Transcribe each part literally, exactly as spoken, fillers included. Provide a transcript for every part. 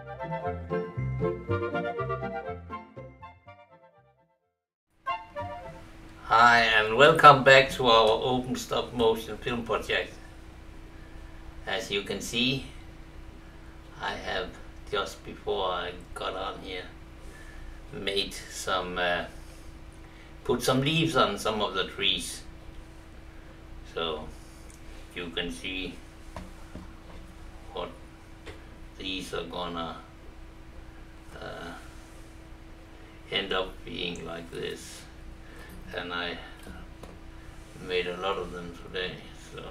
Hi and welcome back to our open stop motion film project. As you can see, I have just before I got on here made some uh, put some leaves on some of the trees, so you can see what these are gonna uh, end up being like this. And I made a lot of them today, so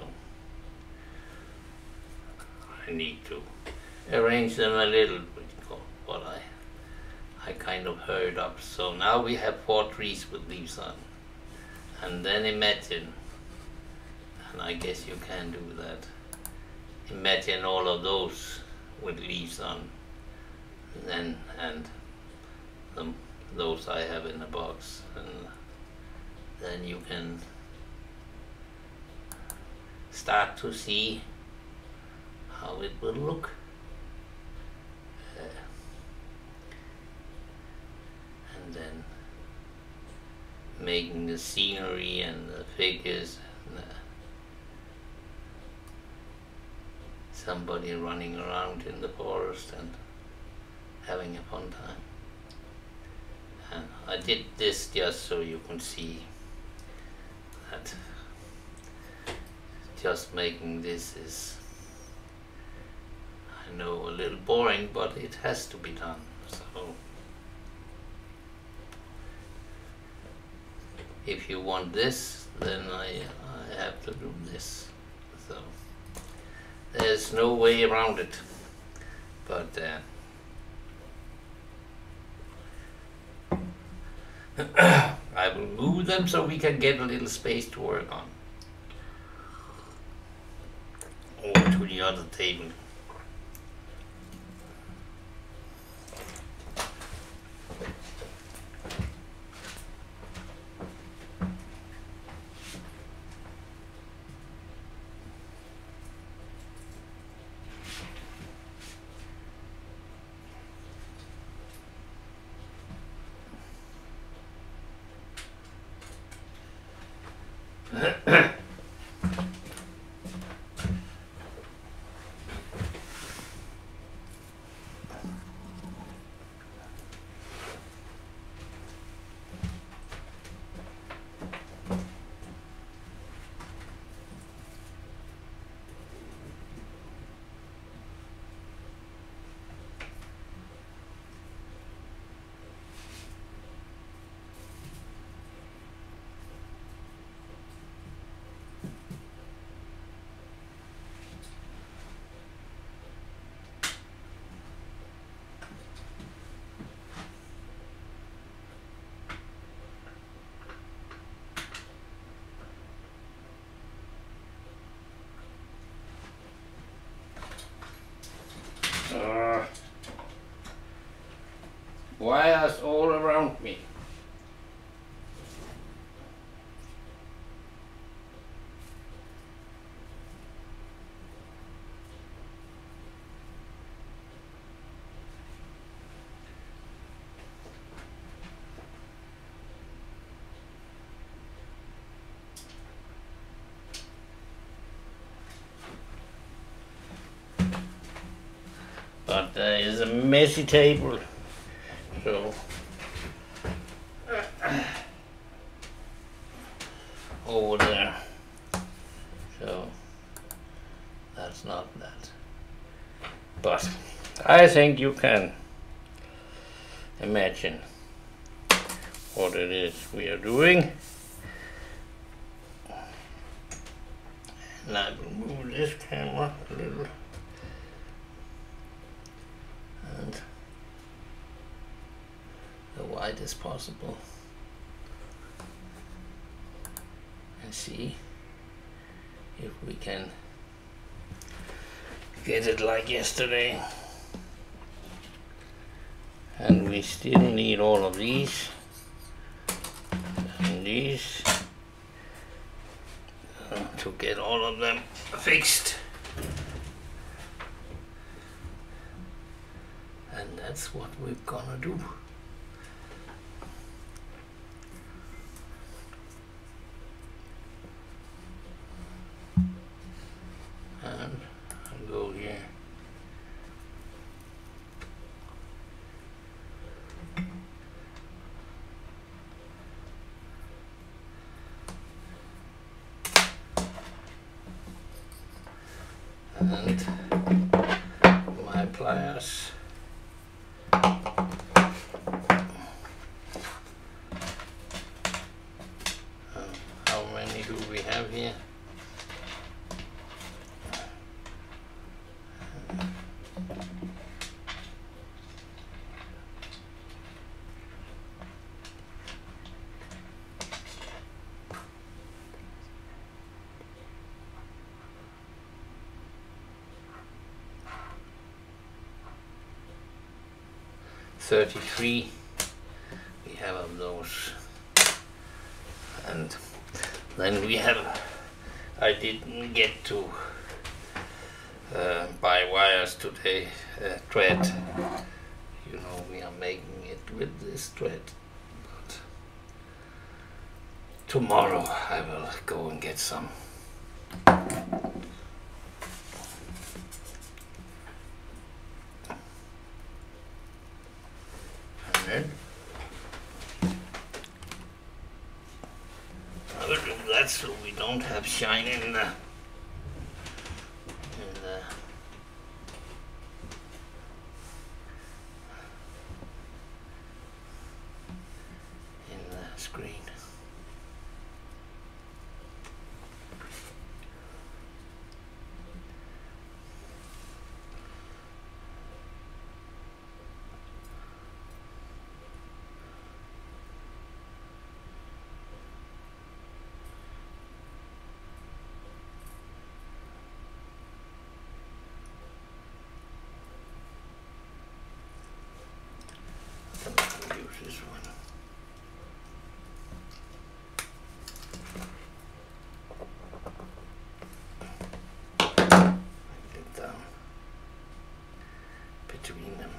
I need to arrange them a little bit, but I I kind of hurried up. So now we have four trees with leaves on, and then imagine, and I guess you can do that, imagine all of those with leaves on, and then and the, those I have in the box, and then you can start to see how it will look. Uh, and then making the scenery and the figures and uh, somebody running around in the forest and having a fun time. And I did this just so you can see that just making this is, I know, a little boring, but it has to be done. So if you want this, then I, I have to do this. So there's no way around it. But uh, I will move them so we can get a little space to work on. Over to the other table. Uh, wires all around me. But there is a messy table, so over there, so that's not that. But I think you can imagine what it is we are doing. And I will move this camera a little. And the wide as possible, and see if we can get it like yesterday. And we still need all of these and these uh, to get all of them fixed. And that's what we're gonna do. And I'll go here. And my pliers. How many do we have here? thirty-three. We have of those. And then we have, I didn't get to uh, buy wires today, uh, thread. You know, we are making it with this thread. But tomorrow I will go and get some. And then I will do that so we don't have shine in the, in the in the screen. Use this one. Put it down between them.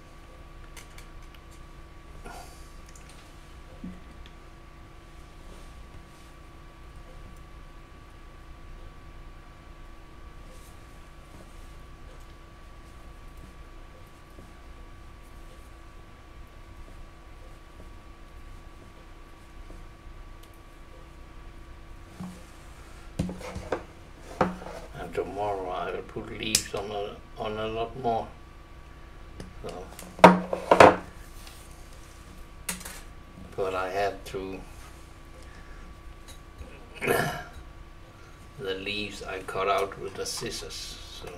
And tomorrow I will put leaves on a, on a lot more. So, but I had to, the leaves I cut out with the scissors. So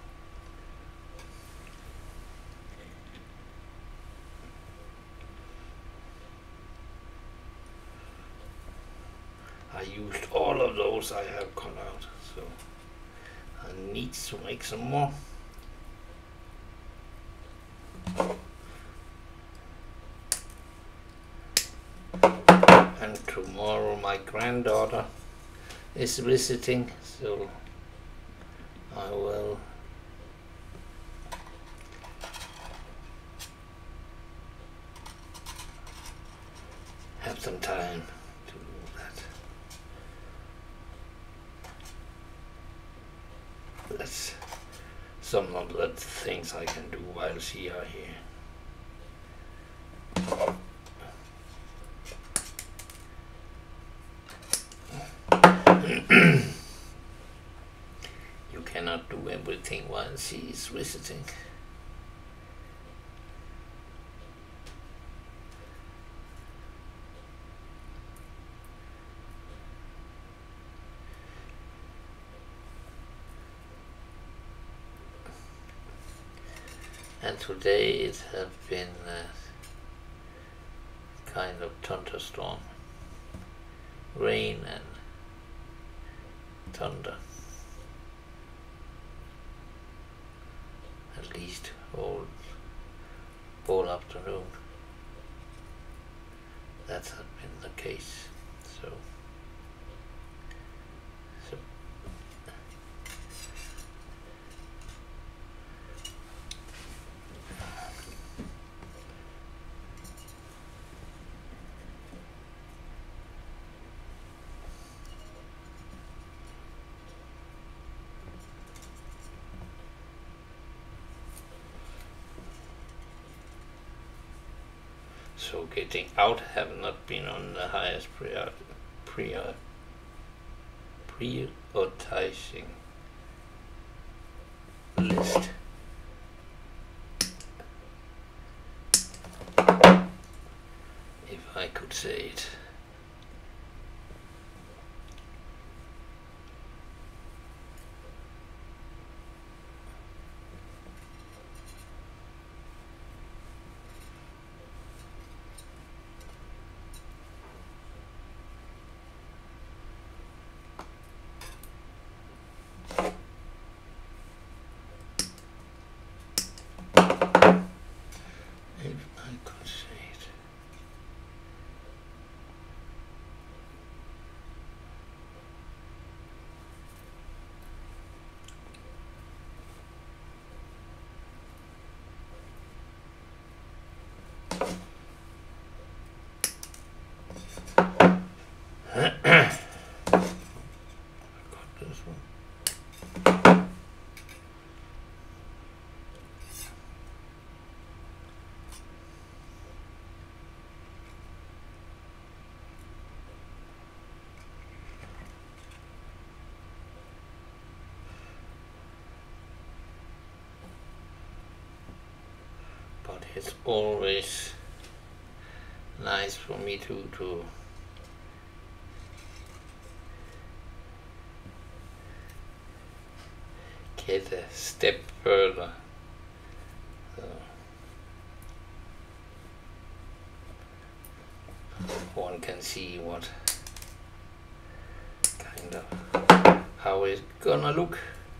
I used all of those I have cut out, so I need to make some more. And tomorrow my granddaughter is visiting, so I will have some time to do that. That's some of the things I can do while she are here. You cannot do everything while she is visiting. And today it has been a kind of thunderstorm, rain and thunder, at least all, all afternoon. That has been the case. So, so so getting out have not been on the highest prior, prior, prioritizing list. If I could say it. But it's always nice for me to to get a step further. So one can see what kind of how it's gonna look.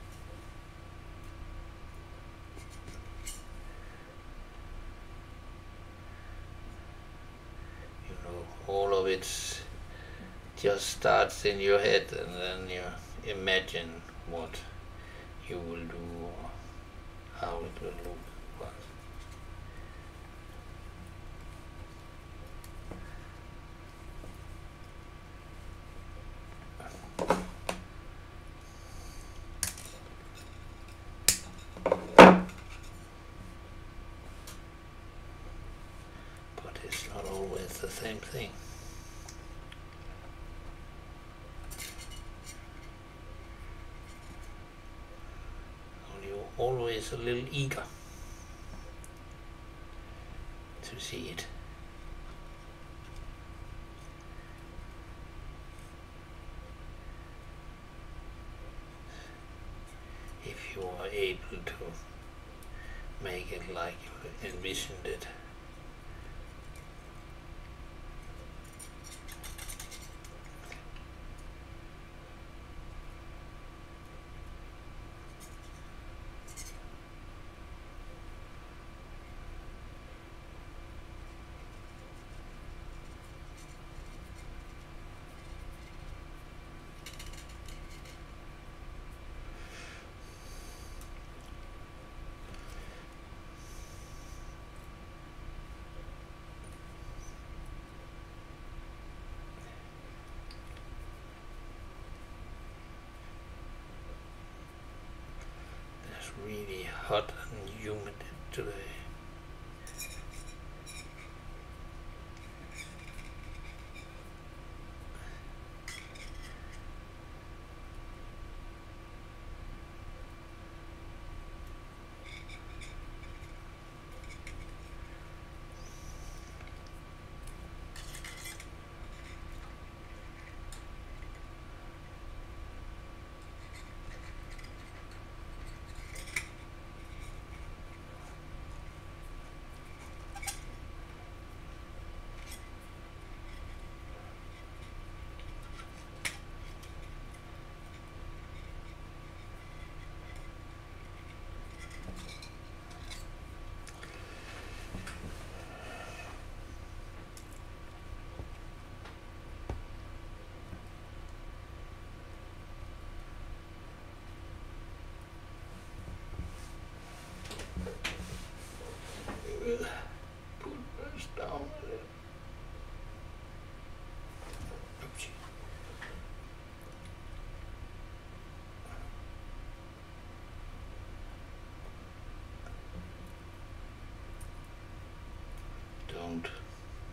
All of it just starts in your head, and then you imagine what you will do or how it will look. But it's not always the same thing. Always a little eager to see it. If you are able to make it like you envisioned it. Really hot and humid today. Put this down a little. Oops. Don't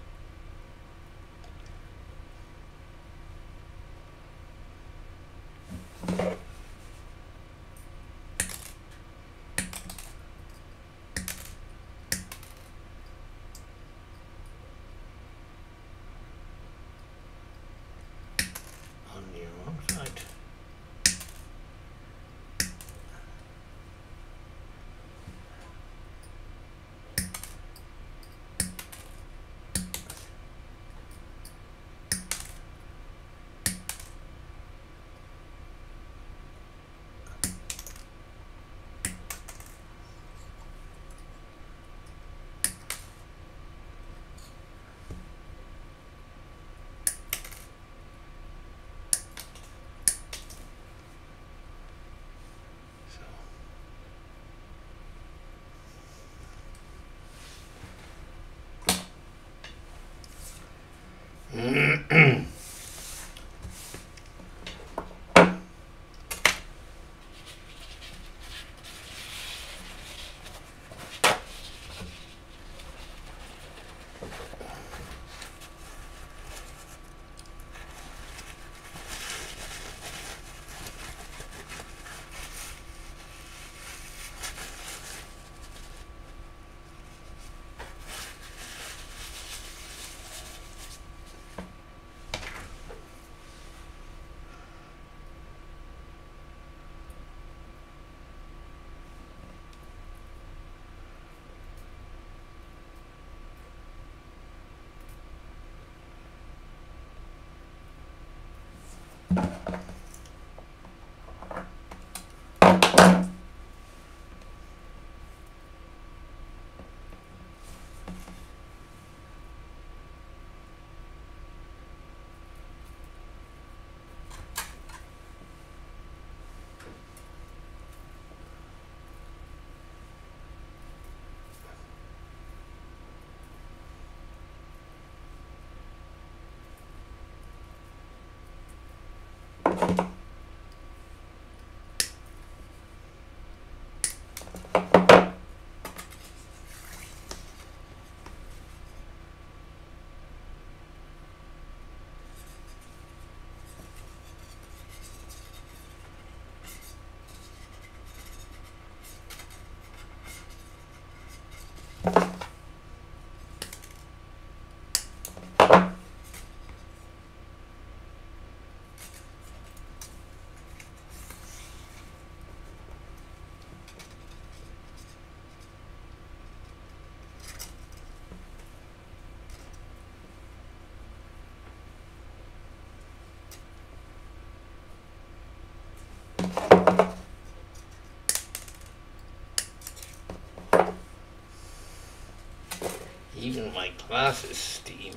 Even my glasses steam.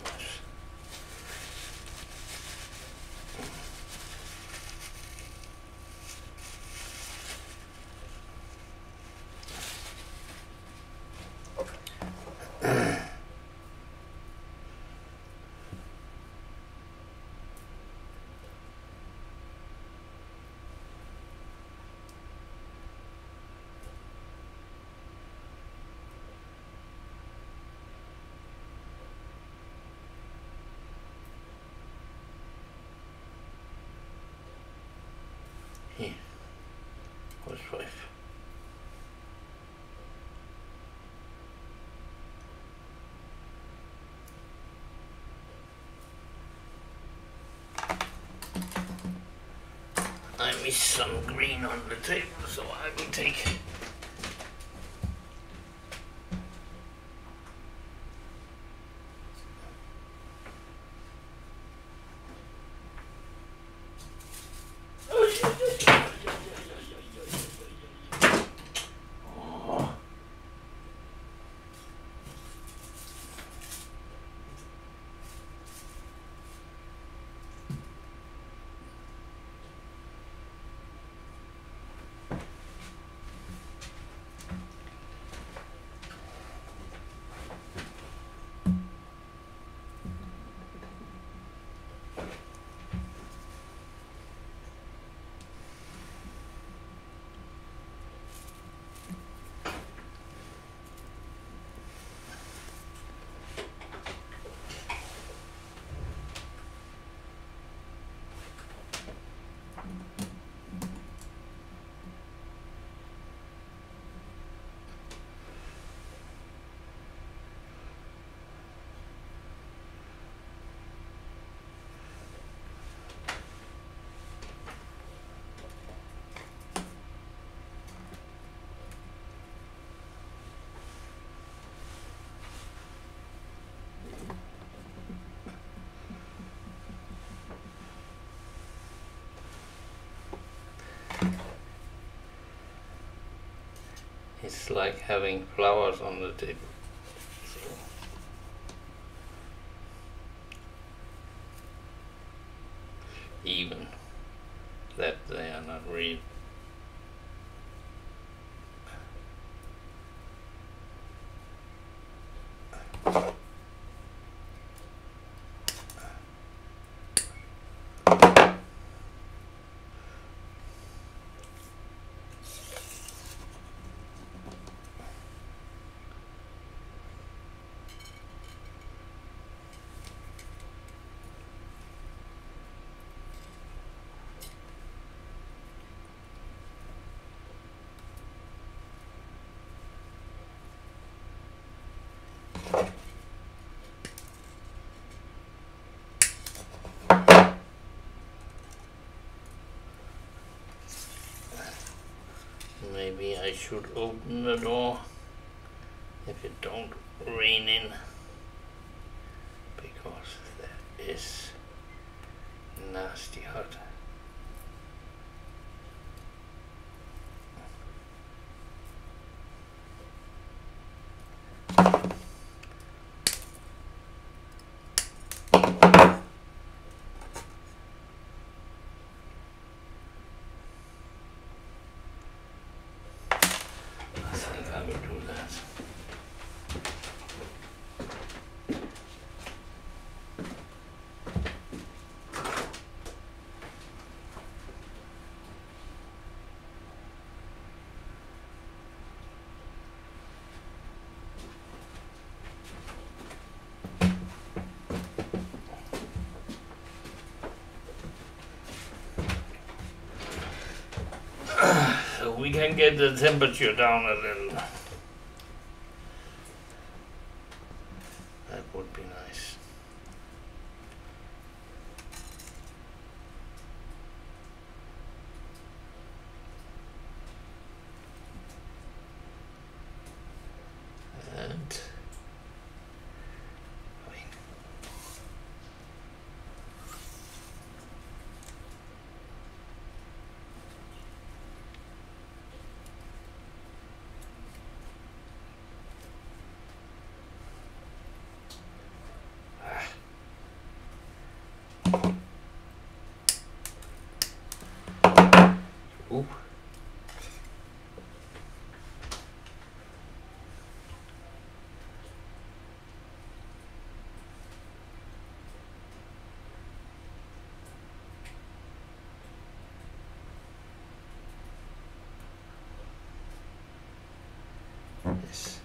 Here, what's five? I missed some green on the table, so I will take. It's like having flowers on the table. So. Even that they are not real. maybe I should open the door if it don't rain in, because that is nasty hot. I think I will do that. So we can get the temperature down a little. That would be nice. And ooh. Yes.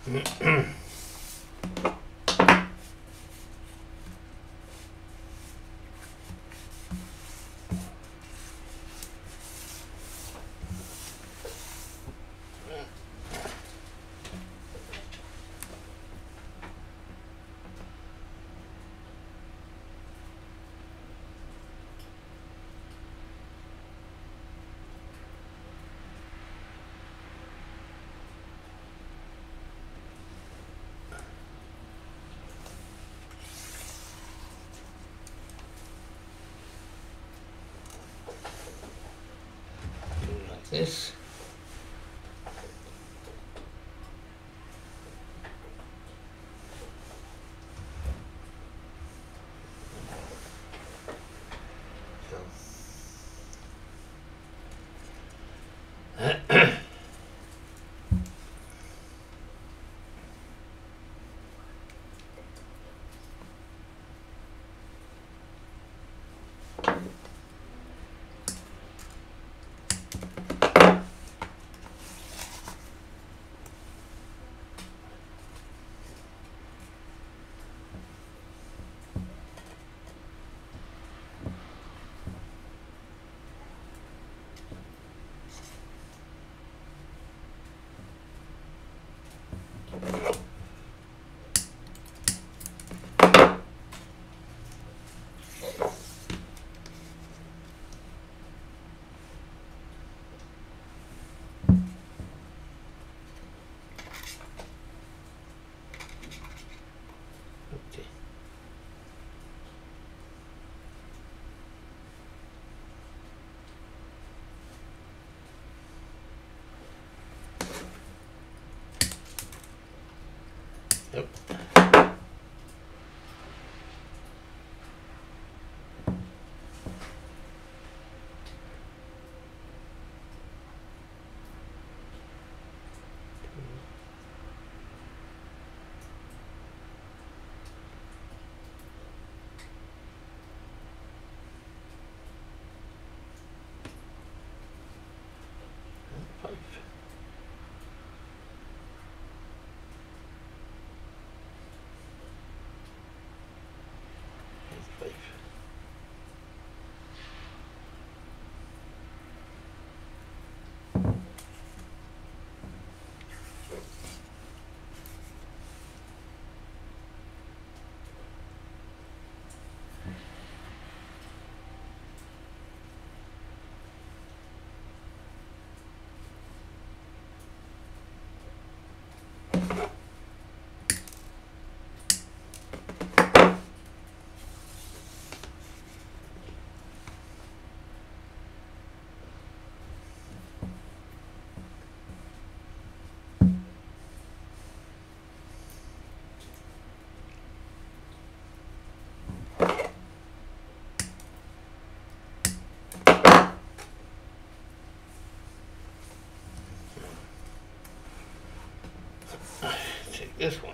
Like this. Okay. Yep. Five. Five. Take this one.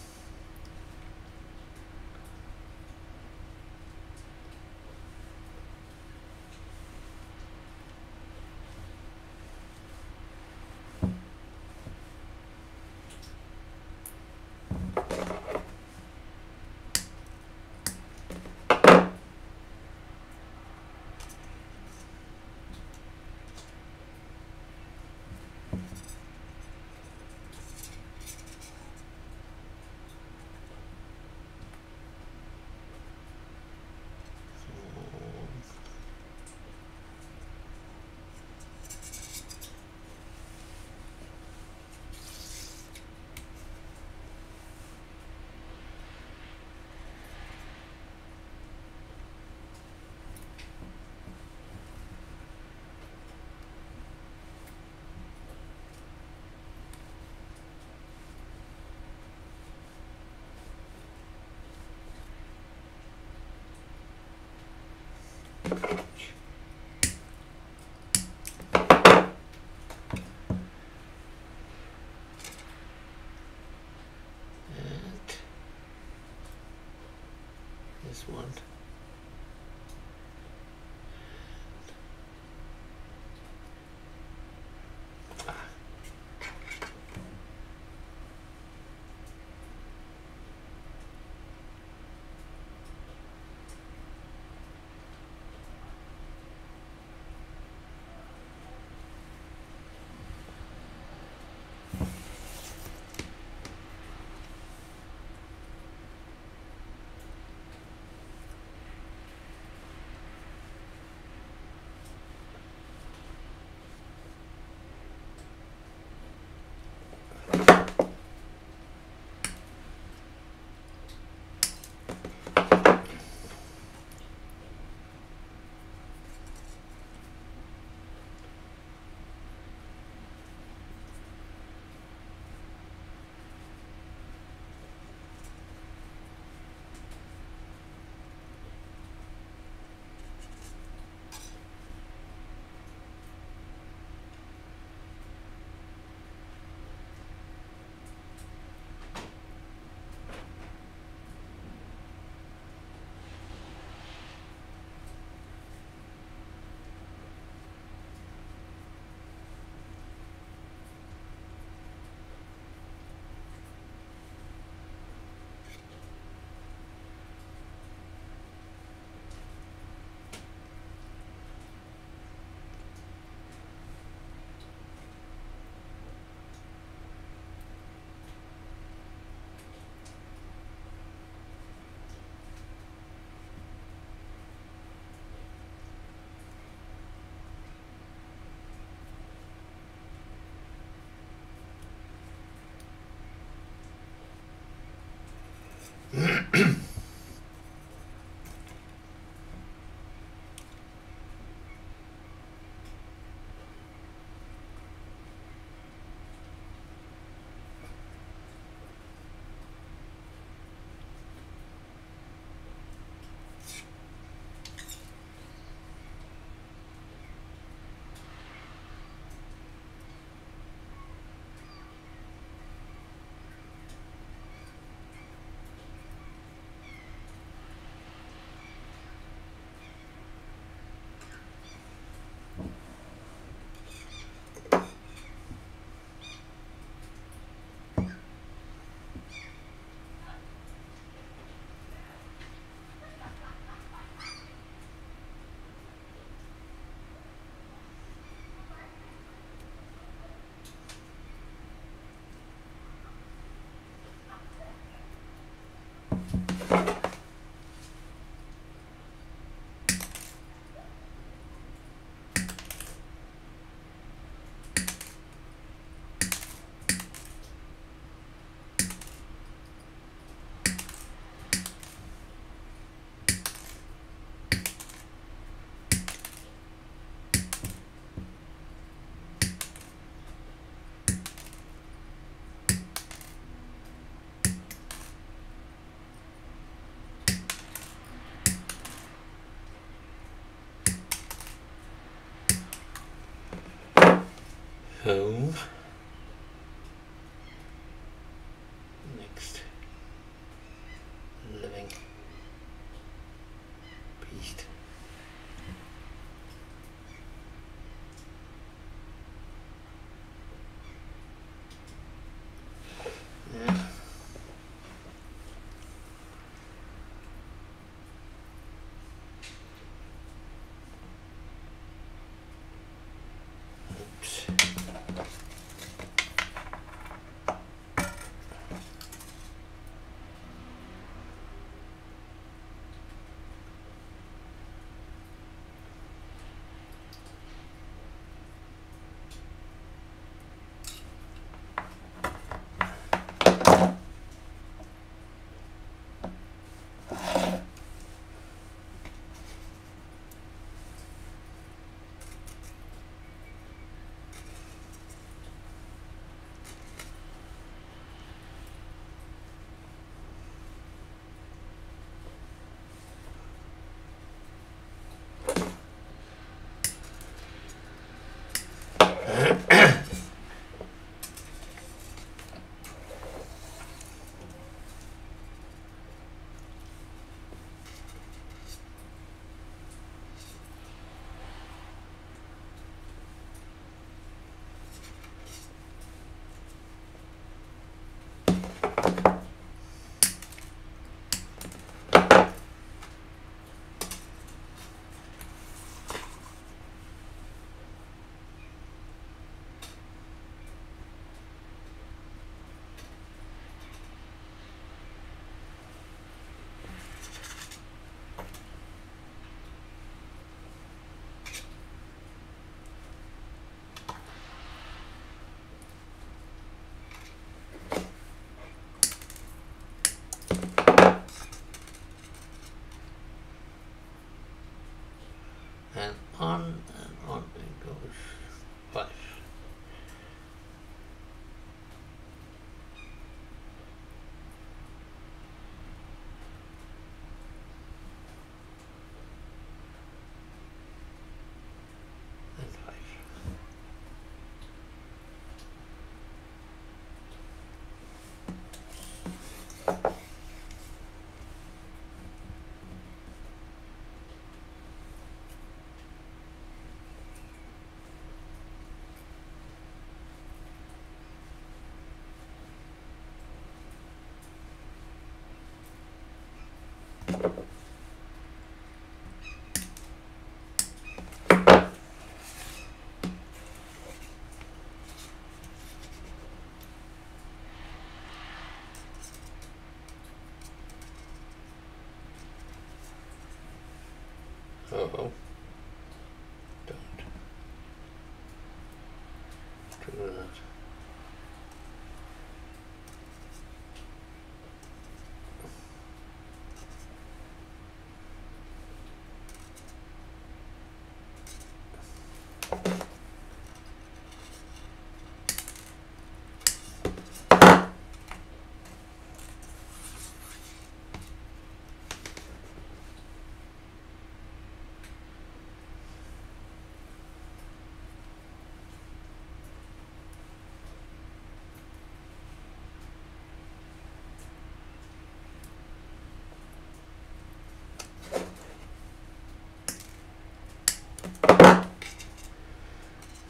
This one. Home. Next. Living beast. Yeah. Oops. And on and on it goes. Five. And five. Oh, don't do that.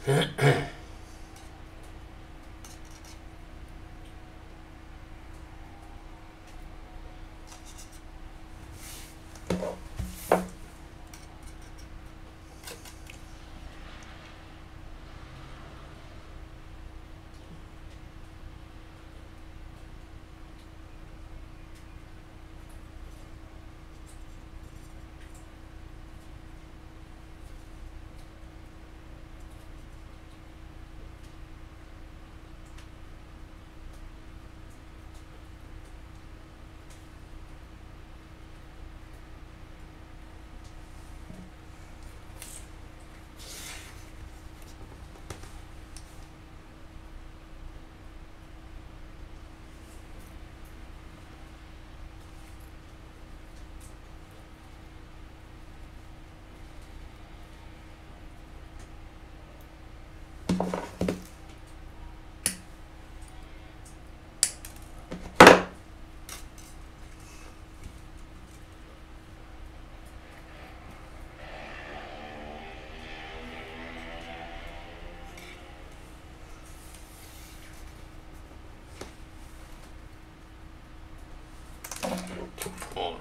Oh.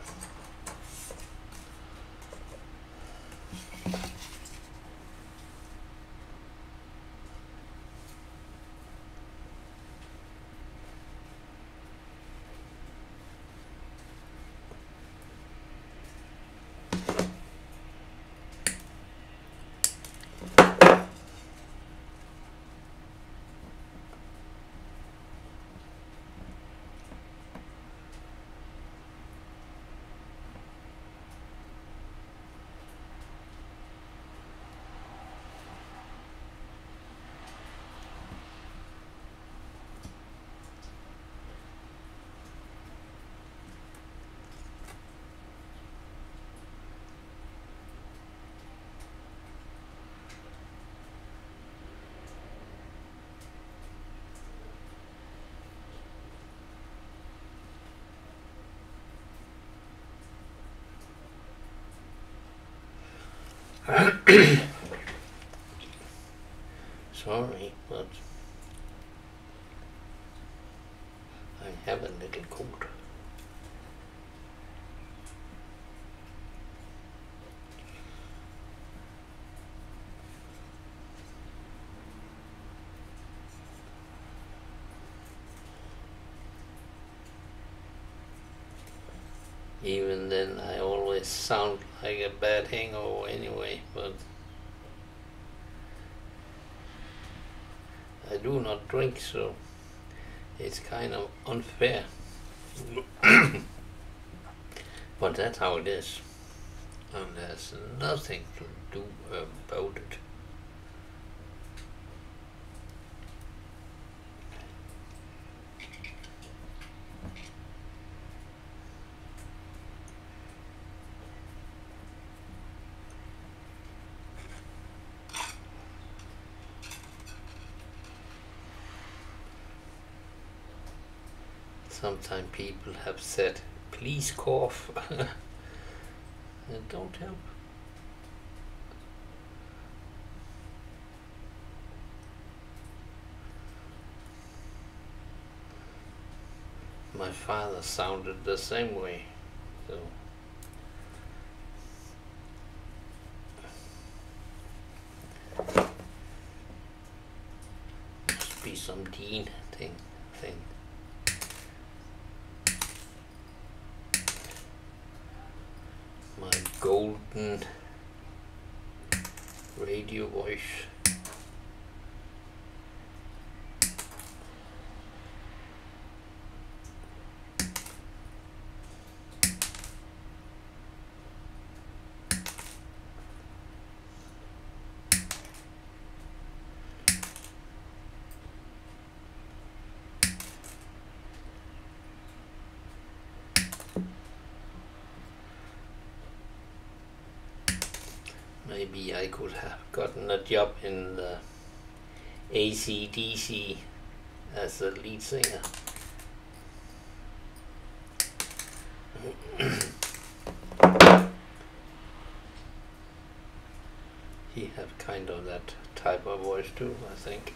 Sorry, but I have a little cold. Even then, I always sound like a bad hangover anyway, but I do not drink, so it's kind of unfair. But that's how it is, and there's nothing to do about it. Sometimes people have said, please cough. It don't help. My father sounded the same way, so must be some gene thing thing. My golden radio voice. Maybe I could have gotten a job in the A C D C as a lead singer. he had kind of that type of voice too, I think.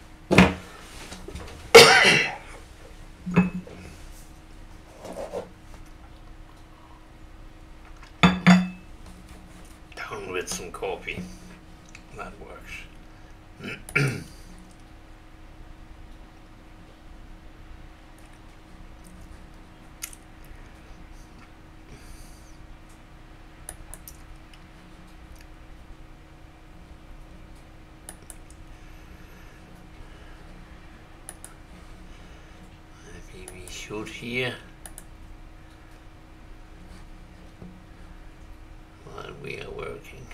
Down with some coffee. That works. Maybe we should here while we are working.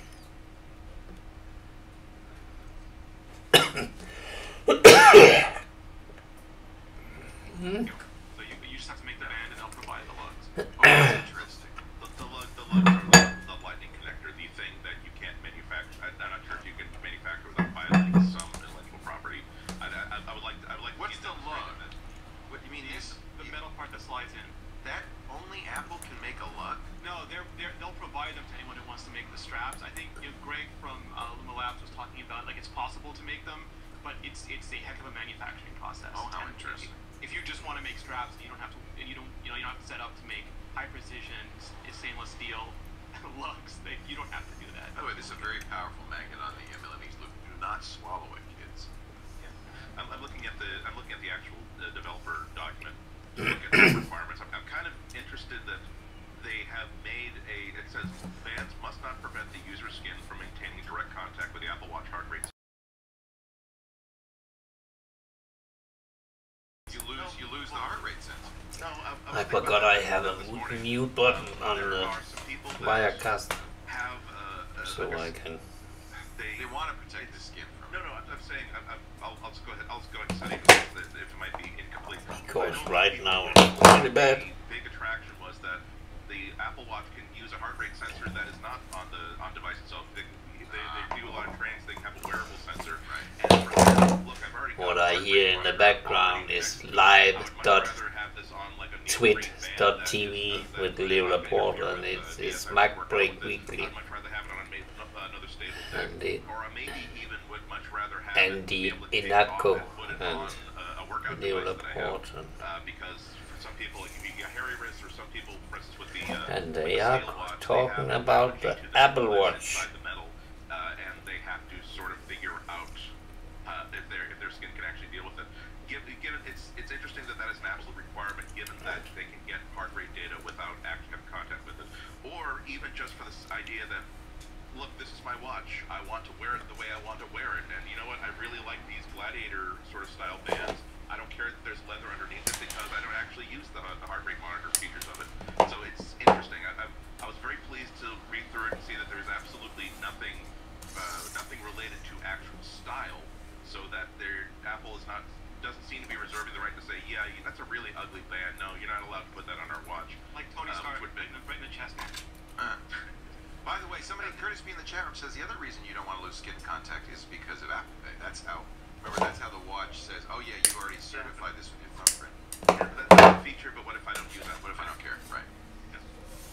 Hmm? So you, you just have to make the band and they'll provide the lugs. Oh, that's interesting. The, the, lug, the lugs are the, the lightning connector, the thing that you can't manufacture. I, I'm not sure if you can manufacture without violating some intellectual property. I, I, I would like to, I would like to What's the lug? What you mean? It's This the metal part that slides in. that only Apple can make a lug? No, they're, they're, they'll provide them to anyone who wants to make the straps. I think you know, Greg from uh, Luma Labs was talking about like it's possible to make them, but it's it's a heck of a manufacturing process. Oh, how And interesting. If, if you just want to make straps, you don't have to. And you don't you know you don't have to set up to make high precision s- stainless steel lugs. They, you don't have to do that. By the way, this is a very powerful magnet on the uh, Milanese loop. Do not swallow it, kids. I'm, I'm looking at the I'm looking at the actual uh, developer document to look at the requirements. I'm, I'm kind of interested that they have made a. It says bands must not prevent the user's skin from maintaining direct contact with the Apple Watch heart rate. You lose, you lose the heart rate sensor. No, I, I, was I thinking forgot about I that have a this morning. mute button on There the are some people that Wirecast, have uh, uh, so like a- I can. they They want to protect the skin from No, it. no, I'm, I'm saying, I'm, I'm, I'll, I'll just go ahead, I'll just go ahead and say it, if if it might be incomplete. Because I know right people- now it's really bad. The big attraction was that the Apple Watch can use a heart rate sensor that is not on the on device itself. They, they, they do a lot of trainings, they can have a wearable sensor. And for them, look, I've already got What a I heart hear rate in the monitor background already is next to me. live I would much dot rather have this on like a twit needle-free dot band T V that- with that Leo does not Laporte, interfere and with, it's, uh, it's D S M Mac work out Break with it. Weekly. I'd much rather have it on a ma- another stable And thing. the- Or I maybe even would much rather have and it the be able to take Inatco off and put it and on a, a workout Leo device that I have. Laporte, and, Uh, because for some people, like, if you get hairy wrists, or some people, for instance, with the uh, and with they the are Steel Watch, they talking have about the application that Apple lives Watch. inside the metal, uh, and they have to sort of figure out uh, if their if their skin can actually deal with it. Given, given it's it's interesting that that is an absolute requirement, given that they can get heart rate data without actually having contact with it, or even just for this idea that, look, this is my watch. I want to wear it the way I want to wear it. And you know what? I really like these gladiator sort of style bands. I don't care that there's leather underneath it because I don't actually use the, the heart rate monitor features of it. So it's interesting. I, I, I was very pleased to read through it and see that there's absolutely nothing, uh, nothing related to actual style. So that there, Apple is not doesn't seem to be reserving the right to say, yeah, you- that's a really ugly band. No, you're not allowed to put that on our watch. Like Tony Um, Stark, which would right be- in the, right in the chest. Uh, by the way, somebody, Curtis B in the chat room says the other reason you don't want to lose skin contact is because of Apple Pay. That's how. Remember, that's how the watch says, "Oh yeah, you already certified this with your thumbprint." Yeah, that, that's a feature, but what if I don't use that? What if I don't care? Right. Yes.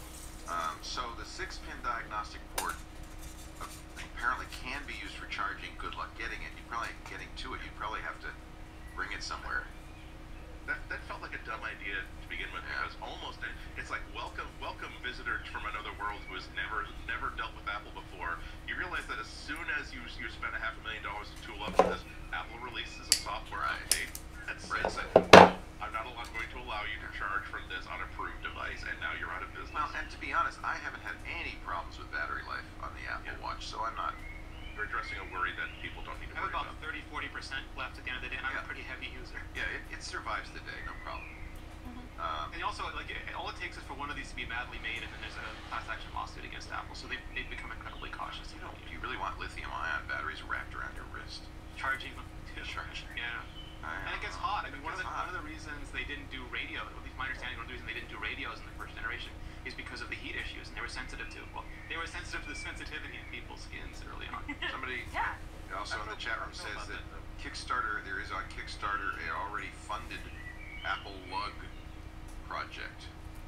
Um, so the six-pin diagnostic port uh, apparently can be used for charging. Good luck getting it. You probably getting to it. You'd probably have to bring it somewhere. That, that felt like a dumb idea to begin with, Yeah. because almost it's like welcome welcome visitor from another world who has never never dealt with Apple before. You realize that as soon as you you spend a half a million dollars to tool up with this, Apple releases a software Right. update that Right. says that no, I'm not allowed, going to allow you to charge from this unapproved device, and now you're out of business. Well, and to be honest, I haven't had any problems with battery life on the Apple Yeah. Watch, so I'm not. You're addressing a worry that people don't need to I have worry about about. thirty, forty percent left at the end of the day, and I'm Yeah. a pretty heavy user. Yeah, it, it survives the day, no problem. Um, And also, like, it, all it takes is for one of these to be badly made, and then there's a class action lawsuit against Apple. So they've, they've become incredibly cautious. you know, do you really want lithium-ion batteries wrapped around your wrist? Charging them. Charging. Yeah. I And it don't gets know. hot. I mean, It one of gets the hot. one of the reasons they didn't do radio, at least my understanding, one of the reasons they didn't do radios in the first generation is because of the heat issues, and they were sensitive to. Well, they were sensitive to the sensitivity in people's skins early on. Somebody Yeah. also in the chat room I don't know says about that that, though. Kickstarter, there is on Kickstarter a already funded Apple Lug project.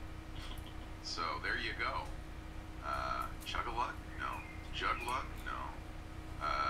So there you go. Uh, Chug-a-Lug? No. Jug-Lug? No. Uh,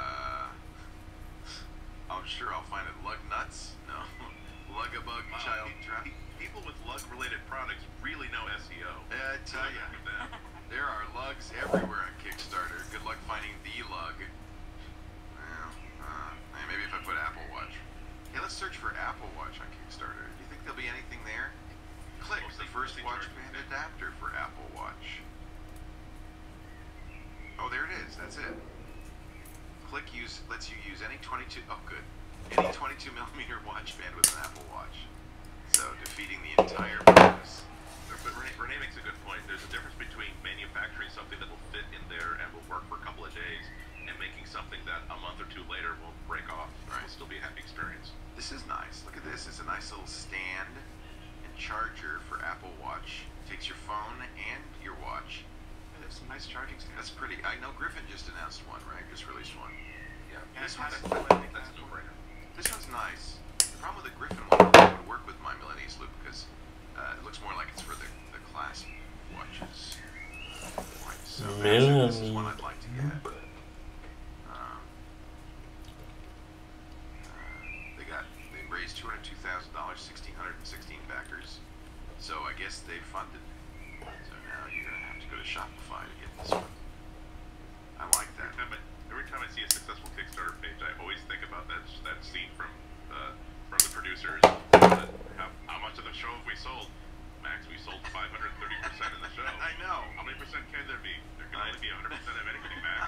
use lets you use any twenty-two oh good any twenty-two millimeter watch band with an Apple Watch. So defeating the entire purpose. But Renee, Renee makes a good point. There's a difference between manufacturing something that will fit in there and will work for a couple of days, and making something that a month or two later will break off. Right. It'll still be a happy experience. This is nice. Look at this. It's a nice little stand and charger for Apple Watch. Takes your phone and your watch. Yeah, there's some nice charging stands. That's pretty. I know Griffin just announced one, right? Just released one. Yeah. Yeah, This it has one's, a- I think that's a no-brainer. this one's nice. The problem with the Griffin one is it would work with my Milanese loop because uh, it looks more like it's for the, the clasp watches. Quite so massive. This is one I'd like to get. Um, uh, they got they raised two hundred two thousand dollars, sixteen hundred and sixteen backers. So I guess they funded. So now you're gonna have to go to Shopify to get this one. I like that. Every time I, every time I see a successful Kickstarter page, I always think about that that scene from uh, from the producers. Uh, how, how much of the show have we sold? Max, we sold five hundred thirty percent of the show. I know. How many percent can there be? There can only be one hundred percent of anything, Max.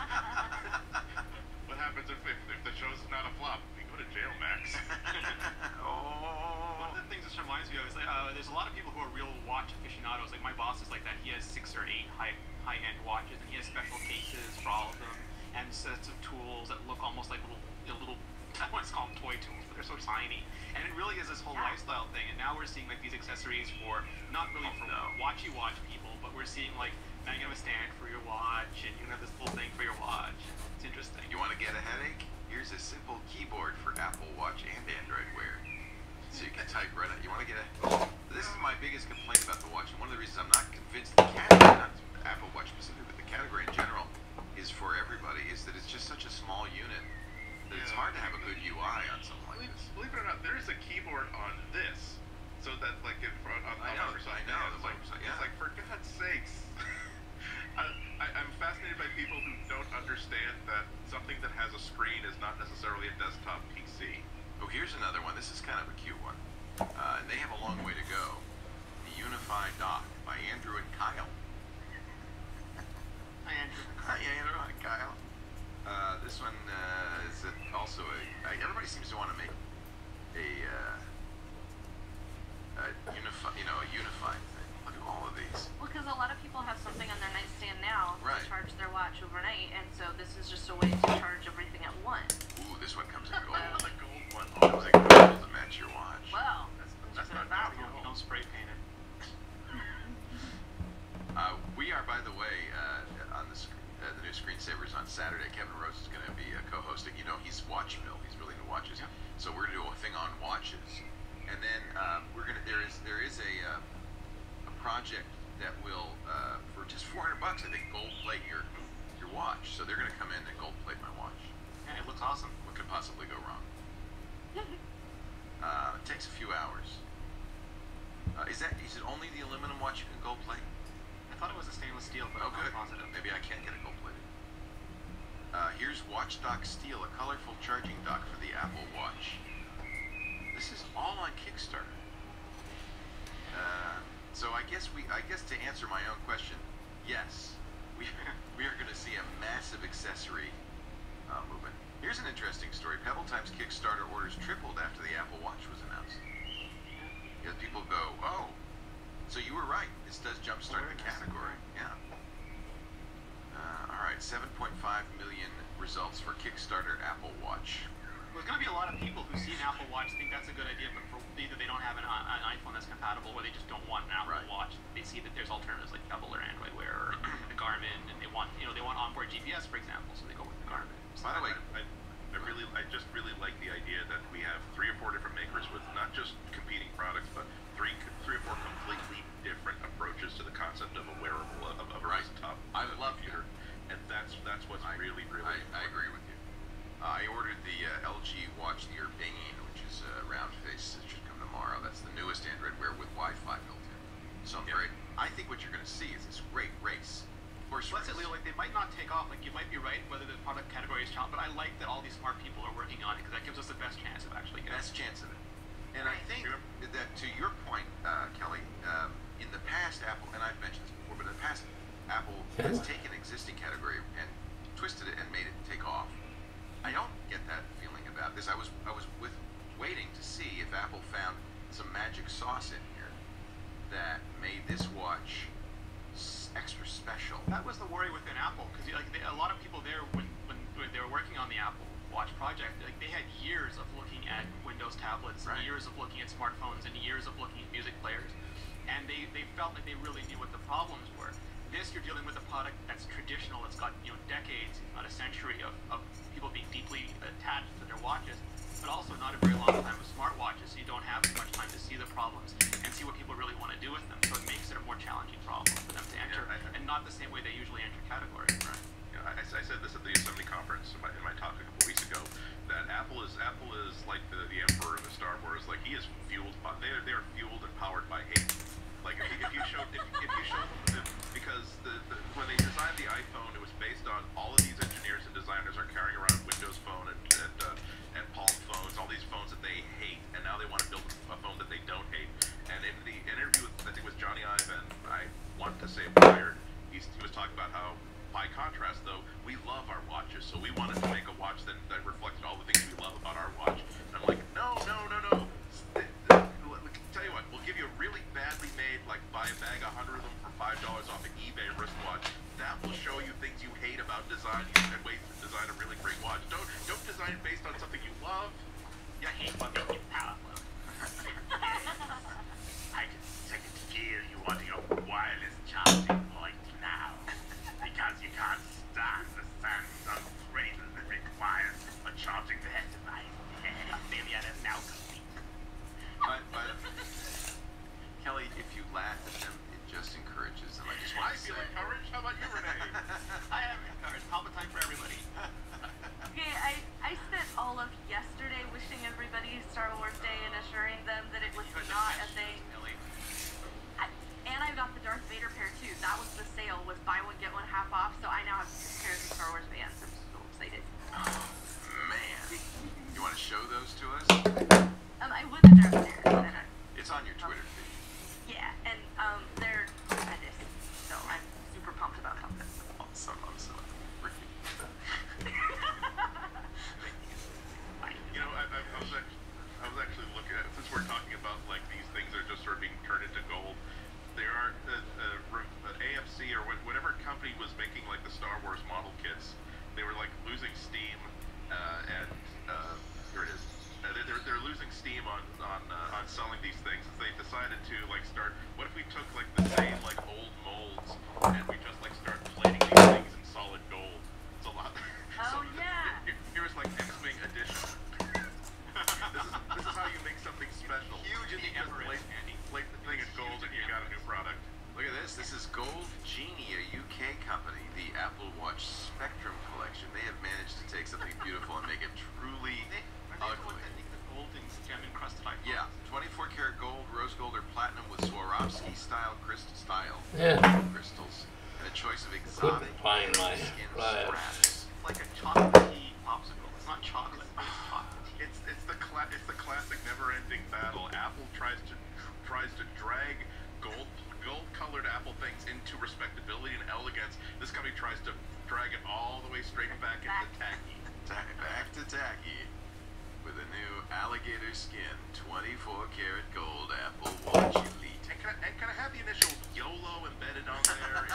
What happens if, if, if the show's not a flop? We go to jail, Max. Oh. One of the things this reminds me of is like, uh, there's a lot of people who are real watch aficionados. Like my boss is like that. He has six or eight high high end watches, and he has special cases for all of them, and sets of tools that look almost like little you know, little. I want to call them toy tools, but they're so tiny. And it really is this whole lifestyle thing. And now we're seeing like these accessories for not really for no. watchy watch people, but we're seeing like now you have a stand for your watch, and you have this little thing for your watch. It's interesting. You want to get a headache? Here's a simple keyboard for Apple Watch and Android Wear. So you can type right out. You want to get a... This is my biggest complaint about the watch, and one of the reasons I'm not convinced the category, not Apple Watch specifically, but the category in general, is for everybody, is that it's just such a small unit that it's hard to have a good U I on something like Believe, this. believe it or not, there is a keyboard on this, so that like if, on, on I know, Microsoft, I know, yeah, the it's like, Microsoft, it's yeah. like for God's sakes. I, I, I'm fascinated by people who don't understand that something that has a screen is not necessarily a desktop P C. Oh, here's another one. This is kind of a cute one. Uh, and they have a long way to go. The Unified Dock by Andrew and Kyle. Hi, Andrew. Hi, Andrew. Hi, Kyle. Uh, this one uh, is a, also a... Uh, everybody seems to want to make a, uh, a unifi- you know, a unified thing. Look at all of these. Well, because a lot of people have something on their nightstand now Right. to charge their watch overnight, and so this is just a way to charge everything at once. Ooh, this one comes in gold. Oh, the gold one. Oh, comes in gold to match your watch. Well, That's, that's that's not about You don't, you don't spray paint it. Uh, we are, by the way, uh, on the, sc- uh, the new Screensavers on Saturday. Kevin Rose is going to be uh, co-hosting. You know, he's Watchville. He's really into watches. Yep. So we're going to do a thing on watches, and then um, we're going to. There is there is a uh, a project that will uh, for just four hundred bucks, I think, gold plate your your watch. So they're going to come in and gold plate my watch. Yeah, it looks awesome. What could possibly go wrong? Uh, it takes a few hours. Uh, is that is it only the aluminum watch you can gold plate? I thought it was a stainless steel, but Oh, I'm good. not positive. Maybe I can get it gold plated. Uh, here's Watch Dock Steel, a colorful charging dock for the Apple Watch. This is all on Kickstarter. Uh, so I guess we, I guess to answer my own question, yes, we we are going to see a massive accessory uh, movement. Here's an interesting story. Pebble Time's Kickstarter orders tripled after the Apple Watch was announced. Because people go, oh. So you were right. This does jumpstart the category. Yeah. Uh, all right. seven point five million results for Kickstarter Apple Watch. There's going to be a lot of people who see an Apple Watch think that's a good idea, but for either they don't have an, an iPhone that's compatible, or they just don't want an Apple Right. Watch. They see that there's alternatives like Pebble or Android Wear or the Garmin, and they want you know they want onboard G P S, for example, so they go with the Garmin. By the way, I, I really, I just really like the idea that we have three or four different makers with not just competing products, but three, three or four completely different approaches to the concept of a wearable, of, of a Right. desktop I love computer, and that's that's what's I, really, really. I, I agree with you. Uh, I ordered the uh, L G Watch, the Urbane, which is a uh, round face. It should come tomorrow. That's the newest Android Wear with Wi-Fi built in. So I'm Yeah. very. I think what you're going to see is this great race. Horse So that's race. it, Leo. Like they might not take off. Like you might be right whether the product category is challenged, but I like that all these smart people are working on it because that gives us the best chance of actually getting. Best chance of it. And I think Yep. that to your point, uh, Kelly, um, in the past, Apple, and I've mentioned this before, but in the past, Apple has taken existing category and twisted it and made it take off. because I was I was with waiting to see if Apple found some magic sauce in here that made this watch s- extra special. That was the worry within Apple, because like they, a lot of people there, when, when when they were working on the Apple Watch project, like they had years of looking at Windows tablets, Right. and years of looking at smartphones, and years of looking at music players, and they, they felt like they really knew what the problems were. This, you're dealing with a product that's traditional. It's got, you know, decades, if not a century of, of people being deeply attached to their watches, but also not a very long time with smartwatches, so you don't have as much time to see the problems and see what people really want to do with them. So it makes it a more challenging problem for them to enter, Yeah, I- I- and not the same way they usually enter categories. Right. You know, I, I said this at the Yosemite conference in my, in my talk a couple weeks ago, that Apple is Apple is like the, the Emperor in the Star Wars. Like he is fueled by they are they are fueled and powered by hate. Like if, if you showed if, if you showed them, because the, the when they designed the iPhone, it was based on all of these engineers and designers are carrying around Windows Phone and and, uh, and Palm phones, all these phones that they hate, and now they want to build a phone that they don't hate. And in the interview with I think it was Johnny Ive, and I want to say Wired, he's, he was talking about how, by contrast though, we love our watches, so we wanted to make a watch that, that reflected all the things we love about our watch. And I'm like, no, no, no, no. Tell you what, we'll give you a really badly made, like buy a bag, a hundred of them for five dollars off an eBay wristwatch. That will show you things you hate about design and ways to design a really great watch. Don't don't design it based on something you love. You hate what makes you powerful. I can, I can feel you wanting a wireless charging point now, because you can't stand the Samsung phrases that require a charging their device. Maybe that is now complete. But, but Kelly, if you laugh at them, it just encourages them. I just want I to feel say. encouraged. How about you, Renee? I am encouraged. Palpatine for everybody. Okay, I, I spent all of yesterday wishing everybody Star Wars Day and assuring them that it was You guys are not a best, thing. Ellie. I, and I got the Darth Vader pair too. That was the sale, was buy one get one half off. So I now have two pairs of Star Wars Bands. I'm so excited. Oh man, you want to show those to us? Um, I would if they're upstairs. but, Okay, it's on your Twitter feed. yeah, and um, they're tremendous. So I'm super pumped about them. Awesome, awesome. Ricky. You know, I, I, I was actually, I was actually looking at, since we're talking about like these things that are just sort of being turned into gold. There are uh, uh, uh, A M C or wh- whatever company was making like the Star Wars model kits. They were like losing steam, uh, and uh, here it is. Uh, they're, they're they're losing steam on on uh, on selling these things. They decided to like start. What if we took like the same like old molds and we just like start plating these things in solid gold? It's a lot. Oh, so, yeah. Here, here's like X-Wing edition. This is, this is how you make something special. Huge in the You just Emperor, plate, Andy. plate the thing in gold and you got a new product. Look at this. This is Gold Genie, a U K company, the Apple Watch Spectrum collection. They have managed to take something beautiful and make it truly Are they, are they the ugly. ones that make the gold and gem encrusted icons? Yeah, twenty-four karat gold, rose gold, or platinum with Swarovski style crystal style Yeah. crystals, and a choice of exotic Couldn't find my skin pliers. straps. It's like a chocolate tea popsicle. It's not chocolate, but it's chocolate. It's it's the cla- it's the classic never-ending battle. Apple tries to tries to drag gold gold-colored Apple things into respectability and elegance. This company tries to drag it all the way straight back into tacky. Ta- Back to tacky with a new alligator skin, twenty-four karat gold Apple Watch Elite. And can I, and can I have the initial YOLO embedded on there?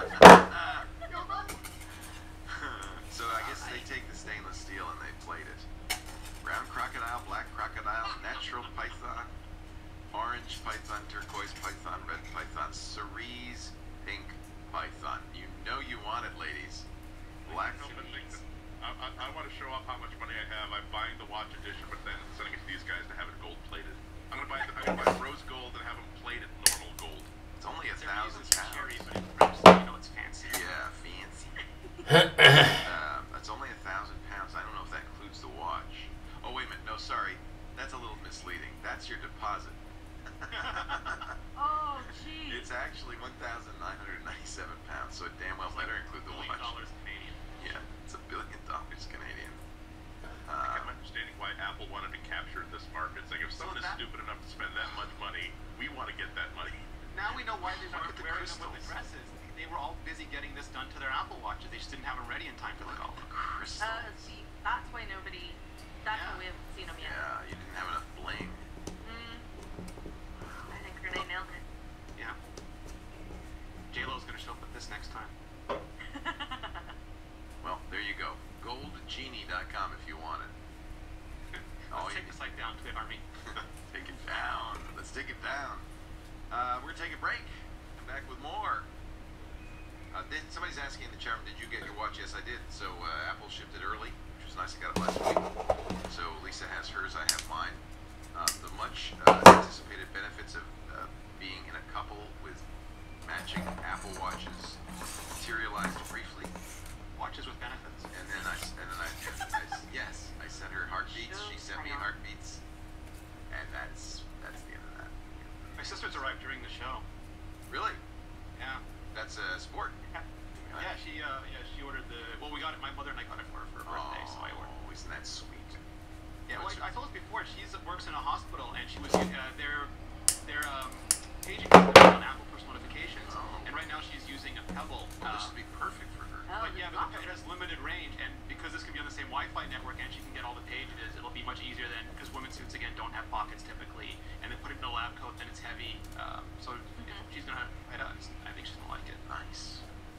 So I guess they take the stainless steel and they plate it. Brown crocodile, black crocodile, natural python, orange python, turquoise python, red python, cerise pink python. You know you want it, ladies. Black No, but think cerise. that- I, I, I want to show off how much money I have. I'm buying the watch edition, but then sending it to these guys to have it gold plated. I'm gonna buy the, I'm gonna buy rose gold and have them plated normal gold. It's only a They're thousand using some cherry, pounds. but it's French, so you know it's fancy. Yeah, fancy. Uh, that's only a thousand pounds. I don't know if that includes the watch. Oh wait a minute. No, sorry. That's a little misleading. That's your deposit. Oh, geez. It's actually one thousand nine hundred ninety-seven pounds, so it damn well better include the Billion watch. dollars Canadian. Yeah, it's a billion dollars Canadian. I'm Uh, understanding why Apple wanted to capture this market. It's like if someone is that- stupid enough to spend that much money, we want to get that money. Now we know why they Look weren't at the wearing them with the crystals. dresses. They were all busy getting this done to their Apple Watches. They just didn't have them ready in time for the call. crystals. Uh, see, that's why nobody That's Yeah. when we haven't seen them yet. Yeah, you didn't have enough bling. Mm. I think Renee nailed it. Yeah. J-Lo's gonna show up with this next time. Well, there you go. gold genie dot com if you want it. Oh, Let's you take the site down to it, Army. take it down. Let's take it down. Uh, we're gonna take a break. Come back with more. Uh, did, somebody's asking in the chat room, did you get your watch? Yes, I did. So uh, Apple shipped it early, which was nice. I got it last week. So Lisa has hers. I have mine. Uh, the much uh, anticipated benefits of uh, being in a couple with matching Apple watches materialized briefly. Watches with benefits. And then I, and then I, I yes, I sent her heartbeats. She sent me heartbeats, and that's that's the end of that. My sister's arrived during the show. Really? Yeah. That's a sport. Yeah, yeah she uh, yeah she ordered the. Well, we got it. My mother and I got it for her for her birthday, so I ordered. Oh, isn't that sweet? Yeah, well, What's I, I her- told us before. She works in a hospital, and she was uh, their their um, paging system on Apple Push notifications, Oh. and right now she's using a Pebble. Well, uh, this would be perfect for her. Oh, But yeah, this is but awesome. it has limited range, and because this can be on the same Wi-Fi network and she can get all the pages, it'll be much easier than, because women's suits again don't have pockets typically, and then put it in a lab coat, then it's heavy. Um, so Mhm. she's gonna, I, don't- I think she's gonna like it. Nice.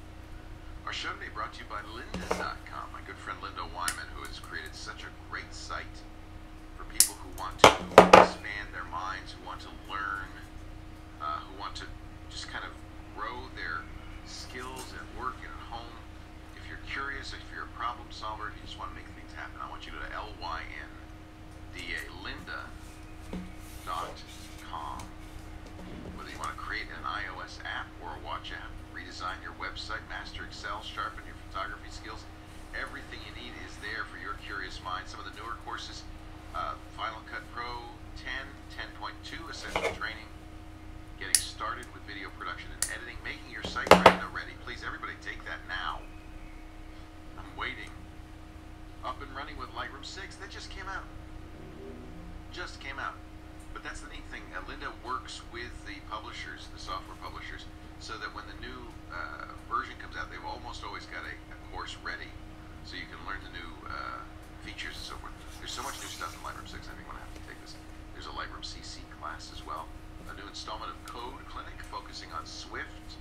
Our show today brought to you by lynda dot com. My good friend Linda Wyman, who has created such a great site for people who want to expand their minds, who want to learn, uh, who want to just kind of grow their skills at work and at home. If you're curious, if you're a problem solver, if you just want to make things happen, I want you to go to L Y N D A, lynda dot com. Whether you want to create an iOS app or a watch app, redesign your website, master Excel, sharpen your photography skills, everything you need is there for your curious mind. Some of the newer courses, uh, Final Cut Pro ten, ten point two, Essential Training, getting started with video production and editing, making your site Brando ready. Please, everybody take that now. I'm waiting. Up and running with Lightroom six. That just came out. Just came out. But that's the neat thing. Uh, Linda works with the publishers, the software publishers, so that when the new uh, version comes out, they've almost always got a, a course ready, so you can learn the new uh, features and so forth. There's so much new stuff in Lightroom six. I think I'm gonna have to take this. There's a Lightroom C C class as well. A new installment of Code Clinic focusing on Swift.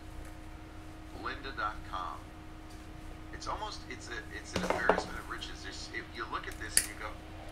lynda dot com. It's almost it's a it's an embarrassment of riches. There's, if you look at this and you go,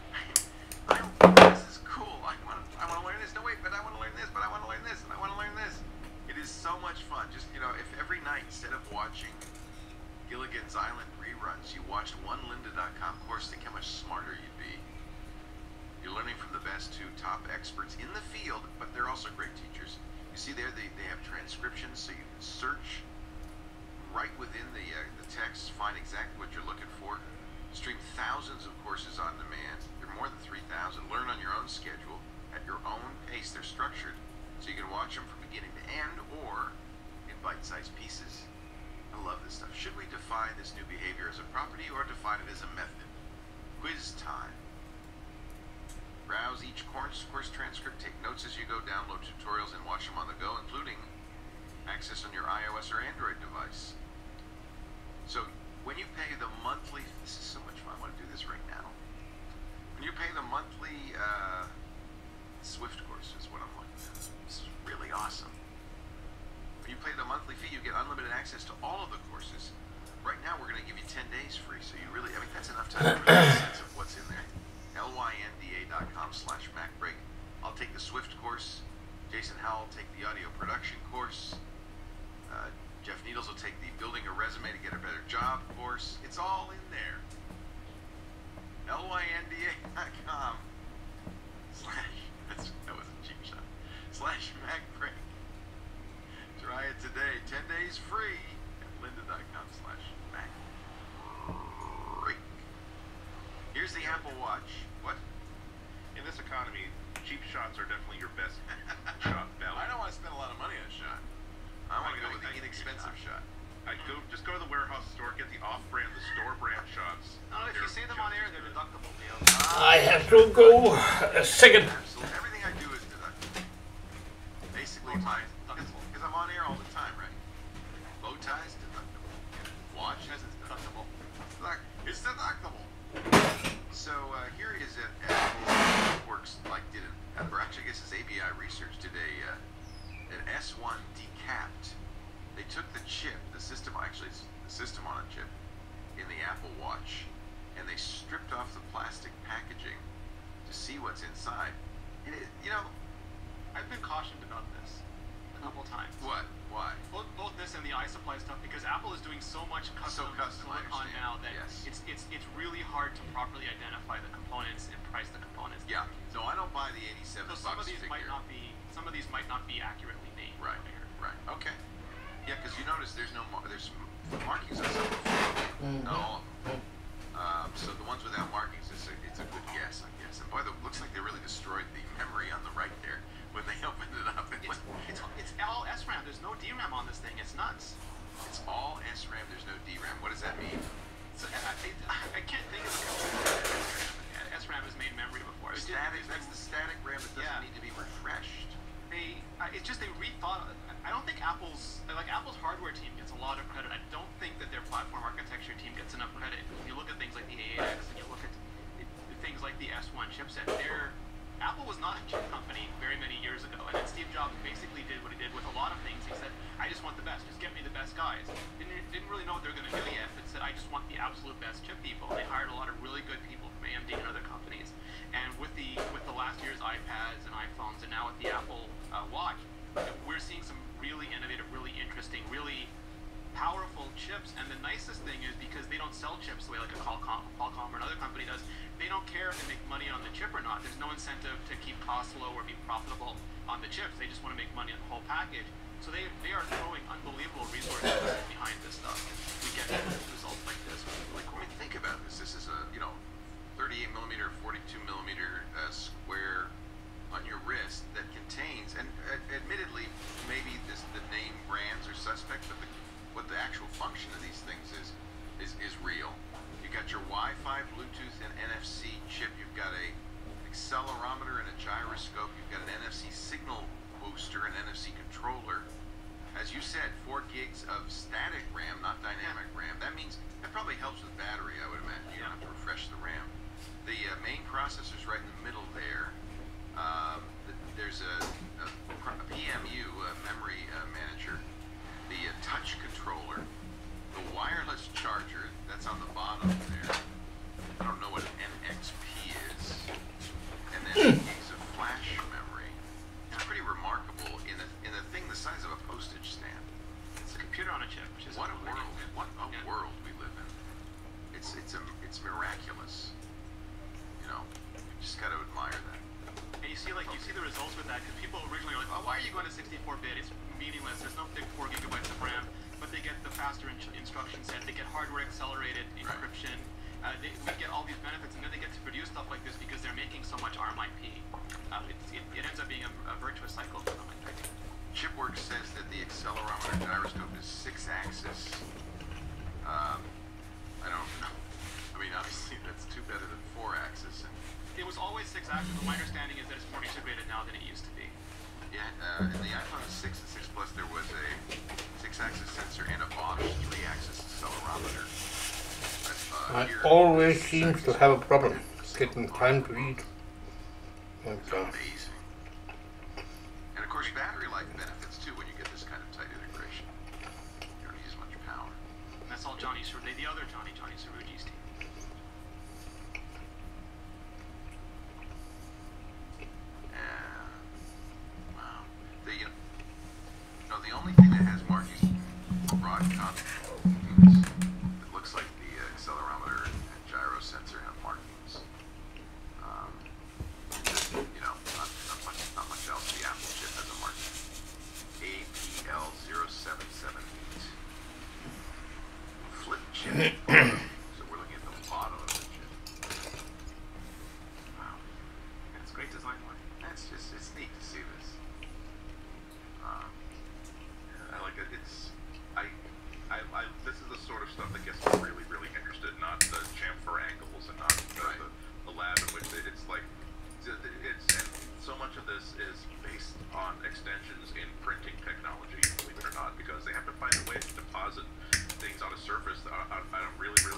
I, this is cool. I want I want to learn this. No wait, but I want to learn this. But I want to learn this. And I want to learn this. It is so much fun. Just you know, if every night instead of watching Gilligan's Island reruns, you watched one lynda dot com course, think how much smarter you'd be. You're learning from the best two top experts in the field, but they're also great teachers. You see there, they, they have transcriptions, so you can search right within the uh, the text, find exactly what you're looking for. Stream thousands of courses on demand. There are more than three thousand. Learn on your own schedule, at your own pace. They're structured, so you can watch them from beginning to end or in bite-sized pieces. I love this stuff. Should we define this new behavior as a property or define it as a method? Quiz time. Browse each course, course transcript, take notes as you go, download tutorials, and watch them on the go, including access on your iOS or Android device. So when you pay the monthly, this is so much fun. I want to do this right now. When you pay the monthly uh, Swift course is what I'm looking at. This is really awesome. When you pay the monthly fee, you get unlimited access to all of the courses. Right now, we're going to give you ten days free, so you really, I mean, that's enough time to really get a sense of what's in there. L Y N D A dot com slash MacBreak. I'll take the Swift course. Jason Howell will take the audio production course. Uh, Jeff Needles will take the Building a Resume to Get a Better Job course. It's all in there. L Y N D A dot com slash, that's, that was a cheap shot, slash MacBreak. Try it today. ten days free at lynda dot com slash MacBreak. Here's the Apple Watch. What? In this economy, cheap shots are definitely your best shot value. I don't want to spend a lot of money on a shot. I want to I- go with I- the I- inexpensive shot. I go just go to the warehouse store, get the off-brand, the store-brand shots. No, if you They're say them on just air, as they're good. deductible, Leo. I have to go a second. Absolutely. Everything I do is deductible. Basically, Bow my ties, deductible. because I'm on air all the time, right? Bow ties deductible. Watch has its deductible. Deduct- It's deductible. So uh, here is at Apple Works, like did it, or actually I guess it's A B I Research did a uh, an S one decapped. They took the chip, the system, actually it's the system on a chip in the Apple Watch, and they stripped off the plastic packaging to see what's inside. And it, you know, I've been cautioned about this a couple times. what? Why? Both, both this and the iSupply stuff, because Apple is doing so much custom, So custom, I silicon understand. now that Yes. it's it's it's really hard to properly identify the components and price the components. Yeah. No, I don't buy the eighty-seven So some of bucks these figure. might not be some of these might not be accurately made. Right. Here. Right. Okay. Yeah, because you notice there's no mar- there's markings on some of them, not all of them. Um, so the ones without markings, it's a, it's a good guess, I guess. And boy, it looks like they really destroyed the memory on the right there when they opened it up. It It's, was, it's it's all S RAM. There's no D RAM on this thing. It's nuts. it's all S RAM. There's no D RAM. What does that mean? So, I, I, I can't think of a computer that S RAM has made memory before. It did- Static. it's That's been- the static RAM that doesn't Yeah. need to be refreshed. They, uh, it's just they rethought. I don't think Apple's like Apple's hardware team gets a lot of credit. I don't think that their platform architecture team gets enough credit. If you look at things like the A eight X and you look at it, things like the S one chipset, they're Apple was not a chip company very many years ago, and then Steve Jobs basically did what he did with a lot of things. He said, "I just want the best. Just get me the best guys." Didn't didn't really know what they were going to do yet, but said, "I just want the absolute best chip people." And they hired a lot of really good people from A M D and other companies. And with the with the last year's iPads and iPhones, and now with the Apple uh, Watch, we're seeing some really innovative, really interesting, really powerful chips. And the nicest thing is because they don't sell chips the way like a Qualcomm, Qualcomm or another company does. They don't care if they make money on the chip or not. There's no incentive to keep costs low or be profitable on the chips. They just want to make money on the whole package. So they they are throwing unbelievable resources behind this stuff. We get results like this. Like when we think about this, this is a you know, thirty-eight millimeter, forty-two millimeter uh, square on your wrist that contains, and uh, admittedly, maybe this the name brands are suspect, but the, what the actual function of these things is is is real. You got your Wi-Fi, Bluetooth, and N F C chip. You've got a accelerometer and a gyroscope. You've got an N F C signal booster, an N F C controller. As you said, four gigs of static RAM, not dynamic RAM. That means that probably helps with battery. I would imagine you don't have to refresh the RAM. The uh, main processor's right in the middle there. Um, th- there's a, a, a P M U, a memory uh, manager. The uh, touch controller. The wireless charger. That's on the bottom there. I don't know what an N X P is. And then eight gigs of flash memory. It's pretty remarkable in a in a thing the size of a postage stamp. It's a computer on a chip, which is What a world! What a Yeah. world we live in. It's it's a it's miraculous. You know, you just got to admire that. And you see, like, you see the results with that, because people originally are like, oh, why are you going to sixty-four bit? It's meaningless. There's no big four gigabytes of RAM, but they get the faster in- instruction set. They get hardware accelerated encryption. Uh, they, we get all these benefits, and then they get to produce stuff like this because they're making so much ARM I P. Uh, it's, it, it ends up being a, a virtuous cycle for them, I think. Chipworks says that the accelerometer gyroscope is six-axis. Um, I don't know. I mean, obviously that's two better than four-axis. And It was always six axis, but my understanding is that it's more integrated now than it used to be. yeah, uh, in the iPhone six and six Plus, there was a six-axis sensor and a Bosch three-axis accelerometer. But, uh, I here, always it's seem to six-axis have a problem with getting single time bar. to eat. It's Okay. amazing. And of course, battery life benefits too when you get this kind of tight integration. You don't need as much power. And that's all Johnny Cerruti, the other Johnny, Johnny Cerruti's team. Yeah. Wow. The, you know, no, the only thing that has markings Broadcom is it looks like the uh, accelerometer and gyro sensor have markings. Um, you know, not, not much, not much else. The Apple chip has a marking. A P L zero seven seven eight. Flip chip. So we're looking at the bottom of the chip. Wow. That's great design work. That's just, it's neat to see this. Um, I like it. It's I, I, I this is the sort of stuff that gets me really, really interested. Not the chamfer angles and not the, Right. the, the lab in which it, it's like it's and so much of this is based on extensions in printing technology, believe it or not, because they have to find a way to deposit things on a surface on, on a really,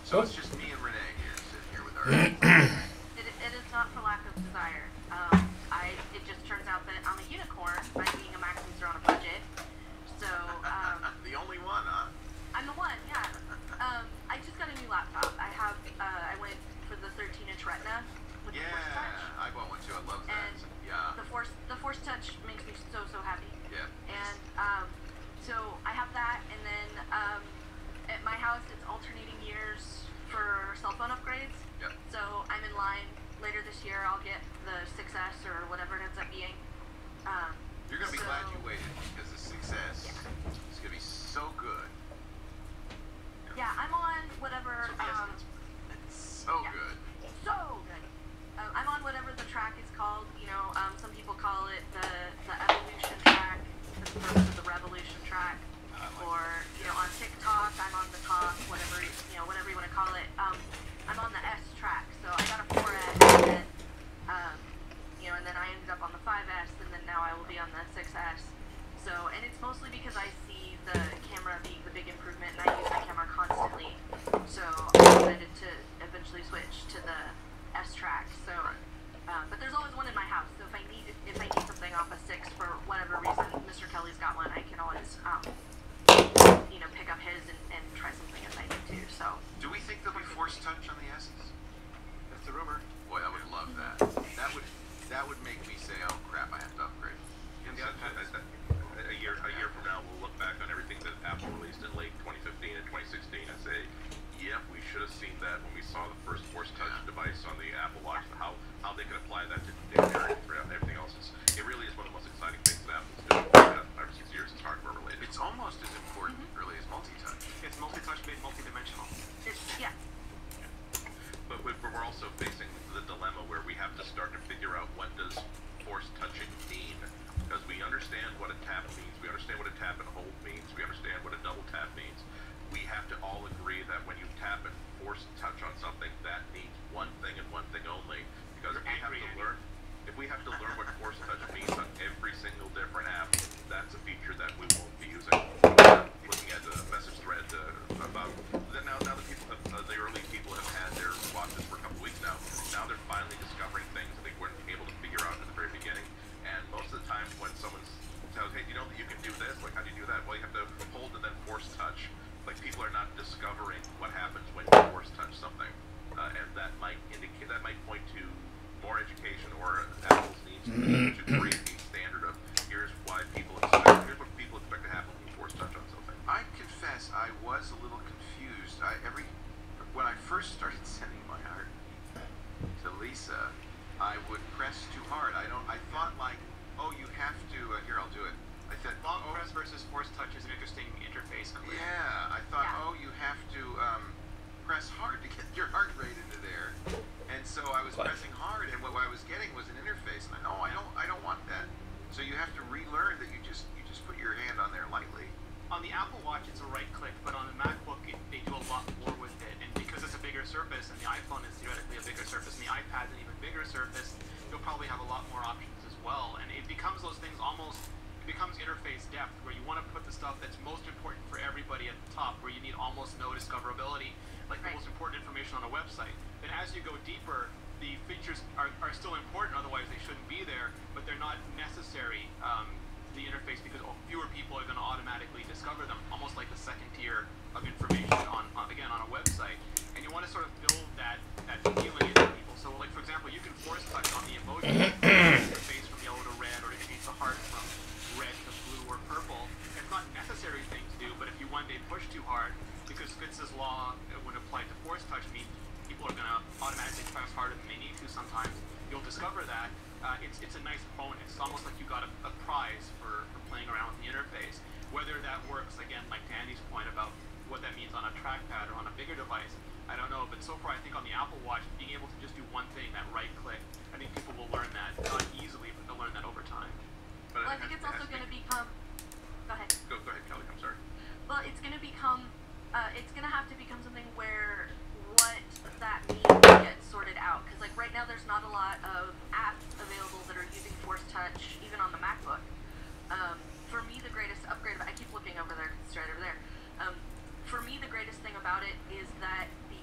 So it's just me and Renee here sitting here with our. It, it is not for lack of desire. Um, I it just turns out that I'm a unicorn by being a Mac user on a budget. So um, the only one, huh? I'm the one, yeah. Um, I just got a new laptop. I have uh, I went for the thirteen inch Retina with Yeah, the Force Touch. I bought one too. I love that. And Yeah. the Force the Force Touch makes me so so happy. Yeah. And um, so I have that, and then um, at my house it's alternating years for cell phone upgrades. Yep. So I'm in line later this year. I'll get the six S or whatever it ends up being. Um, You're gonna be so, glad you waited because the success is gonna be so good. Yeah, I'm on whatever. So, yes, Um, it's so yeah. good. so good. Um, I'm on whatever the track is called. You know, um, some people call it the the evolution track, as opposed to the revolution track. Or you know, on TikTok, I'm on the top, whatever you know, whatever you want to call it. Um, I'm on the S track, so I got a four S, and then um, you know, and then I ended up on the five S, and then now I will be on the six S. So, and it's mostly because I see the camera being the big improvement, and I use my camera constantly. So I decided to eventually switch to the S track. So, uh, but there's always one in my house. So if I need if I need something off a six for whatever reason, Mister Kelly's got one. I can always um, you know pick up his and, and try something if I need to. So Do we think there'll be Force Touch on the S's? That's the rumor. Boy, I would love that. That would that would make me say, oh crap, I have to upgrade. Yeah, I, I, I, a year a year from now, we'll look back on everything that Apple released in late twenty fifteen and twenty sixteen and say, yep, we should have seen that when we saw the first Force Touch device on the Apple Watch. How how they could apply that to data and everything else. It's, it really is one of the most exciting things that Apple's doing for the past five or six years. It's hardware related. It's almost as important really as multi-touch. It's multi-touch made multi-dimensional. it's yeah. But we- we're also facing the dilemma where we have to start to figure out what does force touching mean, because we understand what a tap means, we understand what a tap and hold means, we understand what a double tap means. We have to all agree that when you tap and force touch on something, that means one thing and one thing only. Because if we have Angry to Andy. learn, if we have to learn what force touch means on every single different app, that's a feature that we won't be using. Uh, looking at the message thread uh, about that now, now the people have, uh, the early people have had their watches for a couple weeks now. Now they're finally discovering things that they weren't able to figure out at the very beginning. And most of the time, when someone tells, "Hey, do you know that you can do this?" Like, how do you do that? Well, you have to hold and then force touch. Like, people are not discovering what happens when you force touch something, uh, and that might indicate that might point to more education, or Apple's needs to, to create a standard of here's why people expect, here's what people expect to happen when you force touch on something. I confess I was a little confused. I every when I first started sending my art to Lisa, I would press too hard. I don't. I thought like, oh, you have to. Uh, here, I'll do it. I thought, Long oh, press versus force touch is an interesting interface. Clip. yeah. I thought, Yeah. oh, you have to um, press hard to get your heart rate into there. And so I was What? pressing hard, and what I was getting was an interface. And I, no, I don't. I don't want that. So you have to relearn that you just you just put your hand on there lightly. On the Apple Watch, it's a right click, but on the MacBook, it, they do a lot more with it. And because it's a bigger surface, and the iPhone is theoretically a bigger surface, and the iPad's an even bigger surface, you'll probably have a lot more options as well. And it becomes those things almost, it becomes interface depth, where you want to put the stuff that's most important for everybody at the top, where you need almost no discoverability, like the Right. most important information on a website. Then as you go deeper, the features are, are still important, otherwise they shouldn't be there, but they're not necessary. Um, the interface, because fewer people are going to automatically discover them, almost like the second tier of information on, on again on a website. And you want to sort of build that that feeling into people. So, like for example, you can force touch on the emoji, change the face from yellow to red, or to change the heart from red to blue or purple. It's not a necessary thing to do, but if you one day push too hard, because Fitz's law, uh, when applied to force touch, means people are going to automatically press harder than they need to sometimes. You'll discover that. Uh, it's it's a nice bonus. It's almost like you got a, a prize for, for playing around with the interface. Whether that works, again, like to Andy's point about what that means on a trackpad or on a bigger device, I don't know. But so far, I think on the Apple Watch, being able to just do one thing, that right click, I think people will learn that, not easily, but they'll learn that over time. But Well, I it think has- it's it also has to going to be- become. Go ahead. Go, go ahead, Kelly. I'm sorry. Well, it's going to become. Uh, it's going to have to become something where what that means gets sorted out. Because like right now, there's not a lot of apps available that are using Force Touch, even on the MacBook. Um, for me, the greatest upgrade. I keep looking over there, 'cause it's right over there. Um, for me, the greatest thing about it is that the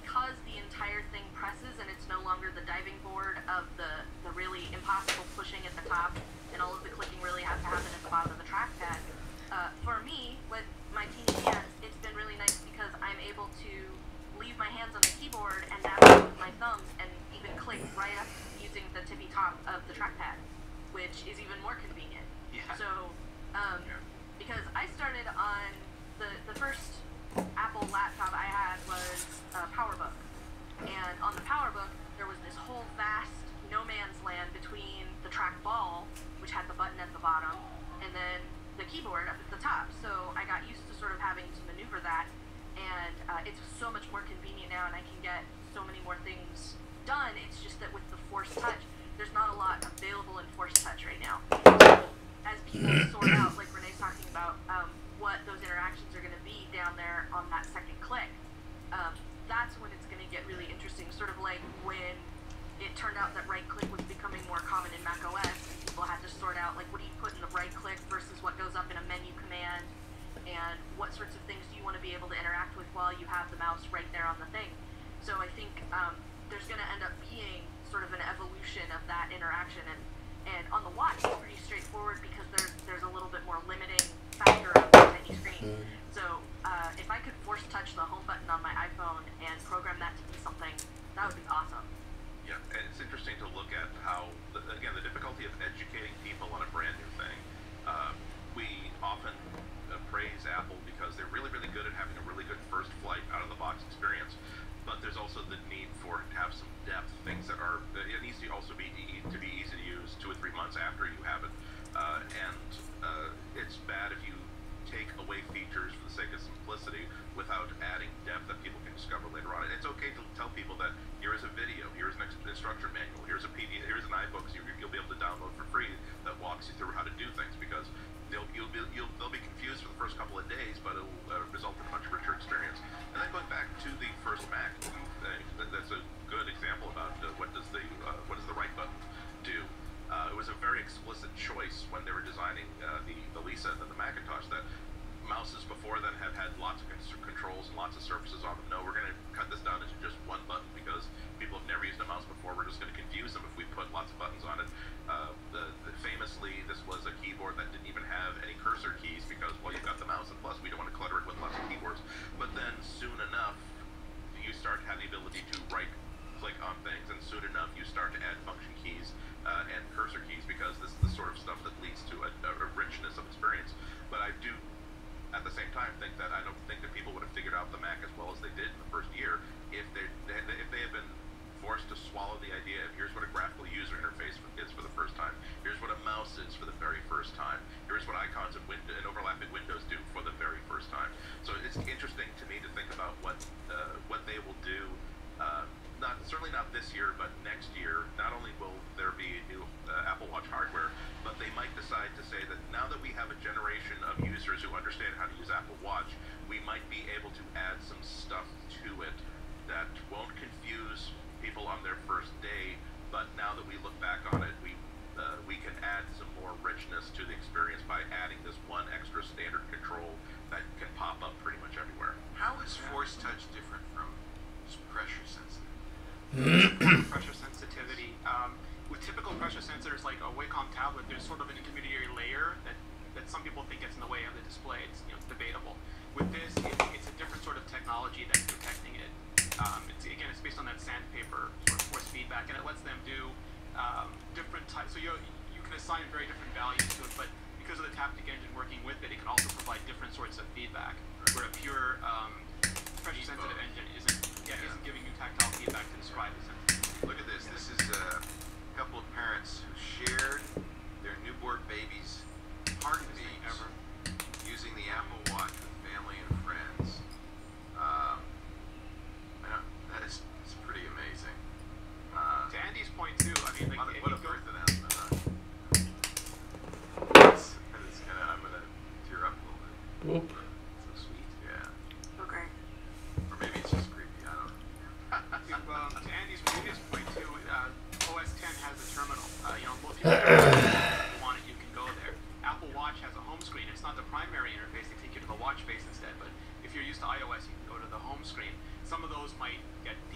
because the entire thing presses and it's no longer the diving board of the, the really impossible pushing at the top, and all of the clicking really has to happen at the bottom of the trackpad. Uh, for me, with my teeny hands, it's been really nice because I'm able to leave my hands on the keyboard and navigate with my thumbs and even click right up using the tippy top of the trackpad, which is even more convenient. Yeah. So, um, because I started on the, the first Apple laptop I had was a PowerBook. And on the PowerBook, there was this whole vast no man's land between the trackball, which had the button at the bottom, and then the keyboard up at the top. So I got used to sort of having to maneuver that, and uh, it's so much more convenient now, and I can get so many more things done. It's just that with the Force Touch, there's not a lot available in Force Touch right now. So as people sort out, like Renee's talking about, um, what those interactions are going to be down there on that second click, um, that's when it's going to get really interesting. Sort of like when it turned out that right click was becoming more common in Mac O S, and people had to sort out like what do you put in the right click versus what goes up in a menu command, and what sorts of things do you want to be able to interact with while you have the mouse right there on the thing. So I think um, there's going to end up being sort of an evolution of that interaction, and and on the watch it's pretty straightforward because there's there's a little bit more limiting factor of the tiny screen. So uh, if I could force touch the home button on my iPhone and program that to be something, that would be awesome. Yeah, and it's interesting to look at how, the, again, the difficulty of educating people on a brand new thing. Uh, we often uh, praise Apple because they're really, really good at having a really good first flight out of the box experience. But there's also the need for to have some depth, things that are, it needs to also be to be easy to use two or three months after you have it. Uh, and uh, it's bad if you take away features for the sake of simplicity without adding depth that people can discover later on. And it's okay to tell people that here is a video, here's an instruction manual, here's a P D F, here's an iBook you, you'll be able to download for free that walks you through how to do things, because they'll, you'll be, you'll, they'll be confused for the first couple of days, but it'll uh, result in a much richer experience. And then going back to the first Mac, uh, that's a good example about uh, what does the uh, what does the right button do. Uh, it was a very explicit choice when they were designing uh, the, the Lisa and the Macintosh that mouses before then have had lots of controls and lots of surfaces on them. No, we're going to cut this down into just one button because people have never used a mouse before. We're just going to confuse them if we put lots of buttons on it. Uh, the, the, famously, this was a keyboard that didn't even have any cursor keys because, well, you've got the mouse, and plus we don't want to clutter it with lots of keyboards. But then soon enough, you start to have the ability to right-click on things, and soon enough you start to add function keys uh, and cursor keys, because this is the sort of stuff that leads to a, a richness of experience. But I do, at the same time, think that I don't think that people would have figured out the Mac as well as they did in the first year if they if they had been forced to swallow the idea of here's what a graphical user interface is for the first time, here's what a mouse is for the very first time, here's what icons and, window, and overlapping windows do for the very first time. So it's interesting to me to think about what uh, what they will do. Uh, not certainly not this year, but next year. Not only will there be new uh, Apple Watch hardware, but they might decide to say that now that we have a generation of users who understand how to use Apple Watch, we might be able to add some stuff to it that won't confuse people on their first day. But now that we look back on it, we uh, we can add some more richness to the experience by adding this one extra standard control that can pop up pretty much everywhere. How is Force Touch different from pressure sensitive? Pressure sensitivity. Um, with typical pressure sensors like a Wacom tablet, there's sort of an intermediary layer that, that some people think gets in the way of the display. It's, you know, it's debatable. With this, it, it's a different sort of technology that's protecting it. Um, it's, again, it's based on that sandpaper sort of force feedback, and it lets them do um, different types. So you you can assign very different values to it, but because of the Taptic engine working with it, it can also provide different sorts of feedback. Where a pure um, pressure-sensitive engine isn't yeah, isn't giving you tactile feedback to describe the sensor. Look at this. This is a couple of parents who shared their newborn baby's heartbeats Ever. using the Apple Watch with family and friends. Um, I don't, that is it's pretty amazing. Uh, To Andy's point too, I mean, like, what a, if what you a go, birth announcement, huh? It's, it's kinda, I'm gonna tear up a little bit. Whoop. So sweet, yeah. Okay. Or maybe it's just creepy, I don't know. um, to Andy's previous point too, uh, O S ten has a terminal. Uh, you know, most people, if you want it, you can go there. Apple Watch has a home screen. It's not the primary interface. They take you to the watch face instead. But if you're used to iOS, you can go to the home screen. Some of those might get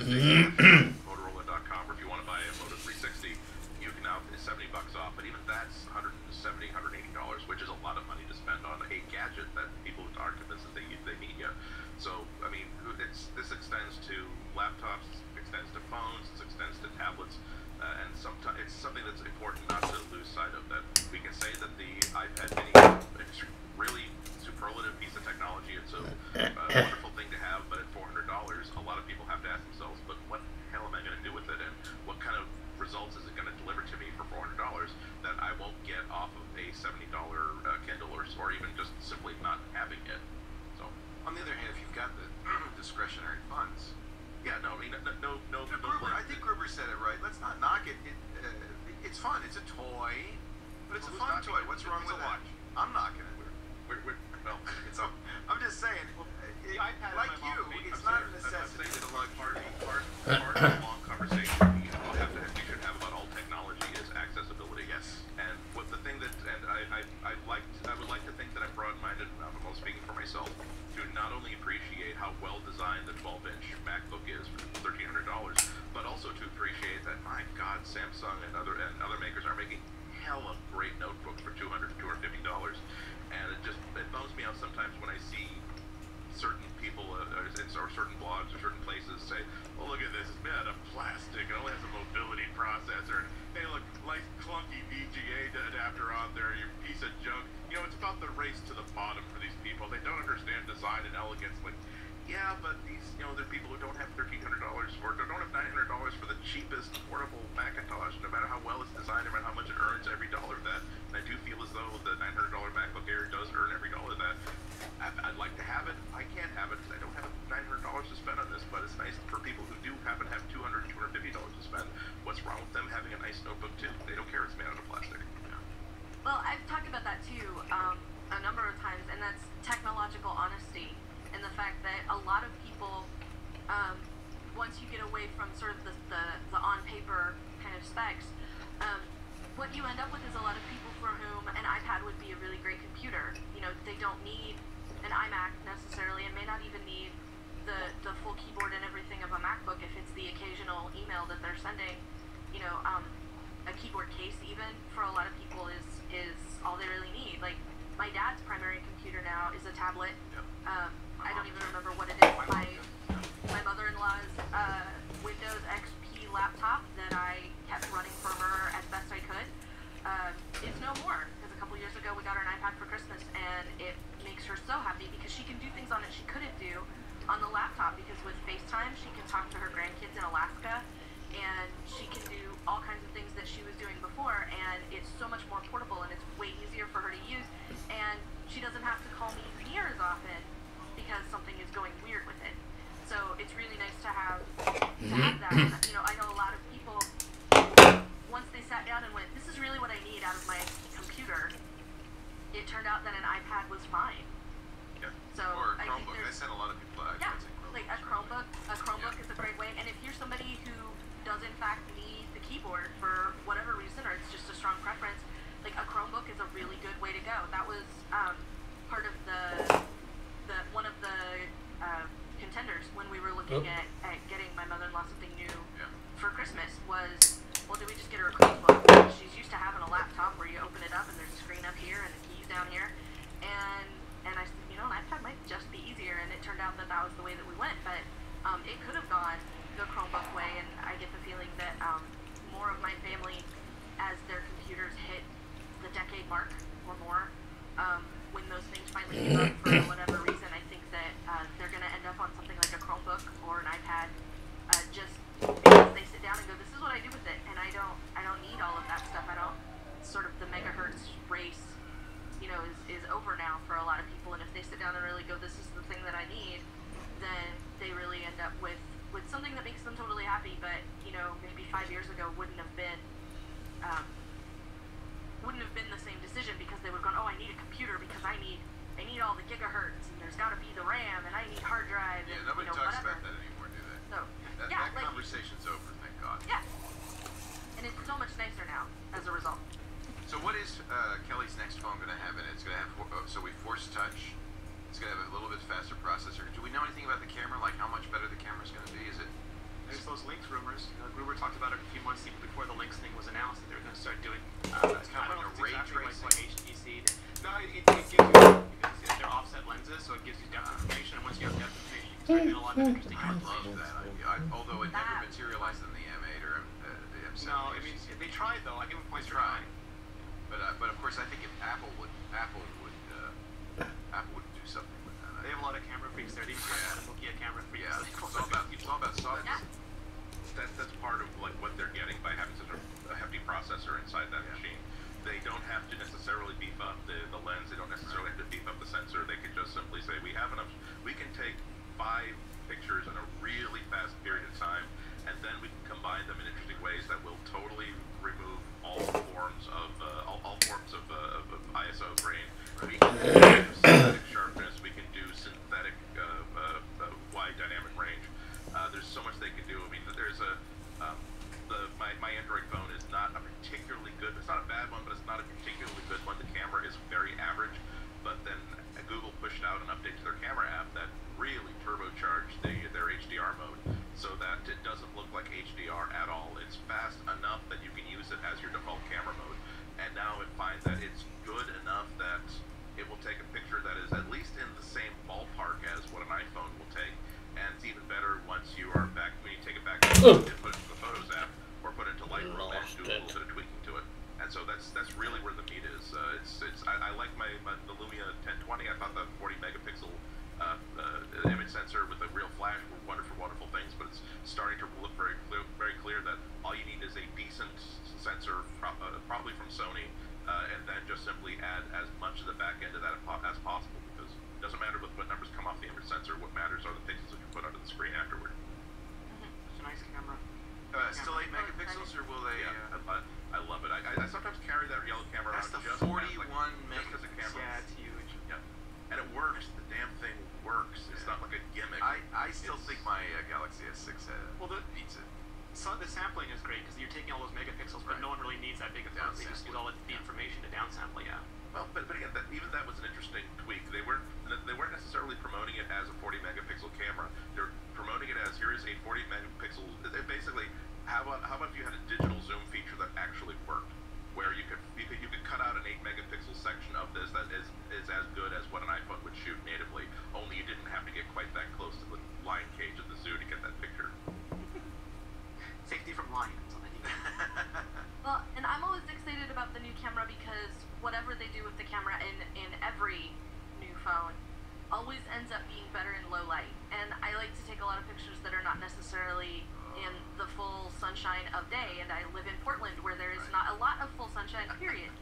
say Motorola dot com, or if you want to buy a Moto three sixty, you can now it's seventy bucks off. But even that's one hundred seventy, one hundred eighty dollars, which is a lot of money to spend on a gadget that people aren't convinced that they they need yet. So I mean, it's this extends to laptops, extends to phones, it extends to tablets, uh, and sometimes it's something that's important not to lose sight of. That we can say that the iPad Mini is really superlative piece of technology. It's a, a wonderful thing to have, but at four hundred dollars, a lot of people have to ask themselves, but what the hell am I going to do with it, and what kind of results is it going to deliver to me for four hundred dollars that I won't get off of a seventy dollar uh, Kindle, or, or even just simply not having it. So, on the other hand, if you've got the discretionary funds, yeah, no, I mean, no, no, no. no, no Gruber, I think Gruber said it right. Let's not knock it. it uh, it's fun. It's a toy, but it's Well, a fun who's toy. knocking it? What's wrong It's with a that? watch. I'm knocking it. We're, we're, well, It's a, I'm just saying. It, The iPad like is my you, mom's favorite. it's I'm not a saying- necessity. I'm saying It's a that part, luxury. part, part of the long conversation we have to we should have about all technology is accessibility. Yes. And what the thing that, and I, I, I liked, I would like to think that I'm broad-minded enough, I'm speaking for myself, to not only appreciate how well designed the twelve inch MacBook is for thirteen hundred dollars, but also to appreciate that, my God, Samsung and other and other makers are making hella great notebooks for two hundred, two hundred fifty dollars, and it just it bums me out sometimes when I see certain people uh, or, or certain blogs or certain places say, "Oh, look at this, it's made out of plastic, it only has a mobility processor, and hey, look, like clunky V G A adapter on there, you piece of junk." You know, it's about the race to the bottom for these people. They don't understand design and elegance. Like, yeah, but these, you know, there are people who don't have thirteen hundred dollars or don't have nine hundred dollars for the cheapest portable Macintosh, no matter how well it's designed, no matter how much it earns every dollar of that. And I do feel as though the nine hundred dollar MacBook Air does earn every dollar of that. I'd, I'd like to have it. I can't have it because I don't have nine hundred dollars to spend on this, but it's nice for people who do happen to have two hundred, two hundred fifty dollars to spend. What's wrong with them having a nice notebook too? They don't care it's made out of plastic. Yeah. Well, I've talked about that too um, a number of times, and that's technological honesty, and the fact that a lot of people, um, once you get away from sort of the, the, the on-paper kind of specs, um, what you end up with is a lot of people for whom an iPad would be a really great computer. You know, they don't need an iMac necessarily, and may not even need the, the full keyboard and everything of a MacBook if it's the occasional email that they're sending. You know, um, a keyboard case even for a lot of people is is all they really need. Like my dad's primary computer now is a tablet. Yep. Um, I don't even remember what it is. My my mother-in-law's uh, Windows X P laptop that I kept running for her as best I could um, is no more, because a couple years ago we got her an iPad for Christmas, and it makes her so happy because she can do things on it she couldn't do on the laptop, because with FaceTime she can talk to her grandkids in Alaska, and she can do all kinds of things that she was doing before, and it's so much more portable, and it's way easier for her to use, and she doesn't have to call me near as often because something is going weird with it. So it's really nice to have to have that. You know, I know a lot of people, once they sat down and went, "This is really what I need out of my computer," it turned out that an iPad was fine. Yeah. So Or a I think Chromebook. I there's sent a lot of people to yeah, iPads and Chromebooks. like a Chromebook. A Chromebook Yeah. is a great way. And if you're somebody who does in fact need the keyboard for whatever reason, or it's just a strong preference, like a Chromebook is a really good way to go. That was um, part of the the one of the uh, contenders when we were looking Oh. at, at getting my mother-in-law something new Yeah. for Christmas was, well, do we just get her a Chromebook? She's used to having a laptop where you open it up and there's a screen up here and the keys down here. And and I said, you know, an iPad might just be easier. And it turned out that that was the way that we went. But um, it could have gone the Chromebook way. And I get the feeling that um, more of my family, as their computers hit the decade mark or more, um, when those things finally give up for whatever reason, I think that uh, they're going to end up on something like a Chromebook or an iPad, uh, just because they sit down and go, "This is what I do with it," and I don't, I don't need all of that stuff. I don't. Sort of the megahertz race, you know, is is over now for a lot of people. And if they sit down and really go, "This is the thing that I need," then they really end up with with something that makes them totally happy. But you know, maybe five years ago wouldn't have been. Um, wouldn't have been the same decision, because they would have gone, "Oh, I need a computer because I need I need all the gigahertz, and there's got to be the RAM, and I need hard drive." Yeah, and, nobody you know, talks whatever. about that anymore, do they? So That, yeah, that like conversation's over, thank God. yeah, and it's so much nicer now as a result. So what is uh, Kelly's next phone going to have in it? It's going to have, uh, so we force touch. It's going to have a little bit faster processor. Do we know anything about the camera? Like how much better the camera's going to be? Is it? There's there's been a lot of interesting I love conversations. that idea. I, although it never That- materialized in the M eight or uh, the M seven. No, I mean they tried though. I give them They points for tried. trying. But uh, but of course, I think if Apple would Apple would uh, Apple would do something with that. They have a lot of camera freaks there. They even Yeah. have Nokia camera freaks. Yeah, so they it's call all them- about it's all about software. Yeah. That's that's part of like what they're getting by having such a, a hefty processor inside that Yeah. machine. They don't have to necessarily beef up the, the lens. They don't necessarily have to beef up the sensor. They can just simply say we have enough. We can take five pictures in a really fast period of time, and then we can combine them in interesting ways that will totally remove all forms of uh, all, all forms of, uh, of, of I S O grain. We can do synthetic sharpness. We can do synthetic uh, uh, uh, wide dynamic range. Uh, there's so much they can do. I mean, there's a um, the my, my Android phone is not a particularly good. It's not a bad one, but it's not a particularly good one. The camera is very average. But then Google pushed out an update to their camera app that really turbocharged the, their H D R mode, so that it doesn't look like H D R at all. It's fast enough that you can use it as your default camera mode, and now it finds that it's good enough that it will take a picture that is at least in the same ballpark as what an iPhone will take, and it's even better once you are back when you take it back and put it into the Photos app or put it into Lightroom and do a little bit of tweaking to it. And so that's that's really where the meat is. Uh, it's it's I, I like my, my the Lumia ten twenty. I thought the forty megapixel uh, uh, image sensor with a real flash were wonderful, wonderful things. But it's starting to look very clear, very clear that all you need is a decent sensor, pro- uh, probably from Sony, uh, and then just simply add as much of the back end of that as possible. Because it doesn't matter what, what numbers come off the image sensor. What matters are the pixels that you put onto the screen afterward. It's a nice camera. Uh, still eight megapixels, or will they? Yeah, Uh, I, I love it. I, I, I sometimes carry that yellow camera that's the around just as, forty-one like, just as a camera. Yeah, it's huge. Yeah, and it works. The damn thing works. It's not like a gimmick. I I still It's- think my uh, Galaxy S six uh, Well, the- beats it. So the sampling is great because you're taking all those megapixels, but Right. no one really needs that big a phone. They just use all the the information to downsample. Yeah. Well, but, but again, that, even that was an interesting tweak. They weren't they weren't necessarily promoting it as a forty megapixel camera. They're promoting it as here is a forty megapixel. They basically, how about how about if you had a digital zoom feature that actually worked, where you could you could, you could cut out an eight megapixel section of this that is is as good as what an iPhone would shoot natively. Only you didn't have to get quite that close to the lion cage at the zoo to get that picture. Safety from lions on the new. Well, and I'm always excited about the new camera because whatever they do with the camera in, in every new phone always ends up being better in low light. And I like to take a lot of pictures that are not necessarily in the full sunshine of day. And I live in Portland where there is not a lot of full sunshine, period.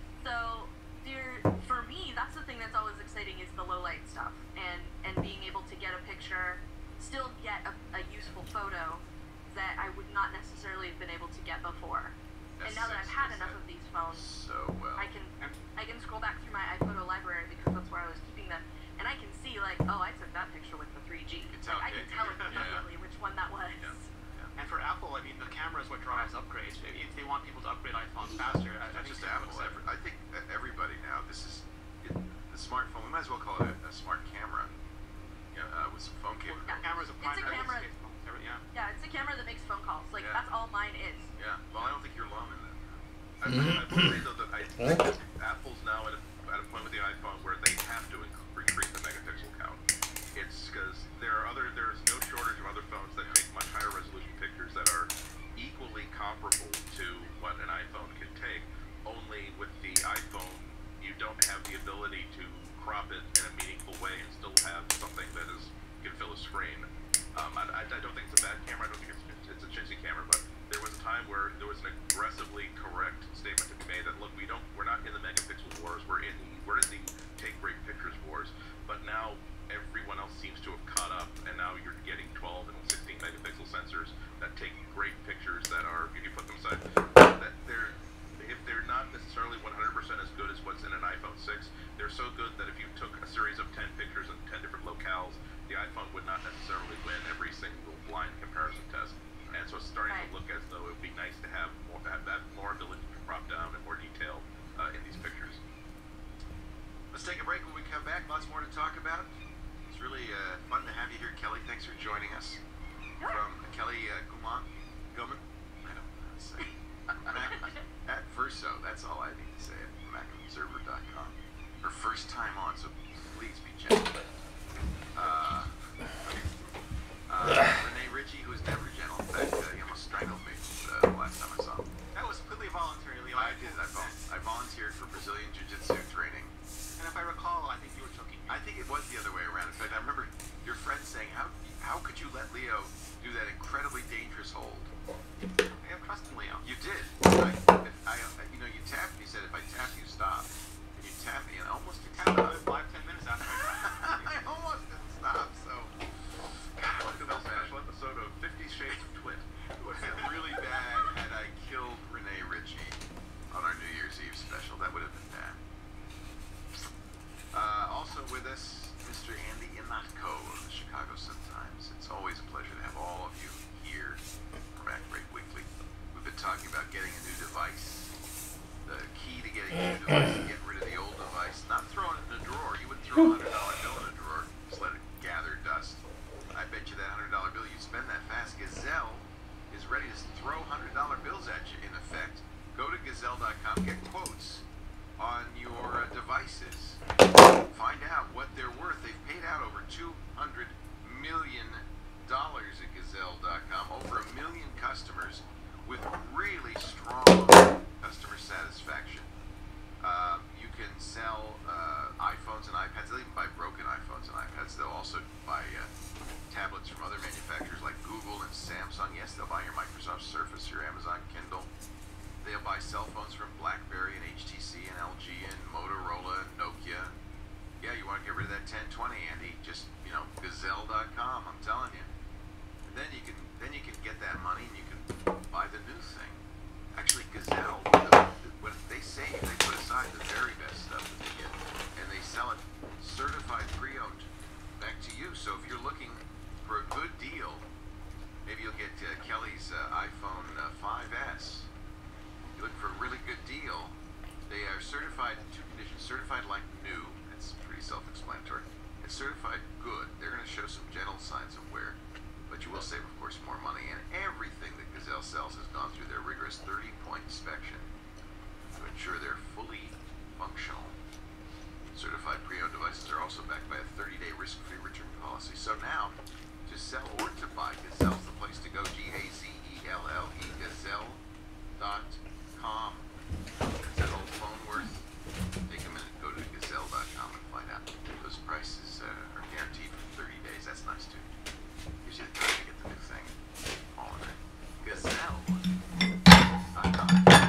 So there, for me, that's the thing that's always exciting is the low light stuff. And, and being able to get a picture, still get a, a useful photo that I would not necessarily have been able to get before. And now that I've had enough of these phones, So well. I can I can scroll back through my iPhoto library because that's where I was keeping them, and I can see like, oh, I took that picture with the three G. can tell, Like, I can yeah. tell Yeah. immediately which one that was. Yeah. And for Apple, I mean, the camera is what drives upgrades. If if they want people to upgrade iPhones faster, I, I Not think just they Apple. will. Every, I think that everybody now. This is it, the smartphone. We might as well call it a, a smart camera. You know, uh, with some phone Well, capabilities. camera's a It's a primary camera. use case. Yeah. Yeah, it's a camera that makes phone calls. Like Yeah. that's all mine is. Yeah. Well, I don't think you're alone in that. I, I will say though that I think that Apple's now at a, at a point with the iPhone where they have to inc- increase the megapixel count. It's because there are other there's no shortage of other phones that take much higher resolution pictures that are equally comparable to what an iPhone can take. Only with the iPhone, you don't have the ability to crop it in a meaningful way and still have something that is can fill a screen. Um, I, I, I don't think it's a bad camera. I don't think it's, it's a chintzy camera, but there was a time where there was an aggressively correct statement to be made that look, we don't, we're not in the megapixel wars. We're in the, we're in the take great pictures wars. But now everyone else seems to have caught up, and now you're getting twelve and sixteen megapixel sensors that take great pictures that are, if you put them aside, that they're, if they're not necessarily one hundred percent as good as what's in an iPhone six, they're so good that if you took a series of ten pictures in ten different locales, the iPhone would not necessarily win every single blind comparison test. And so it's starting Right. to look as though it would be nice to have more, have that more ability to drop down and more detail uh, in these pictures. Let's take a break. When we come back, lots more to talk about. It's really uh, fun to have you here, Kelly. Thanks for joining us. Sure. From uh, Kelly uh, Guman, Gilman. I don't know how to say it. Mac, at Verso. That's all I need to say at Mac Observer dot com. Her first time on, so please be gentle. Uh, Rene Ritchie, who's never gentle. In fact, uh, he almost strangled me uh, the last time I saw him. That was completely voluntary, Leo. I did. I, vol- I volunteered for Brazilian Jiu-Jitsu training. And if I recall, I think you were choking me. I think it was the other way around. In fact, I remember your friend saying, "How how could you let Leo do that incredibly dangerous hold?" I have trust in Leo. You did. I, I, I, you know, you tapped. You said, "If I tap, you stop." And you tapped me, and almost you tapped. Another five, ten minutes after I tapped. I almost didn't stop. So, God, Welcome to a special episode of Fifty Shades of Twit. it would have been really bad had I killed Rene Ritchie on our New Year's Eve special. That would have been bad. Uh, also with us, Mister Andy Ihnatko of the Chicago Sun-Times. It's always a pleasure to have all of you here for Backbreak Weekly. We've been talking about getting a new device. The key to getting a new device is getting rid of the old device. Not throwing it in a drawer. You wouldn't throw a one hundred dollar bill in a drawer. Just let it gather dust. I bet you that one hundred dollar bill you spend that fast. Gazelle is ready to throw one hundred dollar bills at you, in effect. Go to gazelle dot com, get quotes on your uh, devices. Find out what they're worth. They've paid out over two hundred million dollars at gazelle dot com. Over a million customers with really strong customer satisfaction. Uh, you can sell uh, iPhones and iPads. They'll even buy broken iPhones and iPads. They'll also buy uh, tablets from other manufacturers like Google and Samsung. Yes, they'll buy your Microsoft Surface, your Amazon Kindle. They'll buy cell phones from BlackBerry and H T C and L G and Motorola and Nokia. Yeah, you want to get rid of that ten twenty, Andy? Just, you know, gazelle dot com. I'm telling you. And then you can then you can get that money and you can buy the new thing. Actually, Gazelle, when they save, they put aside the very best stuff that they get, and they sell it certified pre-owned back to you. So if you're looking for a good deal, maybe you'll get uh, Kelly's uh, iPhone uh, five S. You're looking for a really good deal. They are certified in two conditions: certified like new. That's pretty self-explanatory. And certified good. They're going to show some gentle signs of wear, but you will save, of course, more money. And everything that Gazelle sells has gone through their rigorous thirty-point inspection to ensure they're fully functional. Certified pre-owned devices are also backed by a thirty day risk-free return policy. So now, to sell or to buy, Gazelle's the place to go. G A Z E L L E, gazelle dot com. Is that old phone worth? Take a minute, go to gazelle dot com and find out. Those prices uh, are guaranteed for thirty days. That's nice too. Gives you the time to get the new thing all in it. gazelle dot com.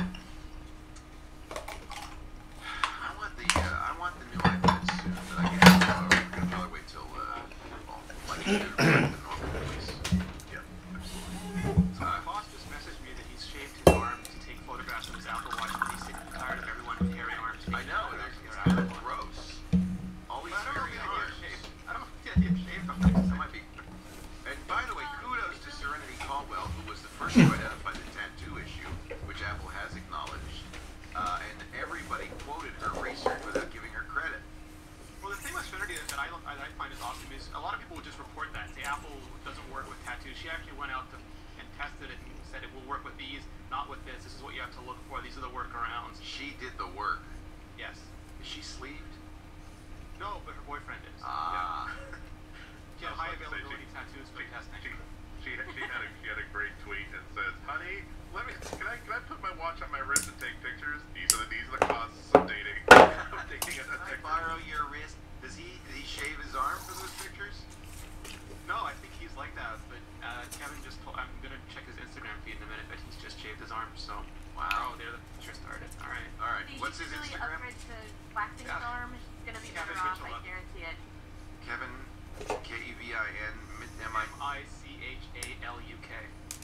I want the uh, I want the new iPad soon, but I guess uh, we're gonna probably wait till uh, well, like the normal release. Yeah, absolutely. So my boss just messaged me that he's shaved his arm to take photographs of his Apple Watch, but he's sick and tired of everyone with hairy arms. I know, taking it's photographs kind of of their Apple Watch. gross. Always But I don't know very if the idea hard. of shave. I don't know if the idea of shave arms. That might be. And by the way, kudos to Serenity Caldwell, who was the first to identify the tattoo issue, which Apple has acknowledged. Uh, and everybody quoted her research without giving her credit. Well, the thing with Serenity that I, I I find is awesome is a lot of people would just report that. Say Apple doesn't work with tattoos. She actually went out to, and tested it and said it will work with these, not with this. This is what you have to look for. These are the workarounds. She did the work. Yes. Is she sleeved? No, but her boyfriend is. Ah. Yeah. She had I was high about to say, availability tattoos for She, testing. she, she, she, had a, she had a great tweet that says, "Honey, let me can I can I put my watch on my wrist and take pictures? These are the these are the costs of dating." Of taking a Can I picture. borrow your wrist? Does he did he shave his arm for those pictures? No, I think he's like that. But uh, Kevin just told. I'm gonna check his Instagram feed in a minute, but he's just shaved his arm. So Wow. oh, there the picture started. All right. All right. He What's should his really Instagram? upgrade to waxing Yeah. his arm. He's gonna be Kevin better off, Mitchell I up. guarantee it. Kevin, K E V I N M I M I C H A L U K.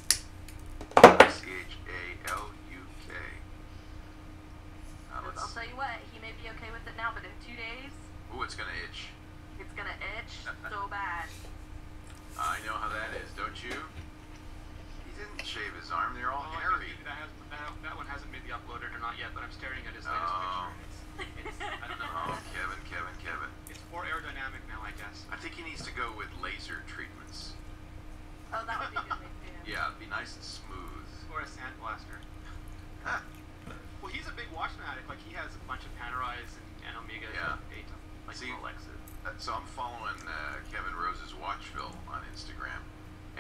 C H A L U K. Uh, I'll let's. tell you what, he may be okay with it now, but in two days, Ooh, it's gonna itch. it's gonna itch so bad. I know how that is, don't you? He didn't shave his arm. They're all Oh, I hairy. think that, has, that, that one hasn't made the upload or not yet, but I'm staring at his latest Oh. picture. It's, it's, I don't Oh, know. Kevin, Kevin, Kevin. It's more aerodynamic now, I guess. I think he needs to go with laser treatments. Oh, that would be good way too. Yeah, it'd be nice and smooth. Or a sandblaster. Huh. Well, he's a big watch fanatic. Like, he has a bunch of Panerais and, and Omegas Yeah. and Daytona, like See, Rolexes. Uh, So I'm following uh, Kevin Rose's Watchville on Instagram,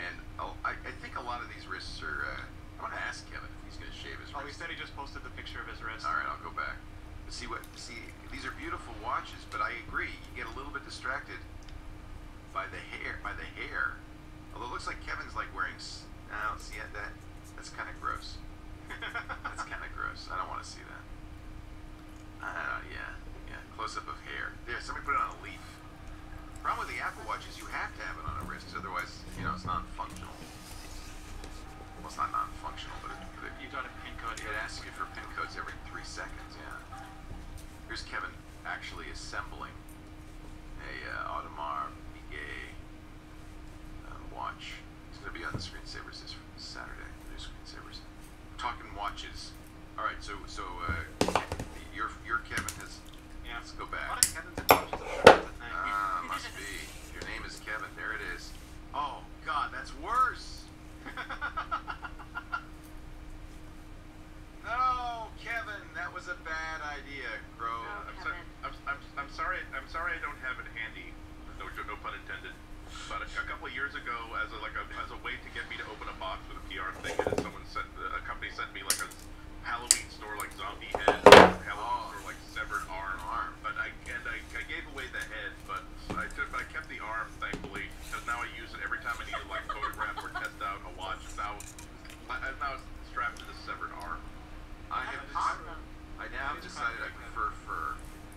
of years ago, as a like a, as a way to get me to open a box with a P R thing, and someone sent a company sent me like a Halloween store like zombie head, Halloween store like severed arm, arm. But I and I, I gave away the head, but I took I kept the arm thankfully because now I use it every time I need to like photograph or test out a watch. Now I, now it's strapped to the severed arm. I have That's decided, awesome. I now have decided I prefer fur.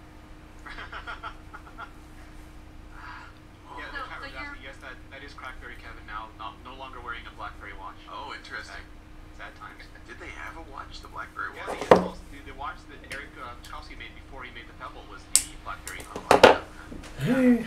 Yeah, So- the chat so was you're- asking, yes, that, that is Crackberry Kevin now, not, no longer wearing a BlackBerry watch. Oh, interesting. Sad times. Did they have a watch, the BlackBerry Yeah, watch? the impulse, the, the watch that Eric uh, Chelsea made before he made the Pebble was the BlackBerry. Oh, I love that. The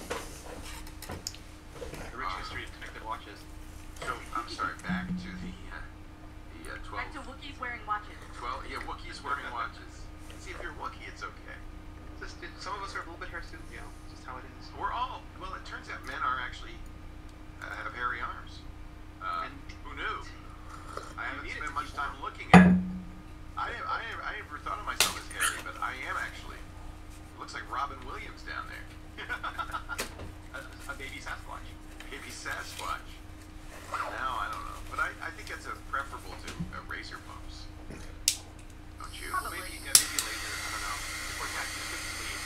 rich history of connected watches. So, I'm sorry, back to the, uh, the uh, twelve, Back to Wookiees wearing watches. twelve, yeah, Wookiees wearing watches. See, if you're Wookiee, it's okay. Just, it, some of us are a little bit hirsute, you know, just how it is. We're all, well, it turns out men are actually, uh, have hairy arms. Uh, And- who knew? I haven't need it spent to much keep time warm. looking at it. I, have, I, have, I never thought of myself as hairy, but I am actually. It looks like Robin Williams down there. a, a baby Sasquatch. Maybe Sasquatch. Now, I don't know. But I, I think that's a preferable to uh, razor bumps. Don't you? Well, Probably. maybe, yeah, maybe later, I don't know. Or tattoos with the sleeve.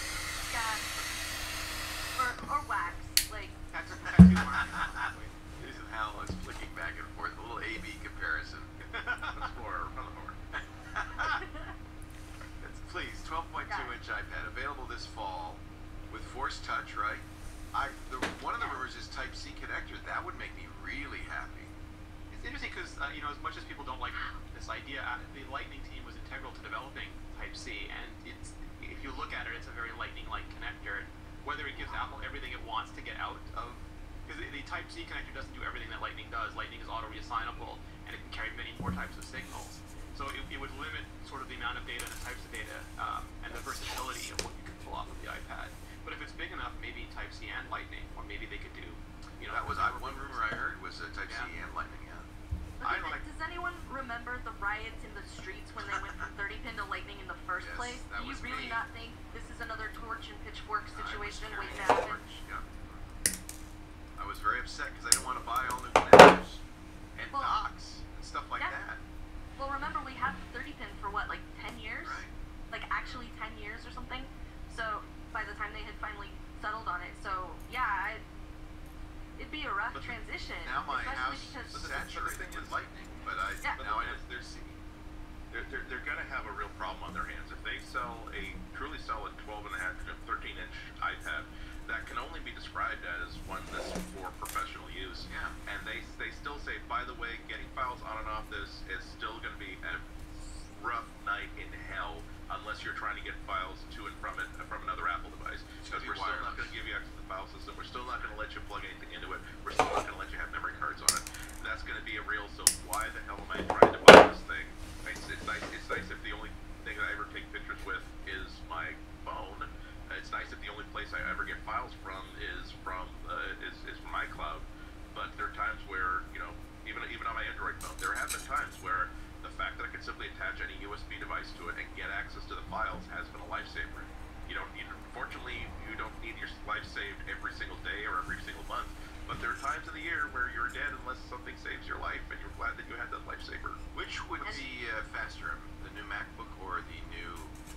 Yeah. Or, or wax. Like, Tattoo, tattoo mark. This is Hal is flicking back and forth. A little A B comparison. That's for another horn. It's, please, twelve point two inch iPad available this fall with Force Touch, right? I the, one of the rumors is Type C connector. That would make me really happy. It's interesting because, uh, you know, as much as people don't like this idea, uh, the Lightning team was integral to developing Type C, and it's, if you look at it, it's a very Lightning-like connector. Whether it gives Apple everything it wants to get out of, because the, the Type C connector doesn't do everything that Lightning does. Lightning is auto-reassignable, and it can carry many more types of signals. So it, it would limit sort of the amount of data and the types of data, um, and the versatility of what you can pull off of the iPad. But if it's big enough, maybe Type C and Lightning, or maybe they could do, you know, That was I, one rumor I heard was uh, Type C Yeah. and Lightning. Yeah. But I does, like- does anyone remember the riots in the streets when they went from thirty pin to Lightning in the first Yes, place? that Do you was really me. not think this is another torch and pitchfork I was situation waiting to carrying happen? torch, yeah. I was very upset because I didn't want to buy all new connectors and Well, docks and stuff like yeah. that. Well, remember we had the thirty pin for what, like ten years? Right. Like actually ten years or something. So by the time they had finally settled on it, so yeah, I, it'd be a rough But transition. Now my especially house because is the- saturated thing with is- Lightning, but I Yeah. but now I know But- there's C. They're, they're, they're going to have a real problem on their hands. If they sell a, truly sell a twelve and a half to thirteen inch iPad, that can only be described as one that's for professional use. Yeah. And they, they still say, by the way, getting files on and off this is still going to be a rough night in hell unless you're trying to get files to and from it from another Apple device. It's Because gonna be we're still not wireless. going to give you access to the file system. We're still not going to let you plug anything into it. We're still not going to let you have memory cards on it. That's going to be a real, so why the hell am I trying to buy this thing? It's, it's nice. It's nice if the only thing that I ever take pictures with is my phone. It's nice if the only place I ever get files from is from uh, is, is from iCloud. But there are times where, you know, even even on my Android phone, there have been times where the fact that I can simply attach any U S B device to it and get access to the files has been a lifesaver. You don't need, fortunately, you don't need your life saved every single day or every single month. But there are times of the year where you're dead unless something saves your life, and you're glad that you had that lifesaver. Which would be uh, faster, the new MacBook or the new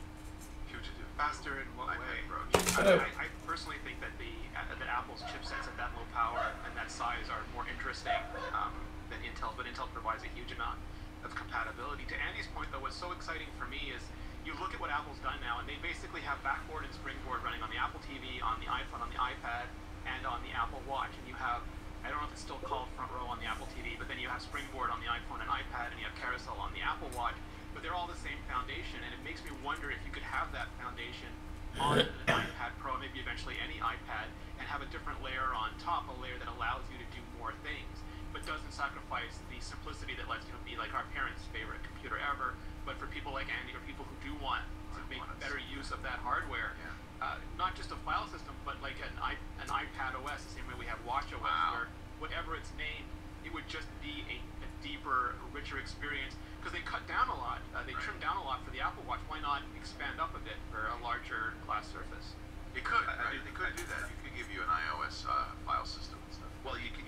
Q two? Faster in what iPad way? Pro. I, I, I personally think that the uh, that Apple's chipsets at that low power and that size are more interesting um, than Intel, but Intel provides a huge amount of compatibility. To Andy's point, though, what's so exciting for me is you look at what Apple's done now, and they basically have backboard and springboard running on the Apple T V, on the iPhone, on the iPad, and on the Apple Watch. And you have, I don't know if it's still called Front Row on the Apple T V, but then you have springboard on the iPhone and iPad, and you have Carousel on the Apple Watch. But they're all the same foundation, and it makes me wonder if you could have that foundation on an iPad Pro, maybe eventually any iPad, and have a different layer on top, a layer that allows you to do more things, but doesn't sacrifice the simplicity that lets you be like our parents' favorite computer ever. But for people like Andy or people who do want to make better use of that hardware, uh, not just a file system, but like an, I, an iPad O S, the same way we have watch O S, Wow. where whatever its name, it would just be a, a deeper, richer experience. Because they cut down a lot, uh, they trimmed down a lot for the Apple Watch. Why not expand up a bit for a larger glass surface? It could, I- I right? do- They could I- do that. You could give you an iOS uh, file system and stuff. Well, you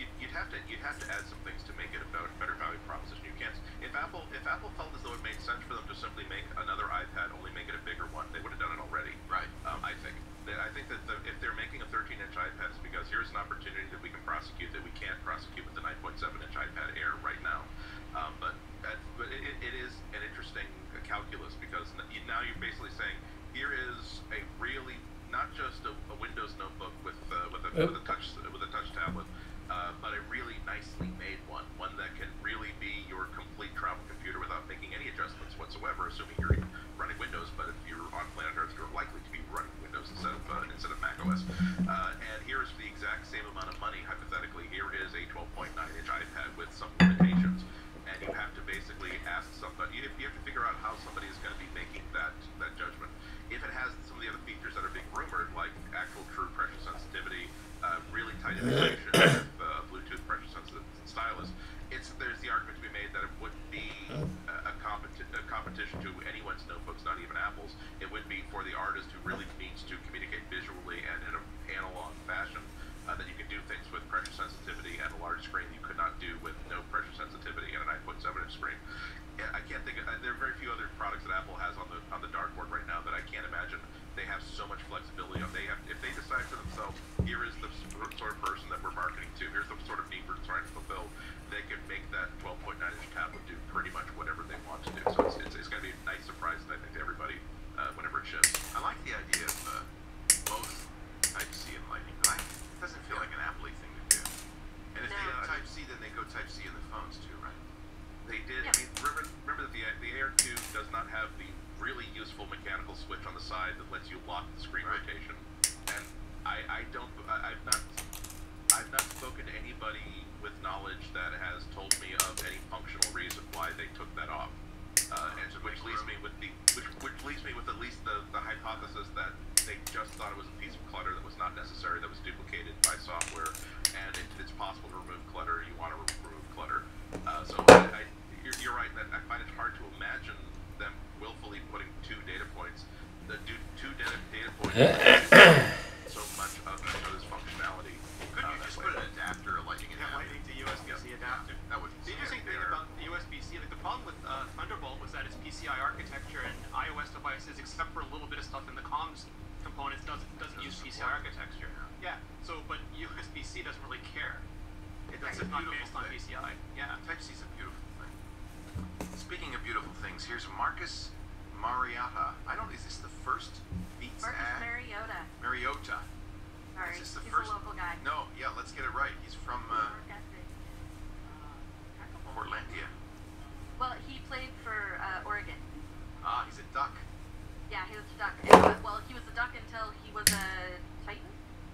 you'd have to add some things to make it a better, better value proposition. You can't. If Apple if Apple felt as though it made sense for them to simply make another iPad, only make it a bigger one, they would have done it already. Right. Um, I think. I think that the, if they're making a thirteen inch iPad, it's because here's an opportunity that we can prosecute that we can't prosecute with the nine point seven inch iPad Air right now. Um, but that, but it, it is an interesting calculus because now you're basically saying here is a really not just a, a Windows notebook with uh, with, a, with a touch with a touch tablet, uh, but a really nicely made one, one that can really be your complete travel computer without making any adjustments whatsoever, assuming you're even running Windows. But if you're on planet Earth, you're likely to be running Windows instead of uh, instead of Mac O S. Uh, and here is the exact same amount of money, hypothetically. Here is a twelve point nine inch iPad with some limitations, and you have to basically ask somebody. You have, you have to figure out how somebody is going to be making that that judgment. If it has some of the other features that are being rumored, like actual true pressure sensitivity, uh, really tight integration with uh, Bluetooth pressure sensitive stylus, it's there's the argument to be made that it would be a, a, competi- a competition to anyone's notebooks, not even Apple's. It would be for the artist who really needs to communicate visually and in an analog fashion, uh, that you can do things with pressure sensitivity and a large screen you could not do with no pressure sensitivity and a nine point seven inch screen. I can't think of, there are very few other products that Apple has on the on the dartboard right now that I can't imagine they have so much flexibility on. They have, if they decide for themselves, here is the sort of person that we're marketing to, here's the sort of need we're trying to fulfill, they can make that twelve point nine inch tablet do pretty much whatever they want to do. So it's, it's, it's going to be a nice surprise, I think, to everybody uh, whenever it ships. I like the idea of uh, both Type-C and Lightning, but I, it doesn't feel like an Apple-y thing to do. And if No. they go Type-C, then they go Type-C in the phones too, right? They did. Yeah. I mean, remember, remember that the the Air two does not have the really useful mechanical switch on the side that lets you lock the screen Right. rotation. And I, I don't. I, I've not. I've not spoken to anybody with knowledge that has told me of any functional reason why they took that off. Uh, and so, which leaves me with the which which leaves me with at least the the hypothesis that they just thought it was a piece of clutter that was not necessary, that was duplicated by software, and it, it's possible to remove clutter. You want to re- remove clutter. Uh, so I, I, you're, you're right that I find it hard to imagine them willfully putting two data points, the do, two data, data points, so much of, of this functionality. Couldn't uh, you just that put way. an adapter, a Lightning Yeah, adapter? Lightning to U S B C adapter. That would. The interesting thing there. about the U S B C, like the problem with uh, Thunderbolt was that its P C I architecture and iOS devices, except for a little bit of stuff in the comms components, doesn't doesn't use P C I architecture. Yeah. So, but U S B C doesn't really care. It, That's it's a not beautiful based on thing. P C I. Yeah. Type-C is a beautiful thing. Speaking of beautiful things, here's Marcus Mariota. I don't. Is this the first Beats Marcus ad? Mariota. Mariota. Sorry, Is this the he's first? a local guy. No. Yeah. Let's get it right. He's from uh, Portlandia. Well, he played for uh, Oregon. Ah, he's a Duck. Yeah, he was a Duck. And, uh, well, he was a Duck until he was a Titan.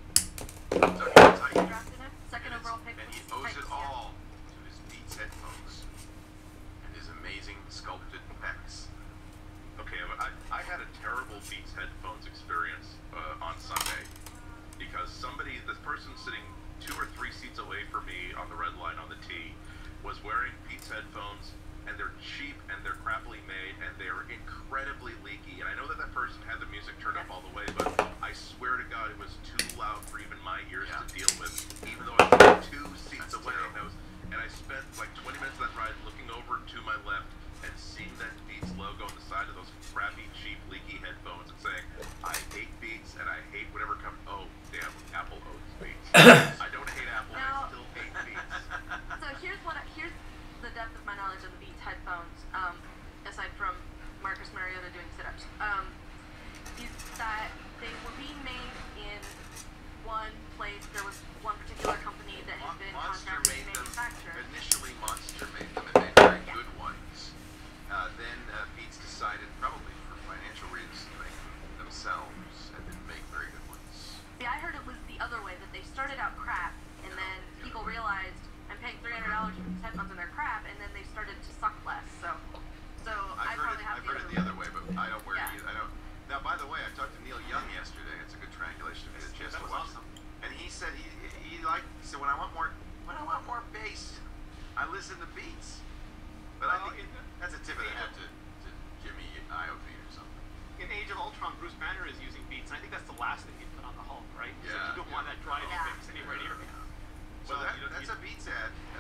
Duck and They Titan. drafted him. Second And, it's- overall pick. and he was owes Titans, it yeah. all to his Beats headphones and his amazing sculpted pecs. Okay, but I, I had a terrible Beats headphones experience uh, on Sunday because somebody, this person sitting two or three seats away from me on the red line on the T, was wearing Beats headphones, and they're cheap and they're crappily made and they're incredibly leaky. And I know that that person had the music turned up all the way, but I swear to God, it was too loud for even my ears Yeah. to deal with, even though I was two seats That's away. And I, terrible. was, and I spent like twenty minutes of that ride looking over to my left and seeing that Beats logo on the side of those crappy, cheap, leaky headphones and saying, I hate Beats and I hate whatever comes. Oh, damn, Apple owns Beats. I don't hate Apple, Now- I still hate Beats. So here's what I, here's the depth of my knowledge of the Beats headphones. Um, aside from Marcus Mariota doing sit-ups, um, is that they were being made in one place. There was one particular company that had Mon- been Monster contracted to made them. manufacture. Initially, Monster made them, and made very Yeah. good ones. Uh, then uh, Beats decided, probably for financial reasons, to make them themselves and didn't make very good ones. See, I heard it was the other way, that they started out crap, and then people realized, I'm paying three hundred dollars for these headphones and they're crap, and then they started to suck less. So, so I I've heard probably it. have I've the heard it other the other way, but I don't wear Yeah. it. I don't. Now, by the way, I talked to Neil Young yesterday. It's a good triangulation. I had a chance That to was watch awesome. it. And he said he he liked. He said when I want more when I want more bass, I listen to Beats. But I Well, think in- that's a tip of the yeah. hat to, to Jimmy Iovine or something. In Age of Ultron, Bruce Banner is using Beats, and I think that's the last thing he'd put on the Hulk, right? So Yeah, you don't yeah. want that drive Yeah. mix anywhere near him. So Well, that, you know, that's you- a Beats ad. Uh,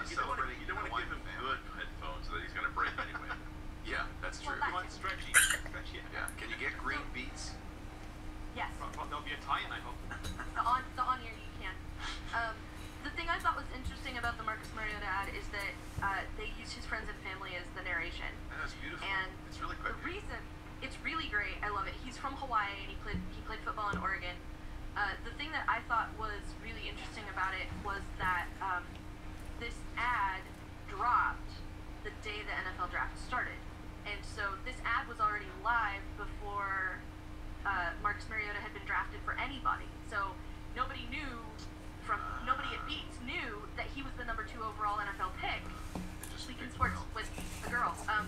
uh, You don't want to celebrating you don't my want to wife give him and family. good headphones that he's going to break anyway. Yeah, that's true. Well, You want stretchy, stretchy. Yeah. Can you get green beats? Yes. Well, well, there'll be a tie-in, I hope. The on the on air you can. Um, the thing I thought was interesting about the Marcus Mariota ad is that uh, they used his friends and family as the narration. That's beautiful. And it's really the quick. reason it's really great, I love it. He's from Hawaii and he played he played football in Oregon. Uh, the thing that I thought was really interesting about it was that um, this ad dropped the day the N F L draft started, and so this ad was already live before uh, Marcus Mariota had been drafted for anybody. So nobody knew from nobody at Beats knew that he was the number two overall N F L pick. Speaking sports with a girl. Um,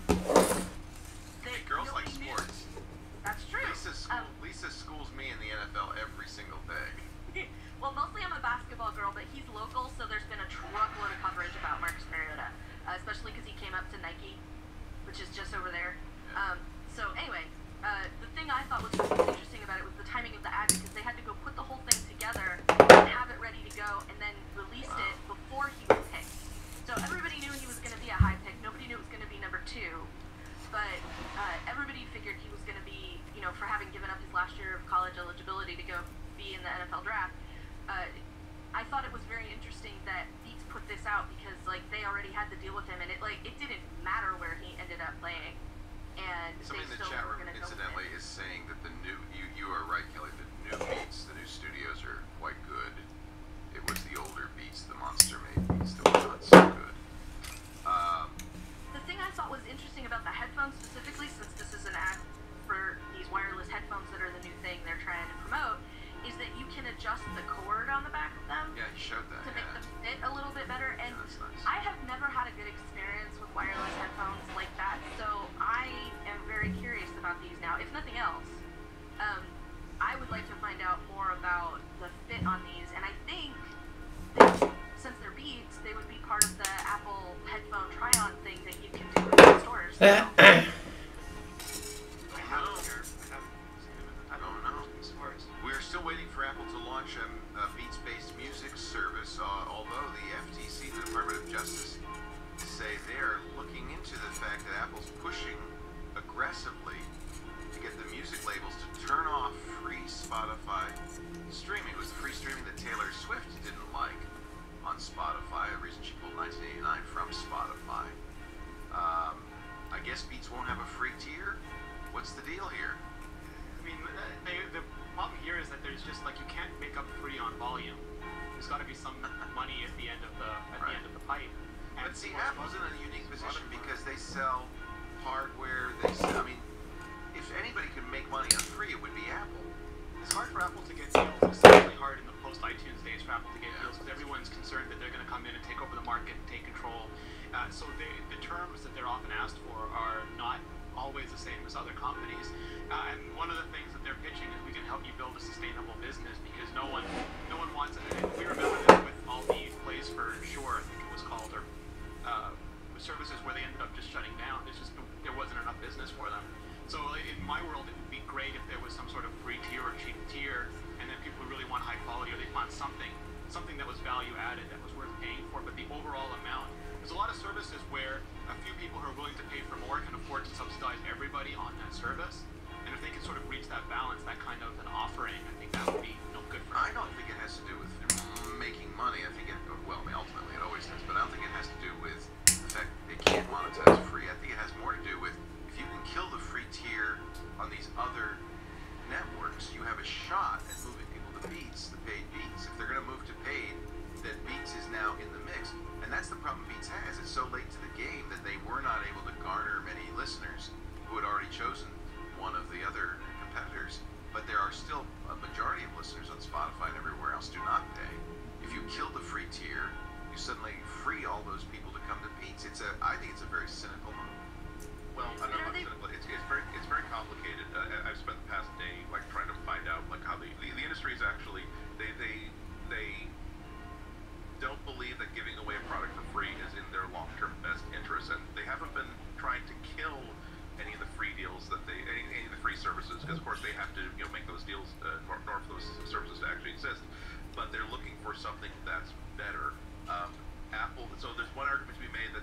they, Hey, girls like nobody knew- sports. That's true. Lisa, school, Um, Lisa schools me in the N F L every single day. well, mostly I'm a basketball girl, but he's local, so there's been a truckload of coverage about Marcus Mariota, uh, especially because he came up to Nike, which is just over there. Um, so anyway, uh, the thing I thought was really interesting about it was the timing of the ad, because they had to go put the whole thing together and have it ready to go, and then released it before he was picked. So everybody knew he was going to be a high pick. Nobody knew it was going to be number two, but uh, everybody figured he was going to be, you know, for having given up his last year of college eligibility to go be in the N F L draft. Uh, I thought it was very interesting that Beats put this out because, like, they already had the deal with him, and it like it didn't matter where he ended up playing, and Somebody in they the still chat were room, going to go with incidentally, it. is saying that the new, you, you are right, Kelly, the new Beats, the new studios are quite good. It was the older Beats, the Monster made Beats that were not so good. Um, The thing I thought was interesting about the headphones specifically, since this is an ad for these wireless headphones that are the new thing they're trying to promote, is that you can adjust the cord on the back of them yeah, he showed that, to make yeah. them fit a little bit better. And Yeah, that's nice. I have never had a good experience with wireless headphones like that, so I am very curious about these now. If nothing else, um, I would like to find out more about the fit on these, and I think that since they're Beats, they would be part of the Apple headphone try-on thing that you can do in stores. So. I have it here. I have I don't know. sports. We're still waiting for Apple to launch a, a Beats-based music service, uh, although the F T C, the Department of Justice, say they're looking into the fact that Apple's pushing aggressively to get the music labels to turn off free Spotify streaming. It was the free streaming that Taylor Swift didn't like on Spotify, a reason she pulled nineteen eighty-nine from Spotify. Um, I guess Beats won't have a free tier? What's the deal here? I mean, uh, they, the problem here is that there's just like you can't make up free on volume. There's got to be some money at the end of the at Right. the end of the pipe. And But see, most- Apple's in a unique position because they sell hardware. They sell, I mean, if anybody could make money on free, it would be Apple. It's hard for Apple to get deals. It's especially hard in the post-iTunes days for Apple to get deals because everyone's concerned that they're going to come in and take over the market and take control. Uh, so they, the terms that they're often asked for are not always the same as other companies. Uh, and one of the things that they're pitching is we can help you build a sustainable business because no one, no one wants it. And we remember this with all the plays for Shure, I think it was called, or uh, services where they ended up just shutting down. It's just there wasn't enough business for them. So in my world, it would be great if there was some sort of free tier or cheap tier, and then people really want high quality or they want something, something that was value added, that was worth paying for. But the overall amount, there's a lot of services where a few people who are willing to pay for more can afford to subsidize everybody on that service. And if they can sort of reach that balance, that kind of an offering, I think that would be you know, good for I don't everybody. think it has to do with making money. I think it, well, I mean, ultimately it always does, but I don't think it has to do with the fact they can't monetize free. I think it has more to do with if you can kill the free tier on these other networks, you have a shot at moving people to Beats, the paid Beats. If they're going to move to paid, then Beats is now in the mix. And that's the problem Beats has. It's so late to the game that they were not able to garner many listeners who had already chosen one of the other competitors. But there are still a majority of listeners on Spotify and everywhere else do not pay. If you kill the free tier, you suddenly free all those people to come to Beats. It's a, I think it's a very cynical move. Well, I don't know about cynical. It's, it's very it's very complicated. Uh, I've spent the past day like trying to find out like how the the, the industry is actually they they they don't believe that giving away a product for free is in their long-term best interest, and they haven't been trying to kill any of the free deals that they any, any of the free services because of course they have to you know make those deals uh, in order for those services to actually exist. But they're looking for something that's better. Um, Apple. So there's one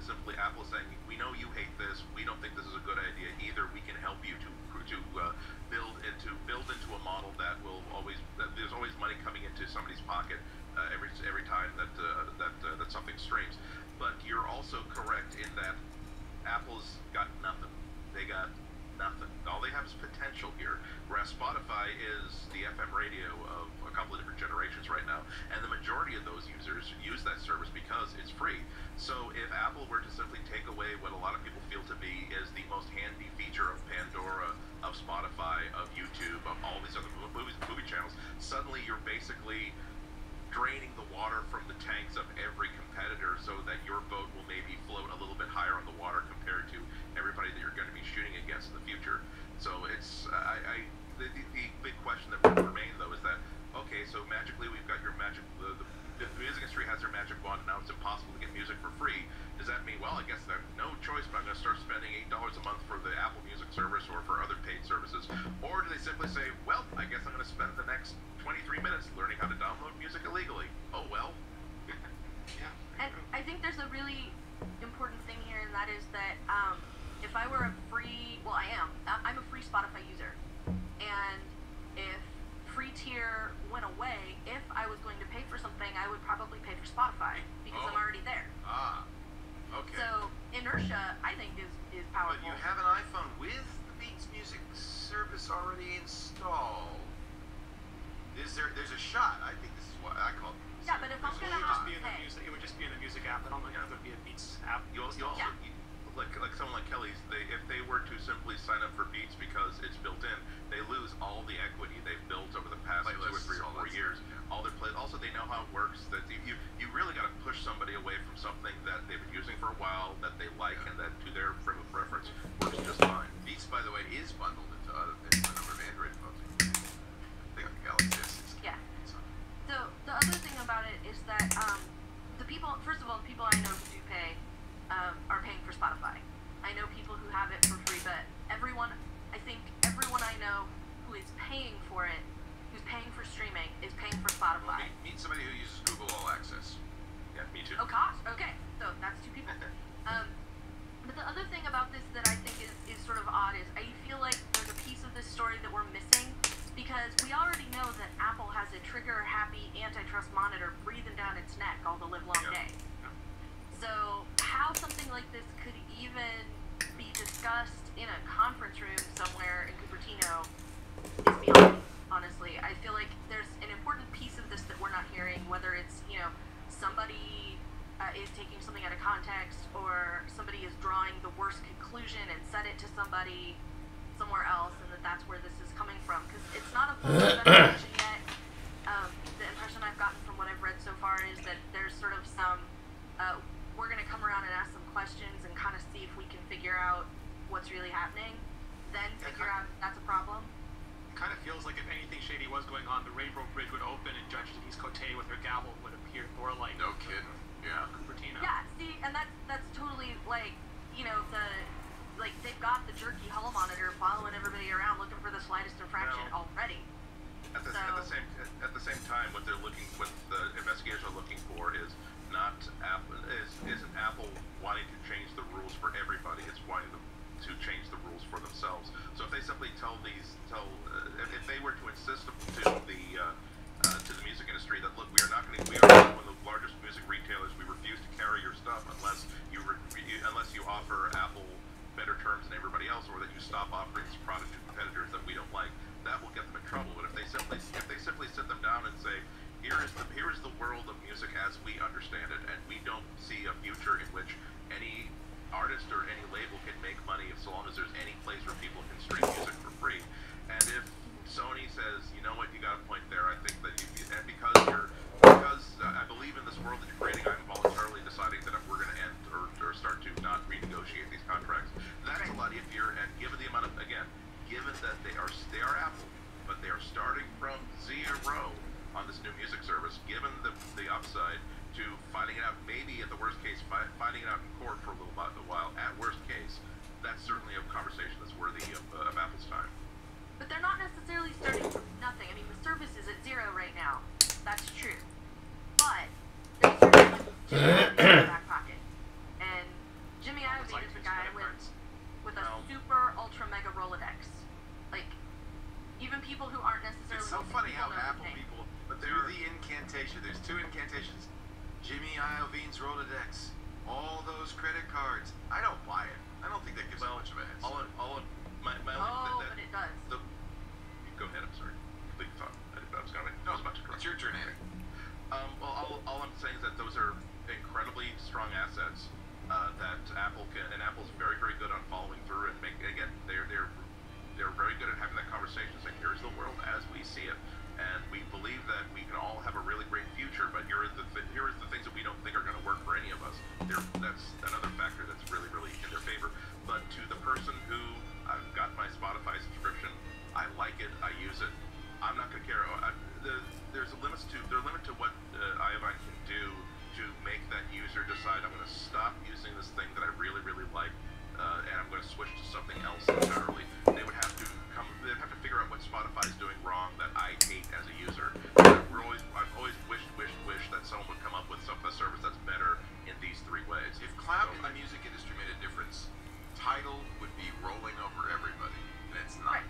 simply Apple saying, we know you hate this, we don't think this is a good idea either. We can help you to to uh, build into build into a model that will always that there's always money coming into somebody's pocket uh, every every time that uh, that uh, that something streams. But you're also correct in that Apple's got nothing. They got nothing. All they have is potential here. Whereas Spotify is the F M radio of a couple of different generations right now, and the majority of those users use that service because it's free. So if Apple were to simply take away what a lot of people feel to be is the most handy feature of Pandora, of Spotify, of YouTube, of all these other movies, movie channels, suddenly you're basically draining the water from the tanks of every competitor so that your boat will maybe float a little bit higher on the water compared to everybody that you're going to be shooting against in the future. So it's, I, I the, the, the big question that would remain though is that, okay, so magically we've got your magic, the, the, the music industry has their magic wand, now it's impossible to get music for free. Does that mean, well, I guess there's no choice, but I'm going to start spending eight dollars a month for the Apple Music service or for other paid services? Or do they simply say, well, I guess I'm going to spend the next twenty-three minutes learning how to download music illegally? Oh, well. Yeah. And I think there's a really important thing here, and that is that um, if I were a free, well, I am, I'm a free Spotify user, and if free tier went away, if I was going to pay for something, I would probably pay for Spotify because Oh. I'm already there. Ah, okay. So inertia, I think, is is powerful. But you have an iPhone with the Beats Music service already installed. Is there? There's a shot. I think this is what I call. Yeah, but if I'm It gonna would just be in the pay, music. It would just be in the music app. I don't think it would be a Beats app. You also, you also Yeah. you, like like someone like Kelly's, they if they were to simply sign up for Beats because it's built in, they lose all the equity they've built over the past two or Playlists, three or all four that years. stuff, yeah. All their play. Also, they know how it works. That you you, you really got to push somebody away from something that they've been using for a while, that they like, Yeah. and that to their frame of reference works just fine. Beats, by the way, is bundled into, other, into a number of Android phones. I think on the Galaxy S six. yeah. So, So the other thing about it is that um, the people, first of all, the people I know who do pay um, are paying for Spotify. I know people who have it for free, but everyone, I think everyone I know who is paying for it, who's paying for streaming, is paying for well, Spotify. meet, meet somebody who uses Google All Access. Yeah, me too. Oh gosh, okay. So that's two people. Um, but the other thing about this that I think is, is sort of odd is I feel like there's a piece of this story that we're missing because we already know that Apple has a trigger-happy antitrust monitor breathing down its neck all the livelong Yeah. day. So how something like this could even be discussed in a conference room somewhere in Cupertino is beyond me, honestly. I feel like there's an important piece of this that we're not hearing, whether it's, you know, somebody uh, is taking something out of context or somebody is drawing the worst conclusion and said it to somebody somewhere else, and that that's where this is coming from. Because it's not a full investigation yet. Um, the impression I've gotten from what I've read so far is that there's sort of some, uh, we're going to come around and ask some questions and kind of see if we can figure out what's really happening, then figure out if that's a problem. It kind of feels like if anything shady was going on, the Rainbow Bridge would open and Judge Denise Cote with her gavel would appear Thor-like. No kidding. Yeah. Cupertino. Yeah, see, and that's that's totally like, you know, the like they've got the jerky hall monitor following everybody around looking for the slightest infraction Well, already. At the, So- at the same at the same time, what they're looking, what the investigators are looking for is not Apple is isn't Apple wanting to change the rules for everybody. It's wanting them to change the rules for themselves. So if they simply tell these tell uh, if, if they were to insist to the uh, uh, to the music industry that look, we are not going to we are one of the largest music retailers. We refuse to carry your stuff unless you, re, you unless you offer Apple better terms than everybody else, or that you stop offering this product to competitors that we don't like. That will get them in trouble. But if they simply if they simply sit them down and say, here is the here is the world of music as we understand it, and we don't see a future in which any artist or any label can make money if so long as there's any place where people can stream music for free. And if Sony says, you know what, you got a point there, I think that you, and because you're because uh, I believe in this world that you're creating, I'm voluntarily deciding that if we're going to end or, or start to not renegotiate these contracts. That's a lot easier, and given the amount of, again, given that they are they are Apple, but they are starting from zero on this new music service, given the the upside to fighting it out, maybe at the worst case, fi fighting it out in court for a little while. At worst case, that's certainly a conversation that's worthy of, uh, of Apple's time. But they're not necessarily starting from nothing. I mean, the service is at zero right now. That's true. But they're starting with two in their back pocket. And Rolodex, all those credit cards. I don't buy it. I don't think that gives Well, much of a head all start. in, all in, my, my Oh, only, but that, it does. the, go ahead, I'm sorry. Complete thought. I, I was gonna make, I was about to correct. It's your turn, Andy. Um, well, all, all I'm saying is that those are incredibly strong assets uh, that Apple can, and Apple's very, very good on following through and make. Again, they're they're they're very good at having that conversation, saying, "Here's the world as we see it, and we believe that we can all have a really great future. But here are the th- here are the things that we don't think are going to work for any of us." They're, that's another factor that's really, really in their favor. But to the person who I've got my Spotify subscription, I like it, I use it. I'm not going to care. I, the, there's a limits to there are limit to what uh, Iovine can do to make that user decide I'm going to stop using this thing that I really, really like, uh, and I'm going to switch to something else entirely. They would have to come. They'd have to figure out what Spotify is doing wrong that I hate as a user. We're always, I've always wished, wished, wished that someone would come up with some a service that's better in these three ways. If cloud So in the I- music industry made a difference, Tidal would be rolling over everybody, and it's not.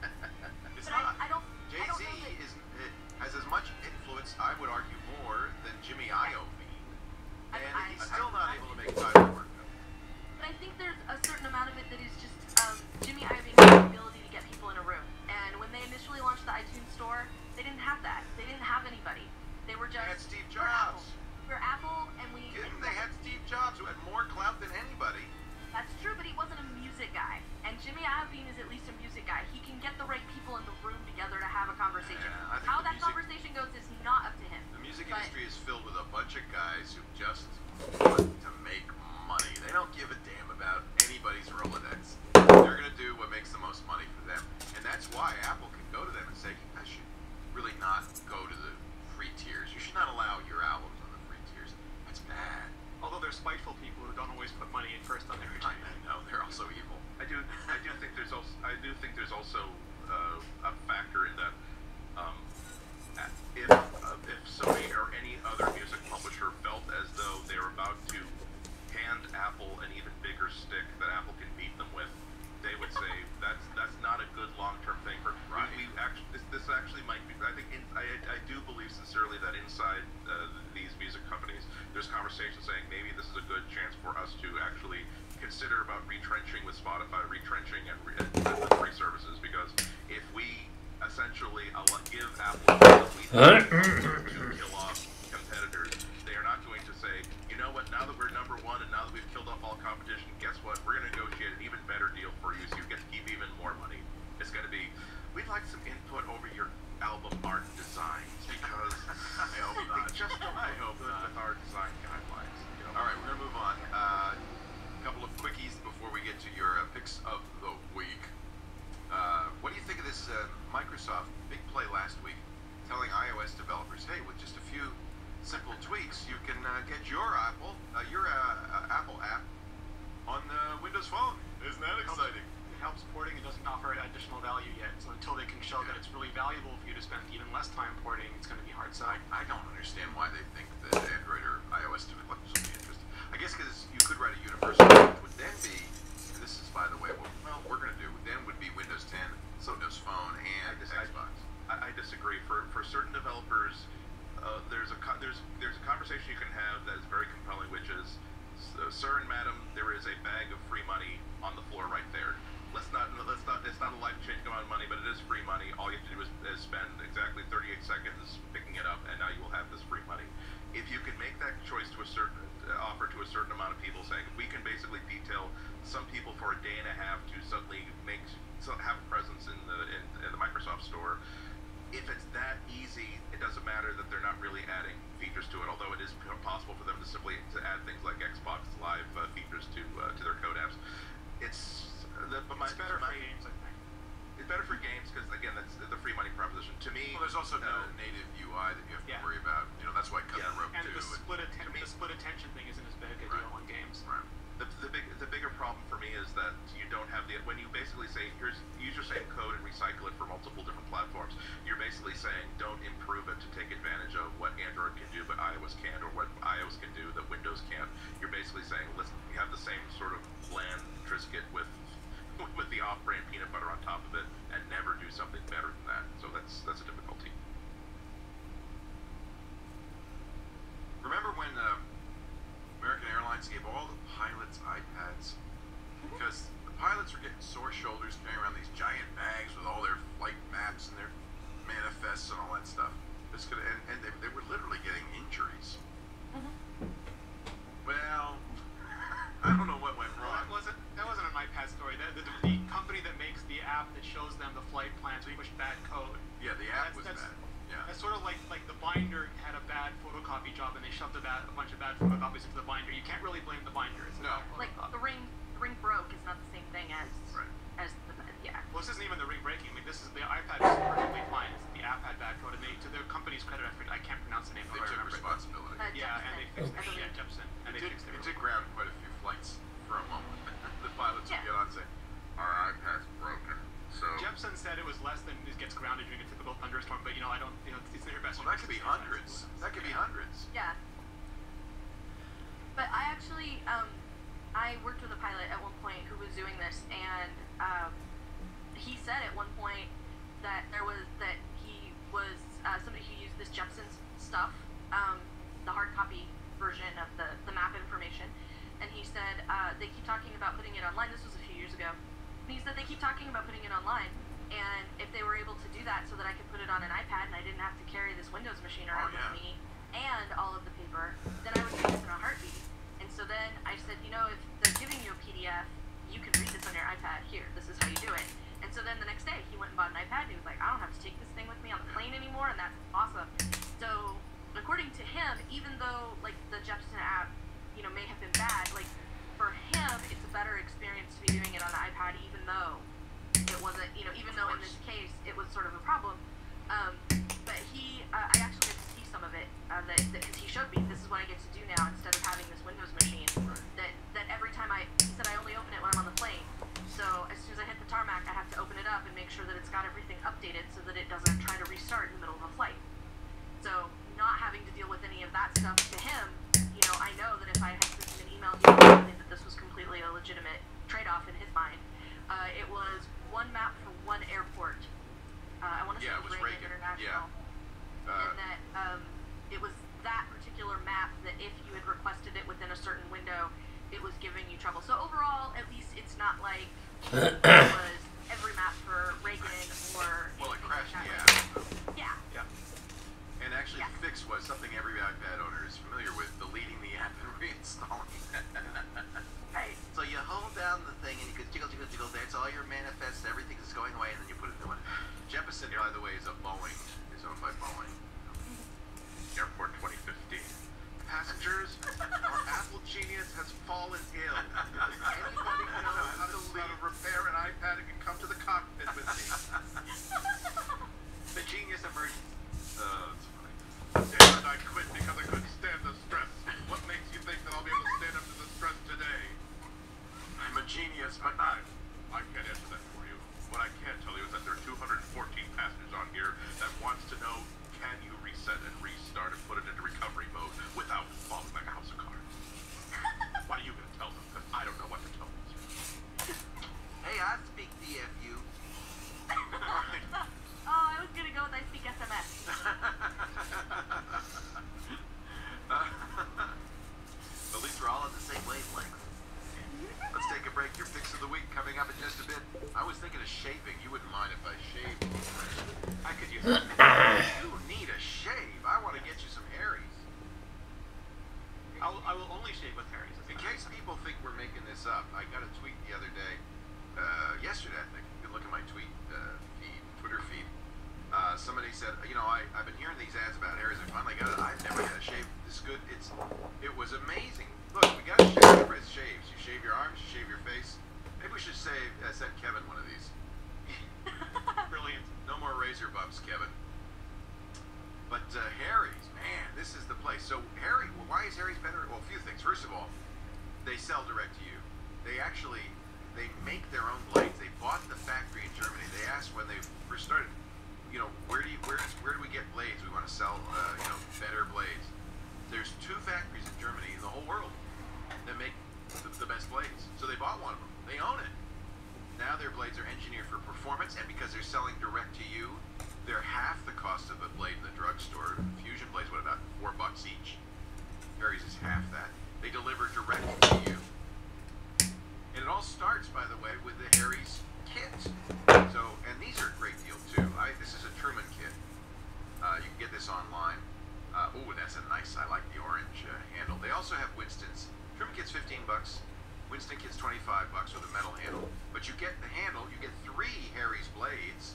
It's But not. I, I don't. Jay I don't Z know that. is it has as much influence, I would argue, more than Jimmy Iovine, I- and I- he's I- still not I- able to make Tidal work. But I think there's a certain amount of it that is just um, Jimmy Iovine has the ability to get people in a room. And when they initially launched the iTunes Store, they didn't have that. They didn't have anybody. They were They just had Steve we're Apple. Jobs. We're Apple, and we. Didn't they had Steve Jobs, who had more clout than anybody? That's true, but he wasn't a music guy. And Jimmy Iovine is at least a music guy. He can get the right people in the room together to have a conversation. Yeah, I think How the that music- conversation goes is not up to him. The music But- industry is filled with a bunch of guys who just want to make money. They don't give a damn about anybody's Rolodex. They're going to do what makes the most money for them. And that's why Apple can go to them and say, you guys should really not go to the free tiers. You should not allow your albums on the free tiers. That's bad. Although there's spiteful people who don't always put money in first on their I agenda. know, they're also evil. I do, I do think there's also, I do think there's also uh, a factor in that um, if uh, if Sony or any other music publisher felt as though they were about to hand Apple an even bigger stick that Apple can beat them with, they would say that's that's not a good long-term thing. For Right. we, we actually this, this actually might be. I think in, I I do believe sincerely that inside uh, these music companies, there's conversations saying maybe this is a good chance for us to actually consider about retrenching with Spotify, retrenching and, re- and the free services, because if we essentially allow, give Apple the lead to kill off competitors, they are not going to say, you know what, now that we're number one and now that we've killed off all competition, guess what, we're going to negotiate an even better deal for you so you get to keep even more money. It's going to be, we'd like some input over your album art designs, because I hope not. they just don't I look hope good not. with our design guidelines. You know? All right, we're going to move on. A uh, couple of quickies before we get to your uh, picks of the week. Uh, what do you think of this uh, Microsoft big play last week, telling iOS developers, hey, with just a few simple tweaks, you can uh, get your Apple, uh, your uh, uh, Apple app on the Windows Phone. Isn't that exciting? It helps porting. It doesn't offer additional value yet. So until they can show that it's really valuable for you to spend even less time porting, it's going to be hard I, selling. I don't understand why they think that Android or iOS developers would be interested. I guess because you could write a universal, which would then be, and this is, by the way, what well, we're going to do, then would be Windows ten, Windows Phone, and I dis- I- Xbox. I, I disagree. For for certain developers, uh, there's a co- there's there's a conversation you can have that is very compelling, which is, uh, sir and madam, there is a bag of free money on the floor right there. Let's not let's not it's not a life-changing amount of money, but it is free money. All you have to do is, is spend exactly thirty-eight seconds picking it up, and now you will have this free money. If you can make that choice to a certain uh, offer to a certain amount of people, saying we can basically detail some people for a day and a half to suddenly make so have a presence in the in, in the Microsoft Store. If it's that easy, it doesn't matter that they're not really adding features to it. Although it is possible for them to simply to add things like Xbox Live uh, features to uh, to their code apps. It's the, but my, It's better my, for games, I think. It's better for games because again, that's the free money proposition. To me, Well, there's also no uh, native U I that you have to Yeah. worry about. You know, that's why Cut Yeah. the Rope And two. the split, atten- to me- the split attention thing isn't as big a Right. deal on games. Right. The, the big the bigger problem for me is that you don't have the when you basically say here's use your same code and recycle it for multiple different platforms. You're basically saying don't improve it to take advantage of what Android can do but iOS can't, or what iOS can do that Windows can't. You're basically saying let's have the same sort of bland Triscuit with with the off-brand peanut butter on top of it, and never do something better than that. So that's that's a difficulty. Remember when uh, pilots' iPads? Because the pilots were getting sore shoulders carrying around these giant bags with all their flight maps and their manifests and all that stuff. This could, and, and they, they were literally getting injuries. Mm-hmm. Well, I don't know what went Well, that wrong. wasn't that wasn't an iPad story. The, the, the company that makes the app that shows them the flight plans we push bad code. Yeah, the app That's- was that's- bad. Yeah. That's sort of like like the binder had a bad photocopy job and they shoved a, bad, a bunch of bad photocopies into the binder. You can't really blame the binder. It's a No. bad Like photocopy. the ring, the ring broke is not the same thing as Right. as the yeah. Well, this isn't even the ring breaking. I mean, this is the iPad is perfectly fine. It's the app had bad code, and they, to their company's credit, I, forget, I can't pronounce the name. They but I took remember it. responsibility. Uh, Yeah, and they fixed I it. believe. Yeah, Jepson, and It they did, fixed it it. did ground quite a few flights for a moment. The pilots would Yeah. get on and say, our iPad's broken. So, Jepson said it was less than it gets grounded during a typical thunderstorm, but you know, I don't, you know, it's not your best. well, that could be hundreds. That could be hundreds. Yeah. But I actually, um, I worked with a pilot at one point who was doing this, and um, he said at one point that there was that he was uh, somebody who used this Jepson's stuff, um, the hard copy version of the the map information, and he said uh, they keep talking about putting it online. This was a few years ago. And he said they keep talking about putting it online, and if they were able to do that so that I could put it on an iPad and I didn't have to carry this Windows machine around Oh, yeah. with me and all of the paper, then I would do this in a heartbeat. And so then I said, you know, if they're giving you a P D F, you can read this on your iPad. Here, this is how you do it. And so then the next day, he went and bought an iPad, and he was like, I don't have to take this thing with me on the plane anymore, and that's awesome. So according to him, even though like the Jepson app, you know, may have been bad, like for him, it's a better experience to be doing it on the iPad, even though it wasn't, you know, even though in this case it was sort of a problem. Um, but he, uh, I actually got to see some of it, uh, that, that, cause he showed me, this is what I get to do now instead of having this Windows machine. Right. That, that every time I, he said I only open it when I'm on the plane. So as soon as I hit the tarmac, I have to open it up and make sure that it's got everything updated so that it doesn't try to restart in the middle of a flight. So not having to deal with any of that stuff to him, you know, I know that if I had sent him an email, he would tell me that this was completely a legitimate trade-off in his mind. Uh, it was one map for one airport. Uh, I want to Yeah, say it was Reagan Reagan. International. Yeah. Uh, And that um, it was that particular map that if you had requested it within a certain window, it was giving you trouble. So overall, at least it's not like it was every map for Reagan or well, it anything crashed like the that. app. Yeah. And actually, Yeah. the fix was something every iPad owner is familiar with, deleting the app and reinstalling it. Right. So you hold down the thing and you go jiggle, jiggle, jiggle. That's all your manifests, everything is going away, and then you put a new one. Jeppesen, by the way, is a Boeing. It's owned by Boeing. Airport twenty fifteen. Passengers, our Apple genius has fallen ill. If anybody knows how to, how to repair an iPad and can come to the cockpit with me. The genius emerges. Oh, it's funny. Damn it, I quit because I couldn't stand the stress. What makes you think that I'll be able to stand up to the stress today? I'm a genius, but I, not. I can't answer that for you. What I can tell you is that there are two hundred fourteen passengers on here that wants to know, can you reset and restart and put it into recovery mode without falling like a house of cards? What are you going to tell them? Because I don't know what to tell them. Hey, I speak D F U. Alright. Oh, I was gonna go with I speak S M S. At least we're all on the same wavelength. Let's take a break. Your fix of the week coming up in just a bit. I was thinking of shaving. You wouldn't mind if I shaved. I could use it. You need a shave. I want to get you some Harry's. I'll, I will only shave with Harry's. In case people think we're making this up, I got a tweet the other day, uh, yesterday I think. You can look at my tweet uh, feed, Twitter feed. Uh, somebody said, you know, I, I've been hearing these ads about Harry's. I finally got it. I've never had a shave this good. It's, it was amazing. Look, we got to shave different shaves. You shave your arms, you shave your face. Maybe we should save, uh, send Kevin one of these. Brilliant. No more razor bumps, Kevin. But uh, Harry's, man, this is the place. So Harry, well, why is Harry's better? Well, a few things. First of all, they sell direct to you. They actually, they make their own blades. They bought the factory in Germany. They asked when they first started, you know, where do you, where, where do we get blades? We want to sell, uh, you know, better blades. There's two factories in Germany in the whole world that make the, the best blades. So they bought one of them. They own it. Now their blades are engineered for performance, and because they're selling direct to you, they're half the cost of a blade in the drugstore. Fusion blades, what, about four bucks each? Harry's is half that. They deliver directly to you. have Winston's. Trim kit's fifteen bucks. Winston kit's twenty-five bucks with a metal handle. But you get the handle, you get three Harry's blades.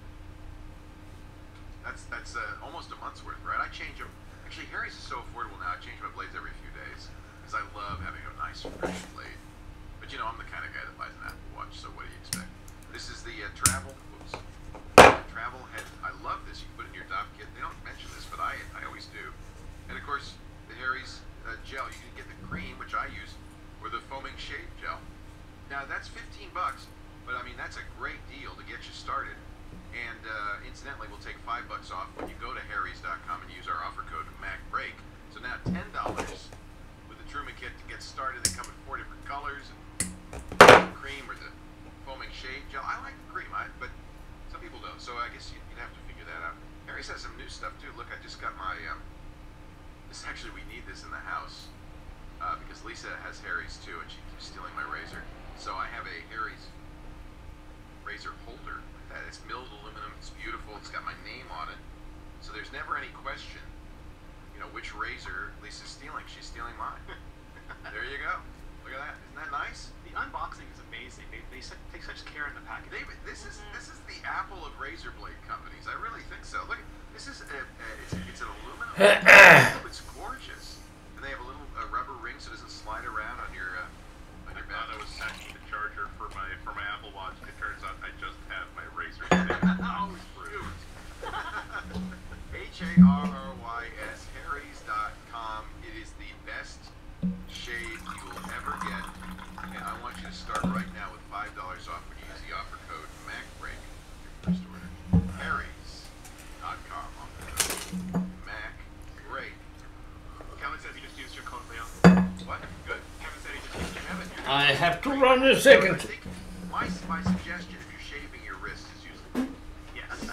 That's that's uh, almost a month's worth, right? I change them. Actually, Harry's is so affordable now. I change my blades every few days because I love having a nice fresh blade. But you know, I'm the kind of guy that buys an Apple Watch, so what do you expect? This is the uh, travel. Oops. Travel head. I love this. You can put it in your dock kit. They don't mention this, but I I always do. And of course, the Harry's uh, gel. You can get the cream, which I use, or the foaming shave gel. Now that's fifteen bucks, but I mean that's a great deal to get you started. And uh, incidentally, we'll take five bucks off when you go to harrys dot com and use our offer code MacBreak. So now ten dollars with the Truman kit to get started. They come in four different colors. And cream or the foaming shave gel. I like the cream, I, but some people don't. So I guess you'd, you'd have to figure that out. Harry's has some new stuff too. Look, I just got my. Um, this actually, we need this in the house uh, because Lisa has Harry's too, and she keeps stealing my razor. So I have a Harry's razor holder. That it's milled aluminum. It's beautiful. It's got my name on it. So there's never any question, you know, which razor Lisa's stealing. She's stealing mine. There you go. Look at that. Isn't that nice? The unboxing is amazing. They, they take such care in the package. David, this is this is the Apple of razor blade companies. I really think so. Look, this is a, a, it's, it's an aluminum. It's gorgeous, and they have a little uh, rubber ring so it doesn't slide around on your uh, on your back. I thought I was actually the charger for my for my Apple Watch. It turns out I just have my razor. Oh, cute. H A R R Y S Harrys dot com. It is the best shave you will ever get, and I want you to start right now with five dollars off when you use the offer code MacBreak. Your first order. Harrys dot com. MacBreak. Kevin says he just used your code, Leo. What? Good. Kevin said he just used your Kevin, you're I have to run a second. I think my, my suggestion, if you're shaving your wrist, is use the Yes.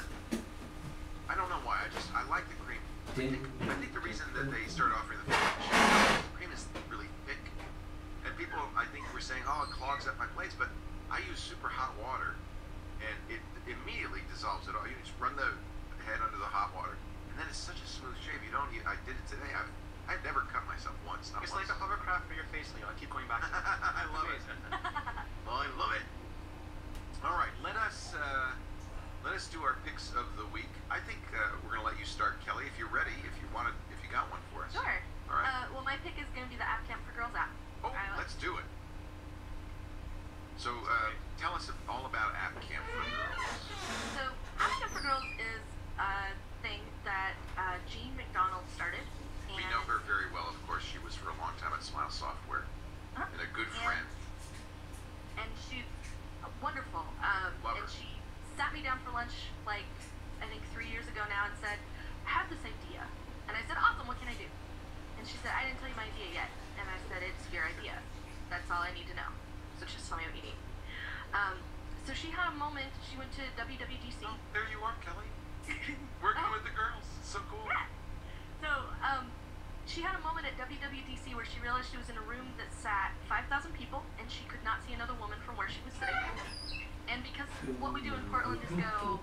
I don't know why. I just I like the cream. I think, I think the reason that they started offering the the cream is really thick, and people I think were saying, oh, it clogs up my blades, but I use super hot water, and it immediately dissolves it all. You just run the head under the hot water, and then it's such a smooth shave. You don't. I did it today. I've I've never cut myself once. Not It's once. like a hovercraft for your face, Leo. I keep going back to that. I love it. Oh, I love it. All right, let us uh, let us do our picks of the week. I think uh, we're gonna let you start, Kelly, if you're ready. If you want to, if you got one for us. Sure. All right. Uh, well, my pick is going to be the App Camp for Girls app. Oh, I like- let's do it. So, uh, tell us all about App Camp for Girls. So, App Camp for Girls is a thing that uh, Jean McDonald started. And We know her very well, of course. She was for a long time at Smile Software, Huh? and a good And- friend. and she's wonderful. Um, Love and her. she sat me down for lunch, like, I think three years ago now, and said, I have this idea. And I said, awesome, what can I do? And she said, I didn't tell you my idea yet. And I said, it's your idea. That's all I need to know. So just tell me what you need. Um, so she had a moment, she went to W W D C. Oh, there you are, Kelly. Working with the girls. So cool. Yeah. So, um, she had a moment at W W D C where she realized she was in a room that sat five thousand people, and she could not see another woman from where she was sitting. And because what we do in Portland is go,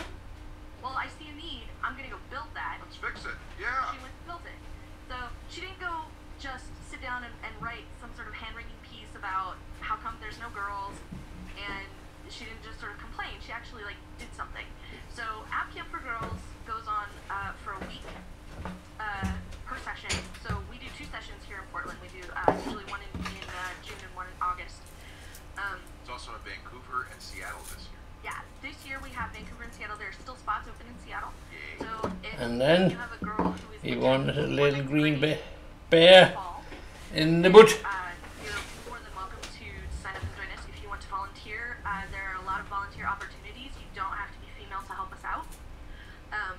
well, I see a need, I'm going to go build that. Let's fix it. Yeah. She went and built it. So she didn't go just sit down and, and write some sort of hand-wringing piece about how come there's no girls, and she didn't just sort of complain. She actually, like, did something. So App Camp for Girls goes on uh, for a week uh, per session. So we do two sessions here in Portland. We do uh, usually one in, in uh, June and one in August. Um, It's also in Vancouver and Seattle this year. yeah, this year we have Vancouver and Seattle. There are still spots open in Seattle. Yay. So if And then you have a girl who is he legit wanted a more little like green ready ba- bear fall, in the butt. Uh, you're more than welcome to sign up and join us if you want to volunteer. Uh, there are a lot of volunteer opportunities. You don't have to be female to help us out. Um,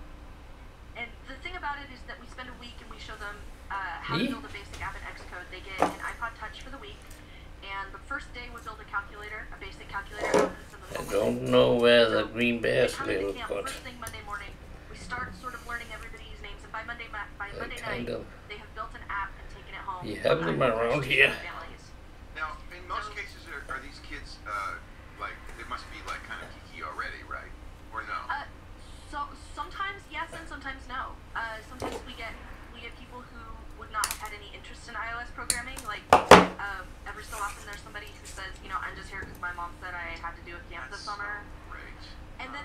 and the thing about it is that we spend a week and we show them uh, how to Me? build a basic app in Xcode. They get an iPod Touch for the week. And the first day we build a calculator, a basic calculator. I don't know where the So, green they bear's come into little camp butt. first thing Monday morning. We start sort of learning everybody's names, and by Monday ma- by Uh, Monday kind night, of. they have built an app and taken it home. You have them around here. Families. Now, in most So- cases, are, are these kids uh, like they must be like kind of geeky already, right? Or no? Uh, so sometimes yes, and sometimes no. Uh, sometimes we get we get people who would not have had any interest in iOS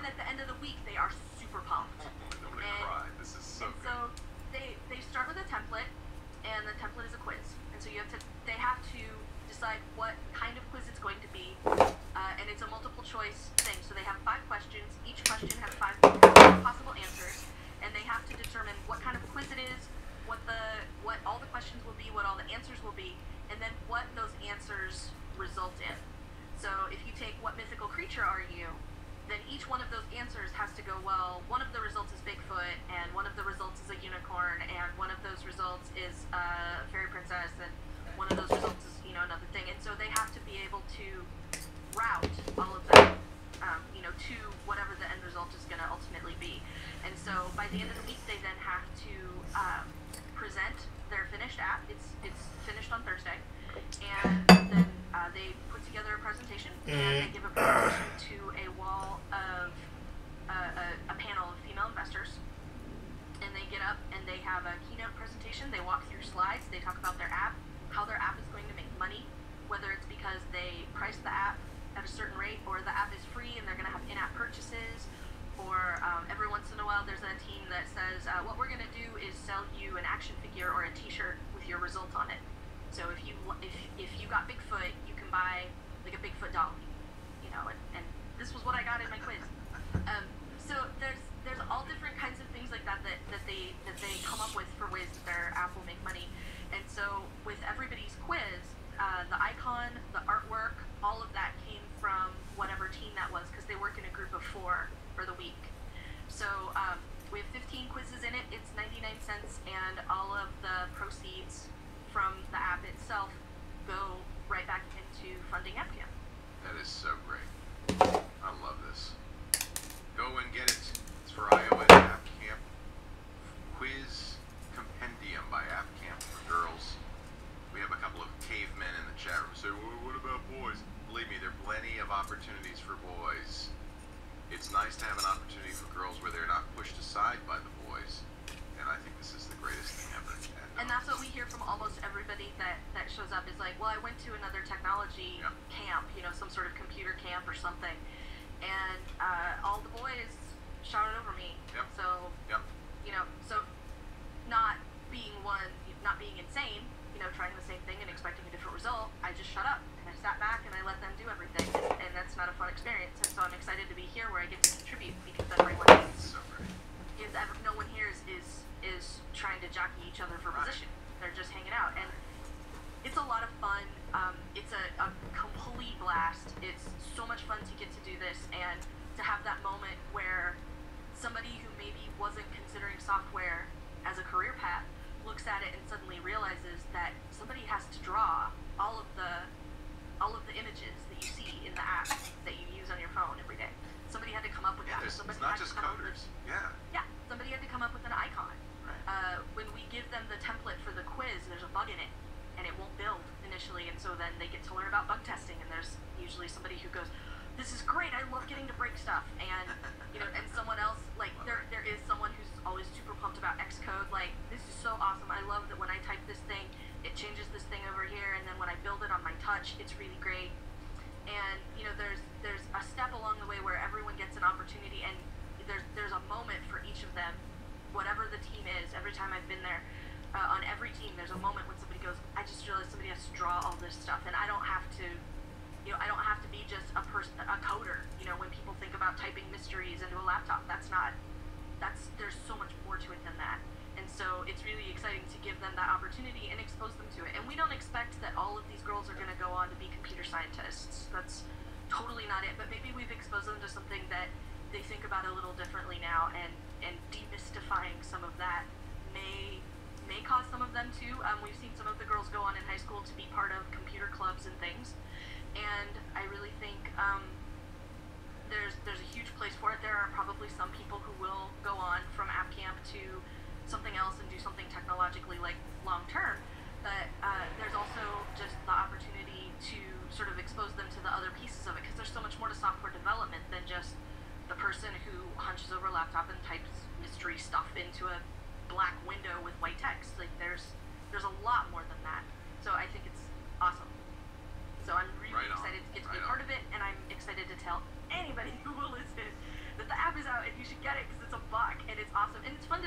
at the end of the week, they are super pumped. I'm gonna And- cry. This is so and good. so they they start with a template, and the template is a quiz. And so you have to they have to decide what kind of quiz it's going to be, uh, and it's a multiple choice thing. So they have five questions. Each question has five possible answers, and they have to determine what kind of quiz it is, what the what all the questions will be, what all the answers will be, and then what those answers result in. So if you take what mythical creature are you, then each one of those answers has to go, well, one of the results is Bigfoot, and one of the results is a unicorn, and one of those results is a fairy princess, and one of those results is, you know, another thing. And so they have to be able to route all of that, um, you know, to whatever the end result is going to ultimately be. And so by the end of the week, they then have to um, present their finished app. It's, it's finished on Thursday. And then uh, they put together a presentation, and they give a presentation to a wall of uh, a, a panel of female investors. And they get up and they have a keynote presentation. They walk through slides. They talk about their app, how their app is going to make money, whether it's because they price the app at a certain rate, or the app is free and they're going to have in-app purchases, or um, every once in a while there's a team that says, uh, what we're going to do is sell you an action figure or a t-shirt with your result on it. So if you if, if you got Bigfoot, you can buy like a Bigfoot doll, you know, and, and this was what I got in my quiz. Um, so there's there's all different kinds of things like that that, that they that they come up with for ways that their app will make money. And so with everybody's quiz, uh, the icon, the artwork, all of that came from whatever team that was, because they work in a group of four for the week. So um, we have fifteen quizzes in it. It's ninety-nine cents, and all of the proceeds from the app itself go right back into funding AppCamp. That is so great. I love this. Go and get it. It's for iOS. AppCamp Quiz Compendium by AppCamp for girls. We have a couple of cavemen in the chat room who say, well, what about boys? Believe me, there are plenty of opportunities for boys. It's nice to have an opportunity for girls where they're not pushed aside by the boys. And I think this is the greatest thing ever. And, And that's what we hear from almost everybody that, that shows up is like, well, I went to another technology Yeah. camp, you know, some sort of computer camp or something, and uh, all the boys shouted over me. Yep. So, Yep. you know, so not being one, not being insane, you know, trying the same thing and expecting a different result, I just shut up and I sat back and I let them do everything, and, and that's not a fun experience. And so I'm excited to be here where I get to contribute, because everyone is, So great. is ever, no one here is, is is trying to jockey each other for Right. position. They're just hanging out, and it's a lot of fun. Um, it's a, a complete blast. It's so much fun to get to do this and to have that moment where somebody who maybe wasn't considering software as a career path looks at it and suddenly realizes that somebody has to draw all of the all of the images that you see in the app that you use on your phone every day. Somebody had to come up with Yeah, that. there's, Somebody it's not had to just come up with- coders. Yeah. yeah, somebody had to come up with an icon. Right. Uh, when we give them the template for the quiz, there's a bug in it, and it won't build initially, and so then they get to learn about bug testing, and there's usually somebody who goes, this is great, I love getting to break stuff, and, you know, and someone else, like, there there is someone who's always super pumped about Xcode, like, this is so awesome, I love that when I type this thing, it changes this thing over here, and then when I build it on my touch, it's really great. And, you know, there's there's a step along the way where everyone gets an opportunity, and there's there's a moment for each of them, whatever the team is. Every time I've been there, uh, on every team, there's a moment when somebody goes, I just realized somebody has to draw all this stuff, and I don't have to, you know, I don't have to be just a person, a coder. You know, when people think about typing mysteries into a laptop, that's not, that's, there's so much more to it than that. And so it's really exciting to give them that opportunity and expose them to it. And we don't expect that all of these girls are going to go on to be computer scientists. That's totally not it. But maybe we've exposed them to something that they think about a little differently now, and, and demystifying some of that may may cause some of them to. Um, we've seen some of the girls go on in high school to be part of computer clubs and things. And I really think um, there's there's a huge place for it. There are probably some people who will go on from AppCamp to something else and do something technologically, like, long term, but uh, there's also just the opportunity to sort of expose them to the other pieces of it, because there's so much more to software development than just the person who hunches over a laptop and types mystery stuff into a black window with white text. Like, there's there's a lot more than that. So I think it's awesome. So I'm really Right on. excited to get to be Right part on. of it, and I'm excited to tell anybody who will listen that the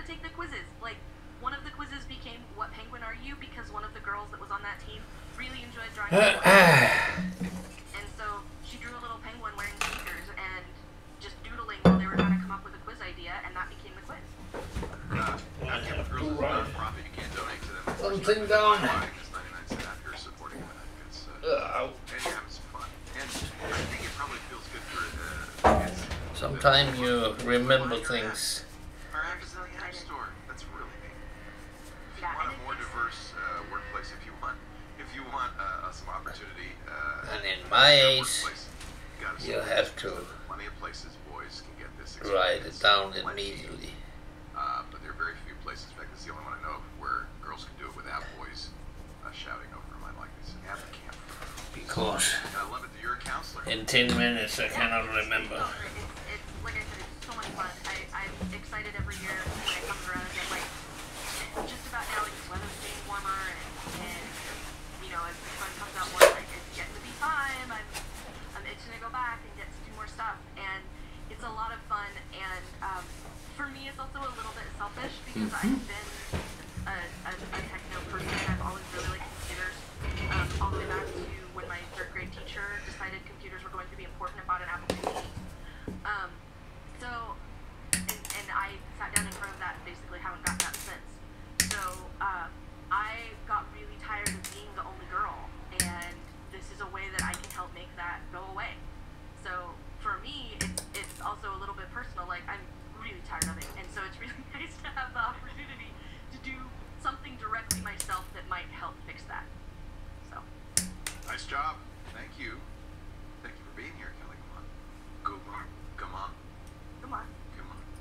take the quizzes. Like, one of the quizzes became, what penguin are you? Because one of the girls that was on that team really enjoyed drawing penguins. And so she drew a little penguin wearing sneakers and just doodling while they were trying to come up with a quiz idea, and that became the quiz. Uh, I can't girls is a nonprofit. You can't donate to them. Something down. It's ninety-nine cent after supporting them. I think it's, uh, and you're having some fun. And I think it probably feels good for uh, kids. Sometimes you remember things. Our Amazon App Store. That's really neat. If you Yeah, want and a more it's- diverse uh, workplace, if you want, if you want uh, some opportunity, uh, And in my age, workplace, gotta you support have it. to Plenty of places boys can get this write it experience. down Plenty. immediately. Uh, but there are very few places, in fact, it's the only one I know of, where girls can do it without boys uh, shouting over them. I like this. And have a camp. Because And I love it that you're a counselor. in ten minutes I cannot Yeah, remember. It's, it's, like I said, it's so much fun. I, I'm excited every year when it comes around again. Like, just about now, it's weather's getting warmer, and, and you know, as the sun comes out more, like, it's getting to be time. I'm, I'm itching to go back and get to do more stuff, and it's a lot of fun. And um, for me, it's also a little bit selfish because I've been a, a, a techno person. I've always really liked computers, um, all the way back to when my third grade teacher decided computers were going to be important and bought an Apple two. Um, so, and, and I sat down in front of that and basically haven't gotten that since. So, uh, I got really tired of being the only girl, and this is a way that I can help make that go away. So, for me, it's, it's also a little bit personal. Like, I'm really tired of it, and so it's really nice to have the opportunity to do something directly myself that might help fix that. So. Nice job. Thank you. Thank you for being here, Kelly. Come on. Go on. Come on. Come on. Come on.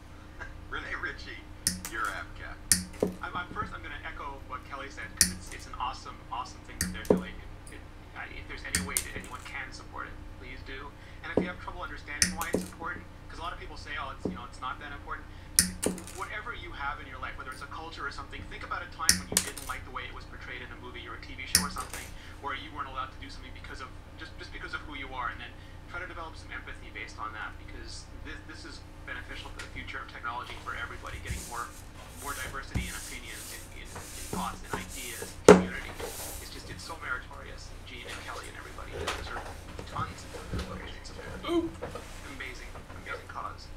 Renee Ritchie, your app cat. I'm, I'm first. I'm going to echo what Kelly said because it's, it's an awesome, awesome thing that they're doing. It, it, I, if there's any way that anyone can support it, please do. And if you have trouble understanding why it's important, because a lot of people say, oh, it's you know, it's not that important. Whatever you have in your life, whether it's a culture or something, think about a time when you didn't like the way it was portrayed in a movie or a T V show or something, where you weren't allowed to do something because of just just because of who you are, and then try to develop some empathy based on that, because this this is beneficial for the future of technology for everybody, getting more more diversity in opinions, in, in, in thoughts, in ideas, community. It's just it's so meritorious. Gene and Kelly and everybody deserve tons of it. It's an amazing, amazing cause.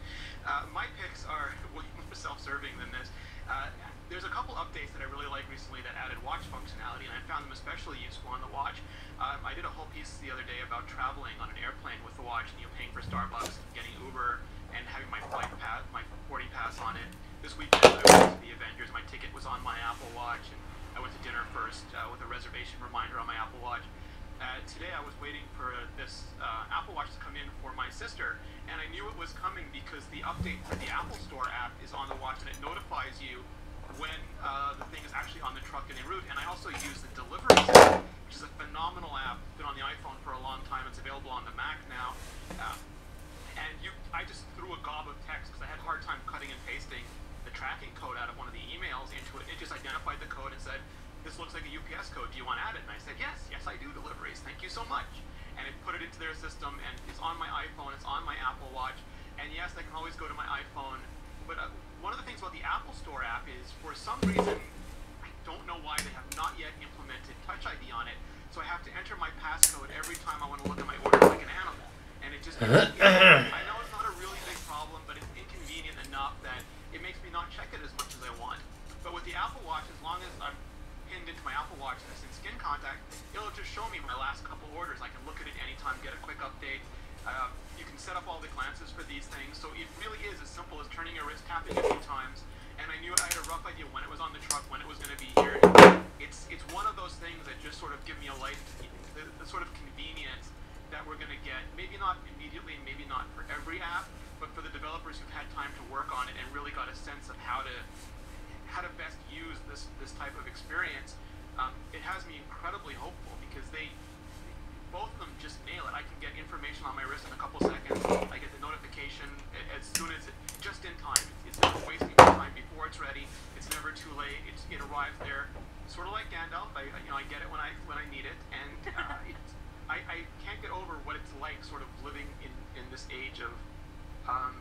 Uh, my picks are way more self-serving than this. Uh, there's a couple updates that I really like recently that added watch functionality, and I found them especially useful on the watch. Um, I did a whole piece the other day about traveling on an airplane with the watch, and you know, paying for Starbucks, and getting Uber, and having my flight pass, my boarding pass on it. This weekend I went to the Avengers. My ticket was on my Apple Watch, and I went to dinner first uh, with a reservation reminder on my Apple Watch. Uh, today I was waiting for this uh, Apple Watch to come in for my sister, and I knew it was coming because the update for the Apple Store app is on the watch, and it notifies you when uh, the thing is actually on the truck and en route. And I also use the Delivery app, which is a phenomenal app. It's been on the iPhone for a long time. It's available on the Mac now. Uh, and you, I just threw a gob of text because I had a hard time cutting and pasting the tracking code out of one of the emails into it. It just identified the code and said, this looks like a U P S code. Do you want to add it? And I said, yes, yes, I do, Deliveries. Thank you so much. And it put it into their system, and it's on my iPhone, it's on my Apple Watch. And yes, I can always go to my iPhone. But uh, one of the things about the Apple Store app is, for some reason, I don't know why they have not yet implemented Touch I D on it. So I have to enter my passcode every time I want to look at my order like an animal. And it just, it, it, I know it's not a really big problem, but it's inconvenient enough that it makes me not check it as much as I want. But with the Apple Watch, as long as I'm pinned into my Apple Watch that's in skin contact, it'll just show me my last couple orders. I can look at it anytime, get a quick update. Uh, you can set up all the glances for these things, so it really is as simple as turning your wrist, tapping a few times, and I knew I had a rough idea when it was on the truck, when it was going to be here. It's it's one of those things that just sort of give me a life, the, the sort of convenience that we're going to get. Maybe not immediately, maybe not for every app, but for the developers who've had time to work on it and really got a sense of how to how to best use this this type of experience, um, it has me incredibly hopeful, because they, both of them just nail it. I can get information on my wrist in a couple seconds. I get the notification as soon as it, just in time. It's, it's never wasting time before it's ready. It's never too late. It's, it arrives there, sort of like Gandalf. I, you know, I get it when I when I need it, and uh, it's, I, I can't get over what it's like, sort of living in, in this age of um,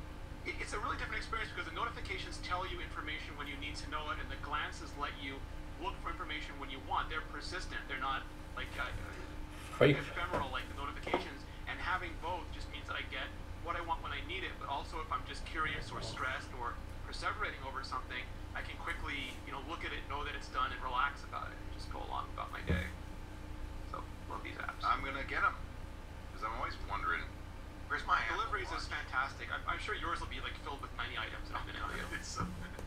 it, it's a really different experience because the notifications tell you information when you need to know it, and the glances let you look for information when you want. They're persistent. They're not like uh, Right. ephemeral like the notifications. And having both just means that I get what I want when I need it, but also if I'm just curious or stressed or perseverating over something, I can quickly, you know, look at it, know that it's done, and relax about it, and just go along about my day. So, love these apps. I'm gonna get them because I'm always wondering, where's my Apple Deliveries is Watch? fantastic. I'm, I'm sure yours will be like filled with ninety items in a minute. It's so,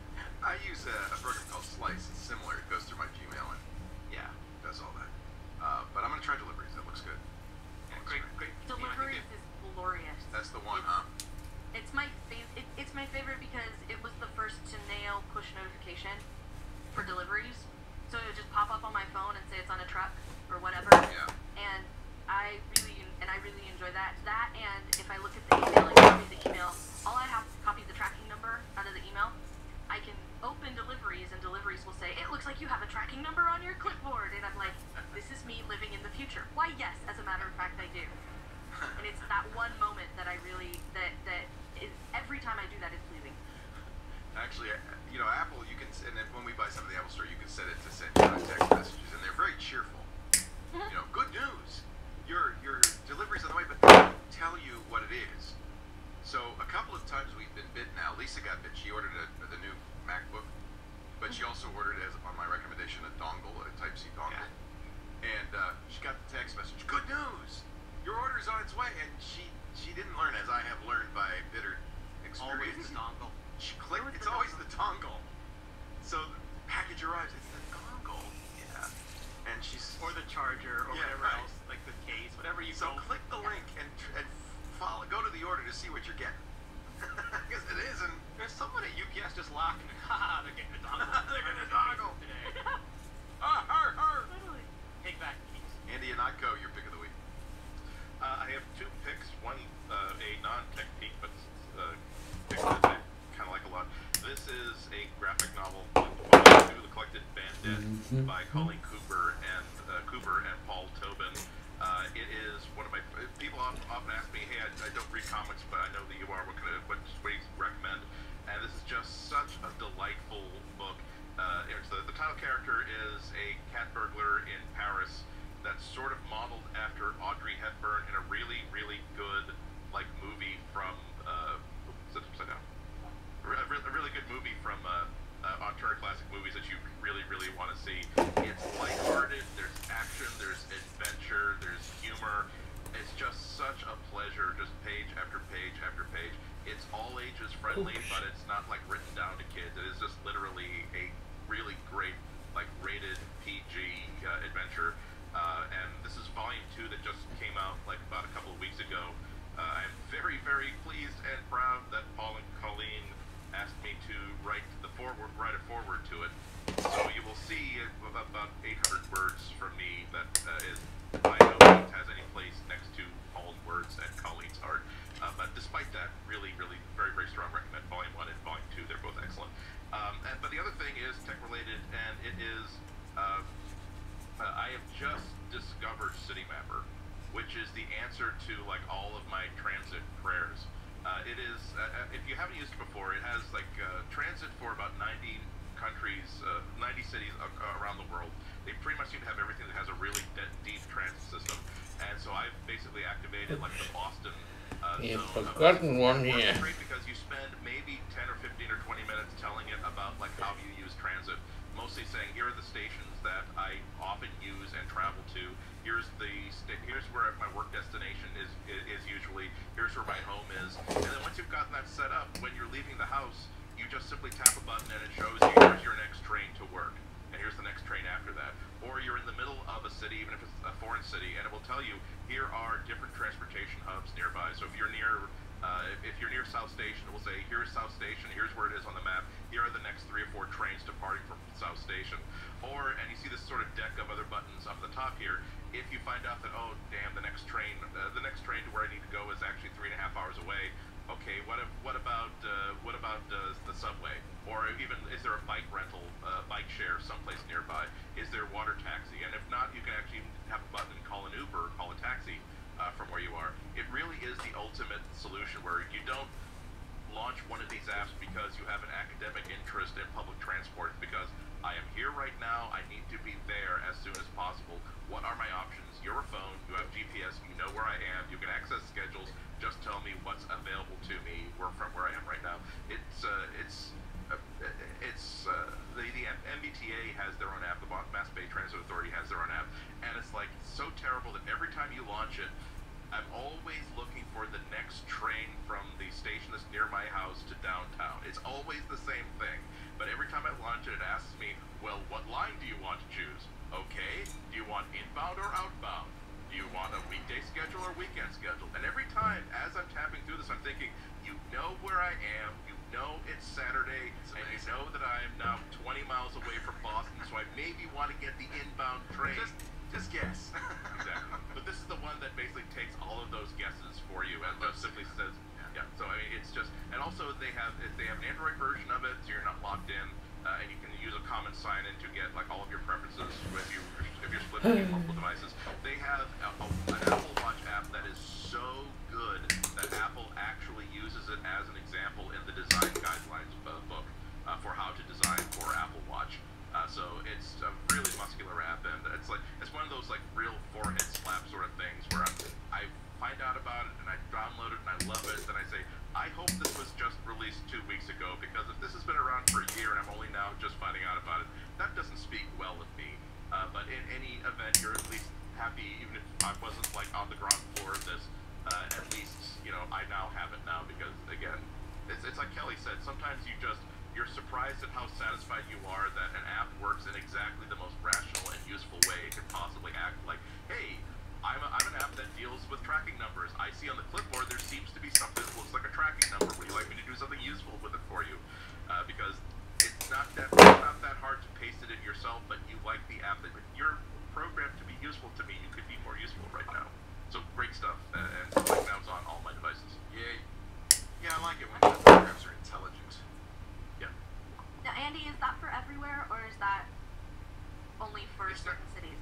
I use a, a program called Slice. It's similar. It goes through my Gmail and Yeah. does all that. Uh, but I'm gonna try Deliveries. That looks good. Yeah, great, great. team. I think Deliveries they- is glorious. That's the one, huh? It's my favorite. It, it's my favorite because it was the first to nail push notification for deliveries. So it would just pop up on my phone and say it's on a truck or whatever. Yeah. And I really and I really enjoy that. That and if I look at the email and copy the email, all I have to copy the tracking number out of the email. I can open deliveries and deliveries will say, "It looks like you have a tracking number on your clipboard," and I'm like, "This is me living in the future." Why, yes, as a matter of fact, I do. And it's that one moment that I really that that is every time I do that, it's pleasing. Actually, uh, you know, Apple, you can, and then when we buy something at the Apple Store, you can set it to send you text messages, and they're very cheerful. You know, good news, your your delivery's on the way, but they don't tell you what it is. So a couple of times we've been bit now. Lisa got bit. She ordered a, the new MacBook, but she also ordered, as on my recommendation, a dongle, a Type-C dongle. And uh, she got the text message, good news, your order's on its way. And she, she didn't learn, as I have learned by bitter Always experience. the dongle. She clicked, it's always the dongle. So the package arrives, it's the dongle. Yeah. And she's... Or the charger, or Yeah, whatever right. else, like the case, whatever you So go. click the link and, tr- and follow, go to the order to see what you're getting. Because it isn't. There's someone at U P S just laughing. Haha, they're getting a dongle. They're getting a dongle. Today. Arr, arr, arr. Totally. Take back keys. Andy and Notco, your pick of the week. Uh, I have two picks. One, uh, a non-tech peek, but uh, pick that I kind of like a lot. This is a graphic novel, Volume Two: The Collected Bandit, by Colleen Cooper and uh, Cooper and Paul Tobin. Uh, it is one of my people often, often ask me, "Hey, I, I don't read comics, but I know that you are. What kind of what, what do you recommend?" And this is just such a delightful book. Uh, it's the, the title character is a cat burglar in Paris that's sort of modeled after Audrey Hepburn in a really, really good like movie from uh, sit upside down. A, re- a really good movie from uh, uh, on Turner Classic Movies that you really, really want to see. It's lighthearted. There's action. There's adventure. There's humor. It's just such a pleasure. Just page after page after page. It's all ages friendly, but it's not like written down to kids. It is just literally a really great, like rated P G uh, adventure. Uh, and this is volume two that just came out like about a couple of weeks ago. Uh, I'm very, very pleased and proud that Paul and Colleen asked me to write the forward, write a forward to it. So you will see about eight hundred words from me that uh, is by no means has any place next to Paul's words and Colleen's art. Uh, but despite that, really, really, very, very strong recommend volume one and volume two. They're both excellent. Um, and, but the other thing is tech related, and it is uh, uh, I have just discovered Citymapper, which is the answer to like all of my transit prayers. Uh, it is uh, if you haven't used it before, it has like uh, transit for about ninety countries, uh, ninety cities uh, around the world. They pretty much seem to have everything that has a really de- deep transit system. And so I've basically activated like the Boston uh, You've zone. forgotten one It works here. great because you spend maybe ten or fifteen or twenty minutes telling it about like how you use transit. Mostly saying, here are the stations that I often use and travel to. Here's the sta- here's where my work destination is, is is usually. Here's where my home is. And then once you've gotten that set up, when you're leaving the house, you just simply tap a button and it shows you here's your next train to work, and here's the next train after that. Or you're in the middle of a city, even if it's a foreign city, and it will tell you here are different transportation hubs nearby. So if you're near uh, if, if you're near South Station, it will say here's South Station, here's where it is on the map. Here are the next three or four trains departing from South Station. Or, and you see this sort of deck of other buttons up at the top here. If you find out that, oh damn, the next train, uh, the next train to where I need to go is actually three and a half hours away. Okay, what if, what about uh, what about uh, the subway? Or even is there a bike rental, uh, bike share someplace nearby? Is there water taxi? And if not, you can actually have a button and call an Uber, call a taxi uh, from where you are. It really is the ultimate solution where you don't launch one of these apps because you have an academic interest in public transport, because I am here right now, I need to be there as soon as possible. What are my options? You're a phone, you have G P S, you know where I am, you can access schedules, just tell me what's available to me where, from where I am right now. It's, uh, it's, uh, it's, uh, the, the M B T A has their own app, the Mass Bay Transit Authority has their own app, and it's like so terrible that every time you launch it, I'm always looking for the next train from the station that's near my house to downtown. It's always the same thing. But every time I launch it, it asks me, well, what line do you want to choose? Okay, do you want inbound or outbound? Do you want a weekday schedule or weekend schedule? And every time, as I'm tapping through this, I'm thinking, you know where I am, you know it's Saturday, and you know that I am now twenty miles away from Boston, so I maybe want to get the inbound train. Just, just guess. Exactly. But this is the one that basically takes all of those guesses for you and just simply says, yeah. So I mean, it's just, and also they have they have an Android version of it, so you're not locked in, uh, and you can use a common sign-in to get like all of your preferences if you if you're split between multiple devices. They have a, a, an Apple Watch app that is so good that Apple actually uses it as an example in the design guidelines uh, book uh, for how to design for Apple Watch. Uh, so it's a really muscular app, and it's like it's one of those like real forehead slap sort of things where I'm, I find out about it and I download it and I love it, and I say, I hope this was just released two weeks ago, because if this has been around for a year and I'm only now just finding out about it, that doesn't speak well of me. Uh, but in any event, you're at least happy, even if I wasn't like on the ground floor of this. Uh, at least you know I now have it now, because again, it's it's like Kelly said. Sometimes you just you're surprised at how satisfied you are that an app works in exactly the most rational and useful way it could possibly act. Like, hey, I'm, a, I'm an app that deals with tracking numbers. I see on the clipboard there seems to be something that looks like a tracking number. Would you like me to do something useful with it for you? Uh, because it's not that it's not that hard to paste it in yourself, but you like the app that you're programmed to be useful to me. You could be more useful right now. So great stuff, uh, and right now it's on all my devices. Yeah, yeah, I like it when the programs are intelligent. Yeah. Now, Andy, is that for everywhere, or is that only for It's certain cities?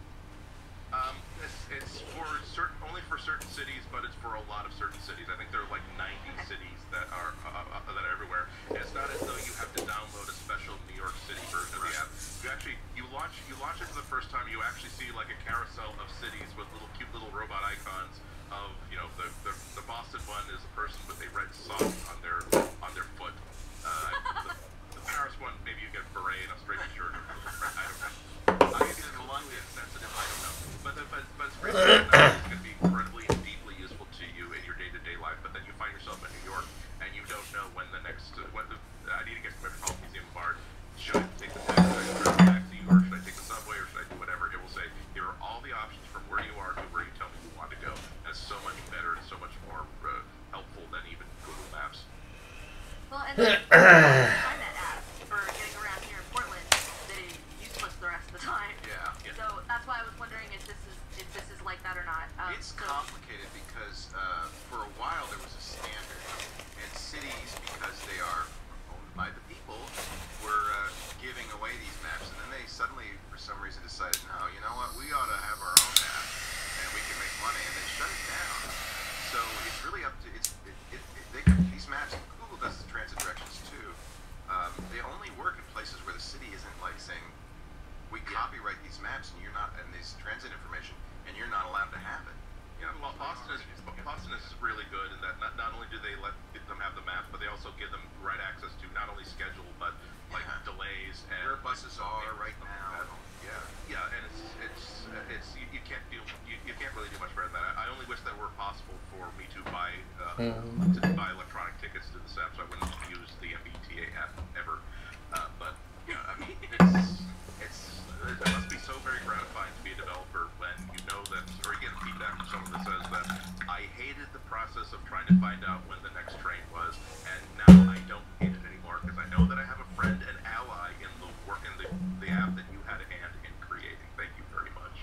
Um, it's, it's for certain, only for certain cities, but it's for a lot of certain cities. I think there are like ninety Okay. cities that are uh, uh, that are everywhere. And it's not as though you have to download a special New York City version of the app. You actually you launch you launch it for the first time. You actually see like a carousel of cities with little cute little robot icons. Of you know the the, the Boston one is a person with a red sock on their on their foot. Uh, the, the Paris one, maybe you get a beret and a striped shirt. Or, I don't know. I get completely insensitive. I don't know. But the, but, but it's great. It's going to be incredibly and deeply useful to you in your day-to-day life. But then you find yourself in New York and you don't know when the next uh, when the I need to get to Metropolitan Museum of Art. Should I take the taxi? Should I drive the taxi, or should I take the subway, or should I do whatever? It will say here are all the options from where you are to where you tell me you want to go. That's so much better and so much more uh, helpful than even Google Maps. Well, and then find that app for getting around here in Portland that is useless the rest of the time. Yeah. Yeah. So that's why I was wondering if this is if this is like that or not. Um, It's so, complicated because uh, for a while there was a standard, and cities, because they are owned by the people, were uh, giving away these maps, and then they suddenly, for some reason, decided, no, you know what, we ought to have our own map, and we can make money, and they shut it down. So it's really up to it's it, it, it, they can, these maps. Google does the transit directions too. Um, they only work in places where the city isn't like saying, we copyright these maps, and you're not, and this transit information, and you're not allowed to have it. Yeah, well, Boston is Boston is really good in that not, not only do they let them have the maps, but they also give them right access to not only schedule but like Yeah. delays and Where buses are right now. Yeah. Yeah, and it's it's it's you, you can't do you, you can't really do much better than that. I, I only wish that were possible for me to buy uh, to buy electronic tickets to this app, so I wouldn't use the M B T A app ever. Uh, but yeah, I mean it's it's it must be so very gratifying to be a developer when you know that, or you get feedback from someone that says that I hated the process of trying to find out when the next train was, and now I don't hate it anymore because I know that I have a friend and ally in the work in the the app that you had a hand in creating. Thank you very much.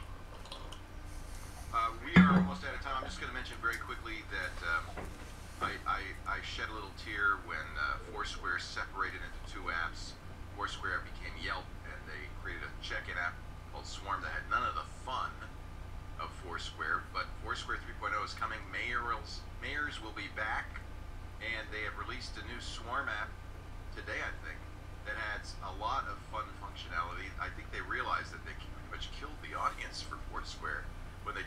Uh, we are almost out of time. I'm just going to mention very quickly that um, I, I, I shed a little tear when uh, Foursquare separated into two apps. Foursquare became Yelp, and they created a check-in app called Swarm that had none of the fun of Foursquare. But Foursquare three point oh is coming. Mayors, mayors will be back, and they have released a new Swarm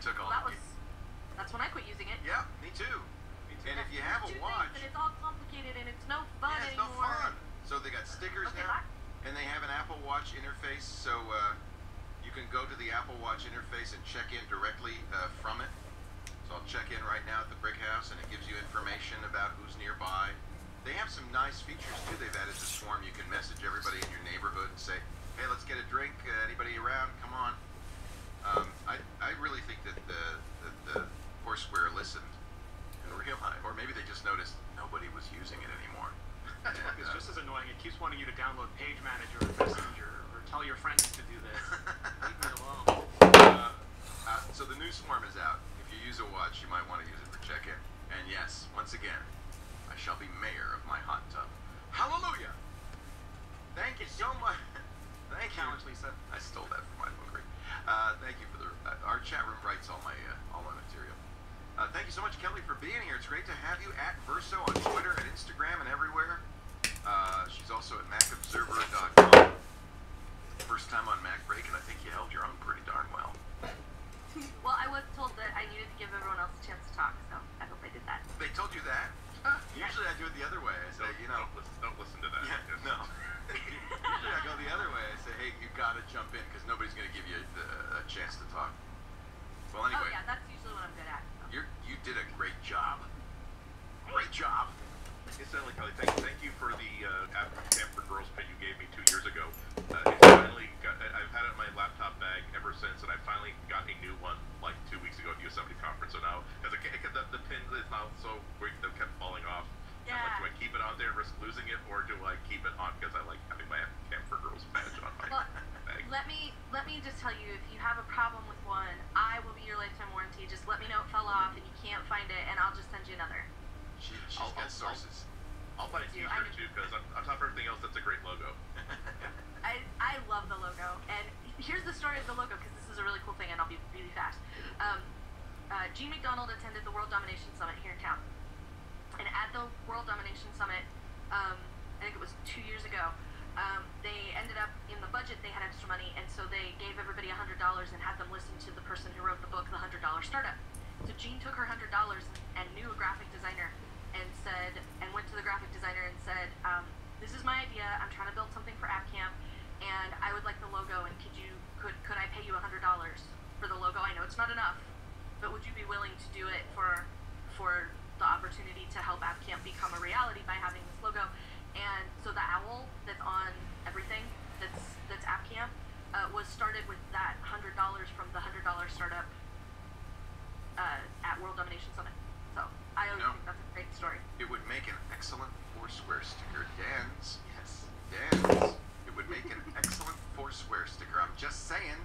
took Well, all. that was. That's when I quit using it. Yeah, me too. Me too. And if you have a Two watch, things, and it's all complicated, and it's no fun yeah, it's no anymore. fun. So they got stickers Okay, now, bye. and they have an Apple Watch interface. So uh, you can go to the Apple Watch interface and check in directly uh, from it. So I'll check in right now at the Brick House, and it gives you information about who's nearby. They have some nice features too. They've added this form. You can message everybody in your neighborhood and say, "Hey, let's get a drink. Uh, anybody around? Come on." Um, I I really think that the that the Foursquare listened and realized, or maybe they just noticed nobody was using it anymore. And, It's uh, just as annoying. It keeps wanting you to download Page Manager or Messenger or tell your friends to do this. Leave me alone. uh, uh, so the new swarm is out. If you use a watch, you might want to use it for check-in. And yes, once again, I shall be mayor of my hot tub. Hallelujah! Thank you so much. Thank you. Challenge, Lisa. I stole that from my book. Uh, thank you for the. Uh, our chat room writes all my uh, all my material. Uh, thank you so much, Kelly, for being here. It's great to have you at Verso on Twitter and Instagram and everywhere. Uh, she's also at Mac Observer dot com. First time on Mac Break, and I think you held your own pretty darn well. Well, I was told that I needed to give everyone else a chance to talk, so I hope I did that. They told you that? Huh. Usually I do it the other way. I say, Don't, you know, don't, listen, don't listen to that. yeah, Just- no. Usually I go the other way. I say, hey, you gotta jump in because nobody's gonna give you a, a chance to talk. Well, anyway, Oh yeah, that's usually what I'm good at. So. you're you did a great job. Great job. Incidentally, Kelly, thank, thank you for the uh, app Camp for Girls pin you gave me two years ago. Uh, it's finally got, I've had it in my laptop bag ever since, and I finally got a new one like two weeks ago at the Yosemite conference. So now, because the, the pin is now so weak, they kept falling off. Yeah. I'm like, do I keep it on there and risk losing it, or do I keep it on because I like having my Camp for Girls badge on my Well, bag? let me let me just tell you, if you have a problem with one, I will be your lifetime warranty. Just let me know it fell off and you can't find it, and I'll just send you another. She, she's I'll- got I'll- sources. I'll buy a Thank you. I t-shirt know. too, because on, on top of everything else, that's a great logo. I, I love the logo, and here's the story of the logo, because this is a really cool thing, and I'll be really fast. Um, uh, Gene McDonald attended the World Domination Summit here in town, and at the World Domination Summit, um, I think it was two years ago, um, they ended up, in the budget, they had extra money, and so they gave everybody one hundred dollars and had them listen to the person who wrote the book, The one hundred dollar Startup. So Gene took her one hundred dollars and knew a graphic designer, and said, and went to the graphic designer and said, um, this is my idea, I'm trying to build something for AppCamp, and I would like the logo, and could you, could, could I pay you one hundred dollars for the logo? I know it's not enough, but would you be willing to do it for, for the opportunity to help AppCamp become a reality by having this logo? And so the owl that's on everything that's, that's AppCamp, uh, was started with that one hundred dollars from the one hundred dollar Startup, uh, at World Domination Summit. So, I always No. think that's a great story. It would make an excellent Foursquare sticker. Dan's. Yes. Dan's. It would make an excellent Foursquare sticker. I'm just saying.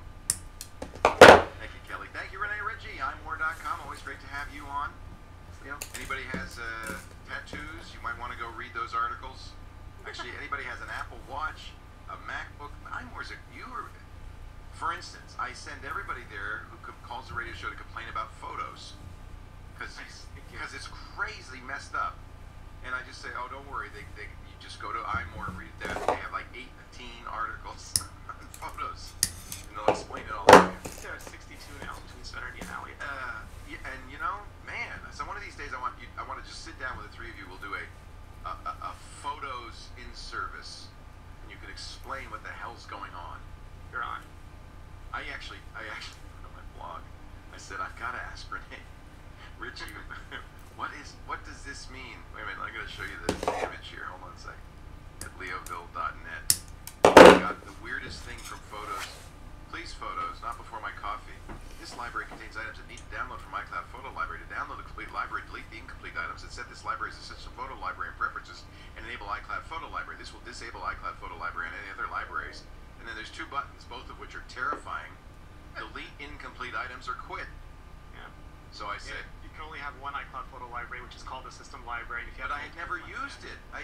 Thank you, Kelly. Thank you, Renee Ritchie. I'm more dot com. Always great to have you on. You know, anybody has uh, tattoos, you might want to go read those articles. Actually, anybody has an Apple Watch, a MacBook. I'm more you are. For instance, I send everybody there who co- calls the radio show to complain about photos. Because because it's crazily messed up, and I just say, oh, don't worry. They, they you just go to iMore and read that. They have like eighteen articles on photos, and they'll explain it all to you. There are sixty-two now between Saturday and Alley. Uh, yeah, and you know, man. So one of these days, I want you. I want to just sit down with the three of you. We'll do a a, a, a photos in service, and you can explain what the hell's going on. You're on. I actually, I actually put on my blog. I said I've got to ask Renee. Richie, what is, what does this mean? Wait a minute, I'm going to show you the image here. Hold on a second. At leoville dot net. I got the weirdest thing from photos. Please photos, not before my coffee. This library contains items that need to download from iCloud Photo Library. To download the complete library, delete the incomplete items. It said this library is essential photo library and preferences and enable iCloud Photo Library. This will disable iCloud Photo Library and any other libraries. And then there's two buttons, both of which are terrifying. Delete incomplete items or quit. Yeah. So I said, You can only have one iCloud photo library, which is called the system library. If you but have I had never used it. I.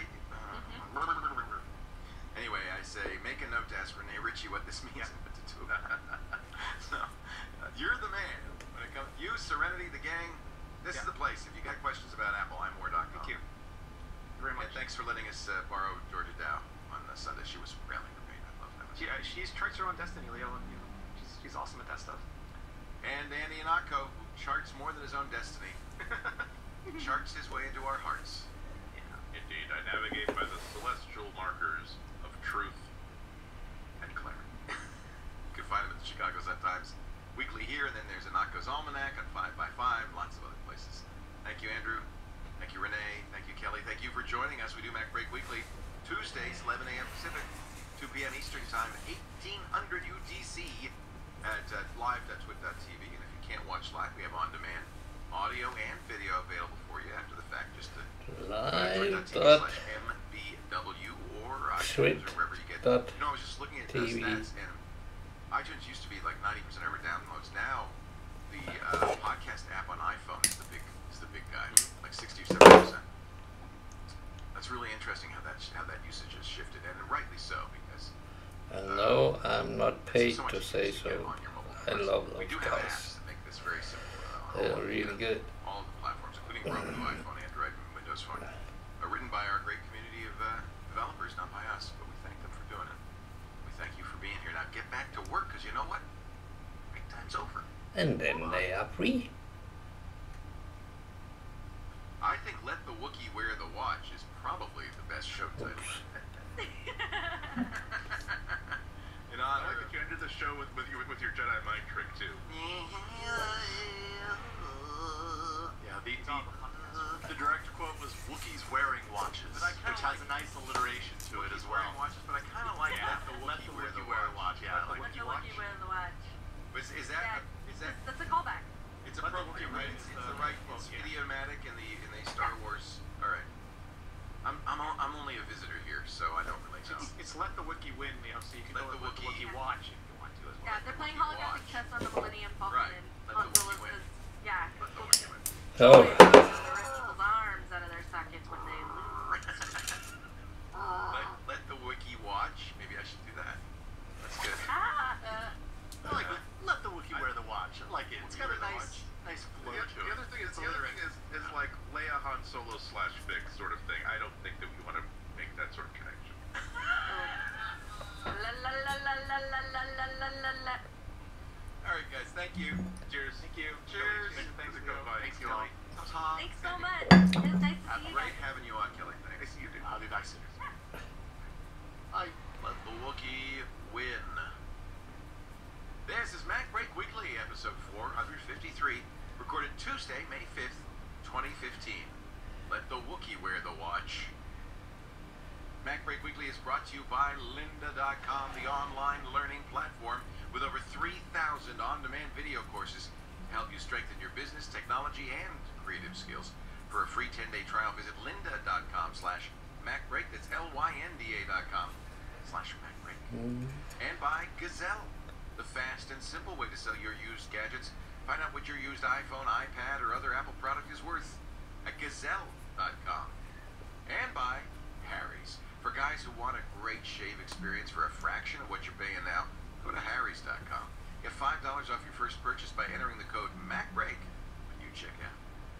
Uh, Anyway, I say, make a note to ask Renee Ritchie what this means and what to do about it. So, uh, you're the man. When it comes, you, Serenity, the gang, this is Yeah. the place. If you got questions about Apple, I'm more dot com. Thank you very And much. thanks for letting us uh, borrow Georgia Dow on uh, Sunday. She was railing the paint. I love that. She, uh, she's charts her own destiny, Leo. You know, she's, she's awesome at that stuff. And Andy Anako, who charts more than his own destiny, charts his way into our hearts. Indeed, I navigate by the celestial markers of truth and clarity. You can find him at the Chicago Sun-Times Weekly here, and then there's Anako's Almanac on five by five, lots of other places. Thank you, Andrew. Thank you, Renee. Thank you, Kelly. Thank you for joining us. We do Mac Break Weekly, Tuesdays, eleven a m Pacific, two p m Eastern Time, eighteen hundred U T C at uh, live dot twit dot t v. And if you can't watch live, we have on-demand audio and video available for you after the fact. Just to Live twit.tv dot slash M B W or Twit iTunes or wherever you get. dot You know, I was just looking at T the V. stats, and iTunes used to be like ninety percent of our downloads. Now, the uh, podcast app on iPhone is the big is the big guy, like sixty or seventy percent. That's really interesting how that how that usage has shifted, and rightly so, because And no, I'm not paid so much to say easier to get so. on your mobile I device. love We those do have guys. apps that make this very simple. Uh, on They're all of really the, good. All of the platforms, including Roku, iPhone, Android, and Windows Phone, are written by our great community of uh, developers, not by us, but we thank them for doing it. We thank you for being here. Now get back to work, because you know what? Break time's over. And then they are free. I think Let the Wookiee Wear the Watch is probably the best show title. In I honor like that you ended the show with, with, your, with your Jedi mind trick, too. Yeah, the, The, the direct quote was Wookiees wearing watches, But I kinda which has like- a nice alliteration to it as Wookiees well. wearing watches, but I kind of like Yeah, Let the Let Wookiee the Wear the Wookiee wear a Watch. watch, yeah, I Let the like Let Wookiee the watch. Wookiee wear the watch. Is, is that Yeah, is that that's a callback. it's Let the appropriate, Wookiee right? win It's, is it's the the right. quote, It's yeah. idiomatic in the in the Star Wars. All right. I'm I'm o- I'm only a visitor here, so I don't really know. It's, it's let the Wookiee win, you know, so you can Let go the with let the Wookiee- Wookiee watch if you want to as well. Yeah, they're playing holographic Watch. chess on the Millennium Falcon, Right. and Let Han the Solo Wookiee win. says, yeah, Let the Wookiee win. Oh, rip people's arms out of their sockets when they lose. let, let the Wookiee watch. Maybe I should do that. That's good. Ah, I like it. Let the Wookiee wear the watch. I like it. It's got a Wookiee wear the nice, nice The, flow oth- to the it. other thing is, the other thing is, is like Leia Han Solo slash Fix sort of thing. I don't think that we want to make that sort of connection. la la la la la la la la la la la. All right, guys. Thank you. Cheers. Thank you. Cheers. Thanks, go by. Thanks, you Kelly. all. Ta-ta. Thanks so Andy. much. It was nice to Uh, see you great guys. having you on, Kelly. I Thanks. see you do. I'll be back soon. Let the Wookiee win. This is Mac Break Weekly, episode four hundred fifty-three, recorded Tuesday, May fifth, twenty fifteen. Let the Wookiee wear the watch. Mac Break Weekly is brought to you by lynda dot com, the online learning platform with over three thousand on-demand video courses to help you strengthen your business, technology, and creative skills. For a free ten-day trial, visit lynda dot com slash macbreak. That's L Y N D A dot com slash macbreak. And by Gazelle, the fast and simple way to sell your used gadgets. Find out what your used iPhone, iPad, or other Apple product is worth at gazelle dot com. And by Harry's. For guys who want a great shave experience for a fraction of what you're paying now, go to harrys dot com. Get five dollars off your first purchase by entering the code MacBreak when you check out.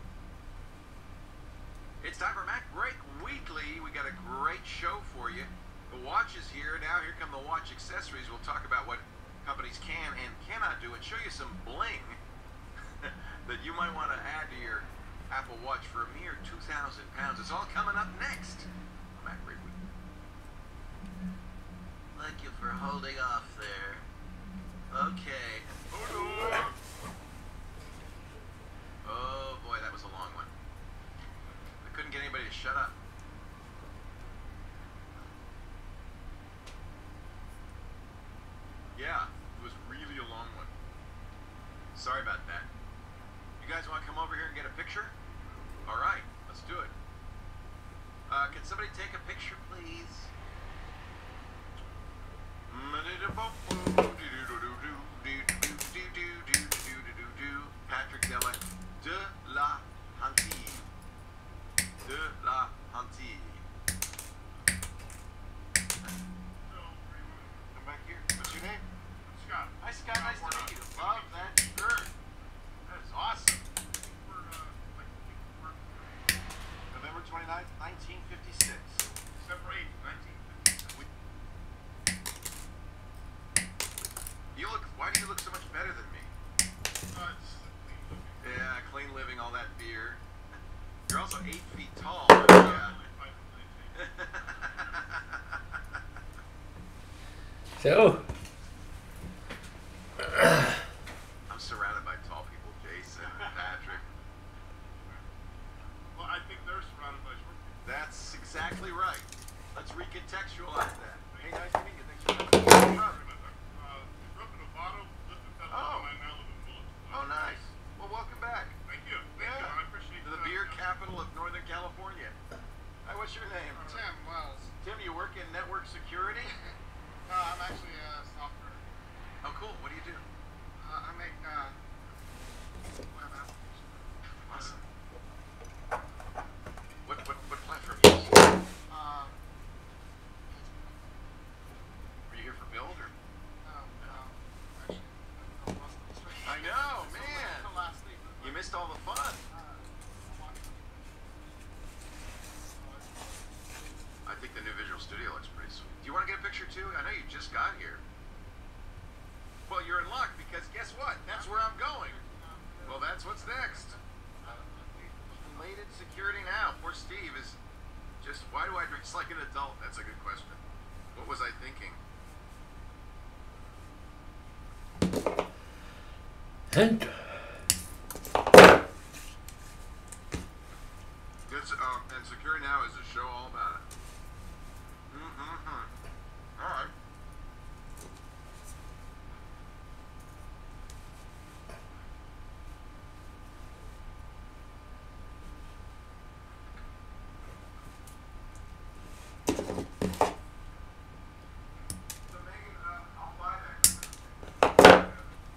It's time for Mac Break Weekly. We got a great show for you. The watch is here. Now here come the watch accessories. We'll talk about what companies can and cannot do and show you some bling that you might want to add to your Apple Watch for a mere two thousand pounds. It's all coming up next. Mac Break Weekly. Thank you for holding off there. Okay. Oh boy, that was a long one. I couldn't get anybody to shut up. Yeah, it was really a long one. Sorry about that. You guys want to come over here and get a picture? All right, let's do it. Uh, can somebody take a picture, please? Patrick Della de la Hantille. De la Hantille. Come back here. What's your name? Scott. Hi, Scott. Nice to meet you. Love that shirt. That is awesome. November twenty-ninth, nineteen fifty-six. December eighth, nineteen fifty-six. beer. You're also eight feet tall. Yeah. So, I'm surrounded by tall people, Jason, Patrick. Well, I think they're surrounded by short people. That's exactly right. Let's recontextualize that. Hey, nice to meet you. Thanks for coming. Where are you from? Uh, grew up in Novato, lived in Oh. California, and now live in Village. Oh, nice. Well, welcome back. Thank you. Thank Yeah. you. I appreciate To the that. beer capital of Northern California. Hi, what's your name? Tim Wells. Tim, you work in network security? No, I'm actually a software. Oh, cool. What do you do? Uh, I make uh, web applications. Awesome. What what what platform do you use? Uh, Were you here for Build or? no, no, actually, no, wasn't. I know, So, man. until last week. You missed all the fun. I think the new Visual Studio looks pretty sweet. Do you want to get a picture too? I know you just got here. Well, you're in luck because guess what? That's where I'm going. Well, that's what's next. Related security now. Poor Steve is just, why do I dress like an adult? That's a good question. What was I thinking? and It's, um, and Security Now is a show all about it. Mm-hmm. All right. So Megan, uh, I'll buy that.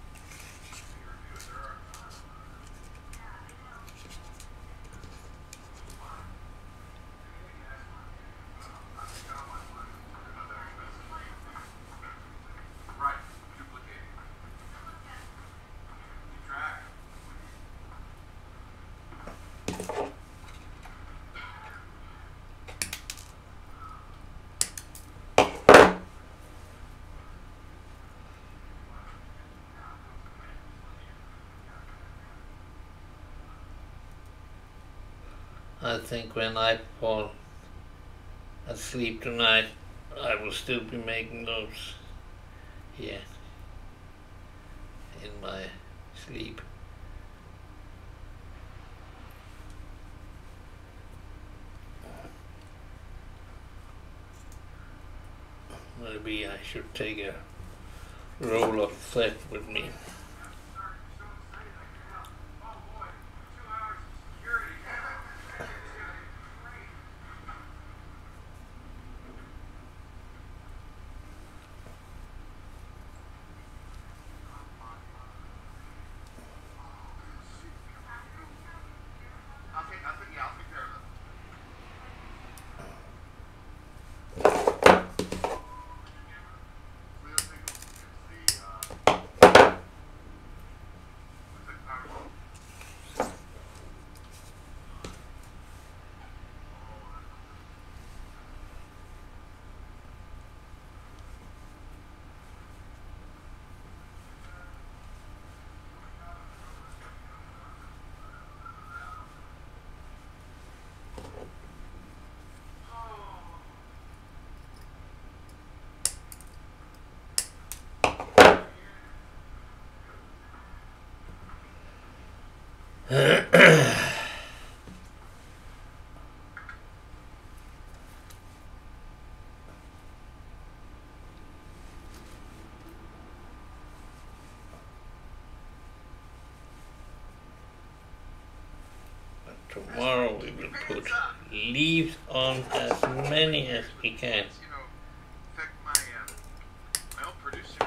Right, duplicating. Keep track. I think when I fall asleep tonight, I will still be making those here in my sleep. Maybe I should take a roll of thread with me. I'll take, I'll take, yeah, I'll take care of it. Tomorrow we will put leaves on as many as we can. You know, in fact, my, uh, my old producer,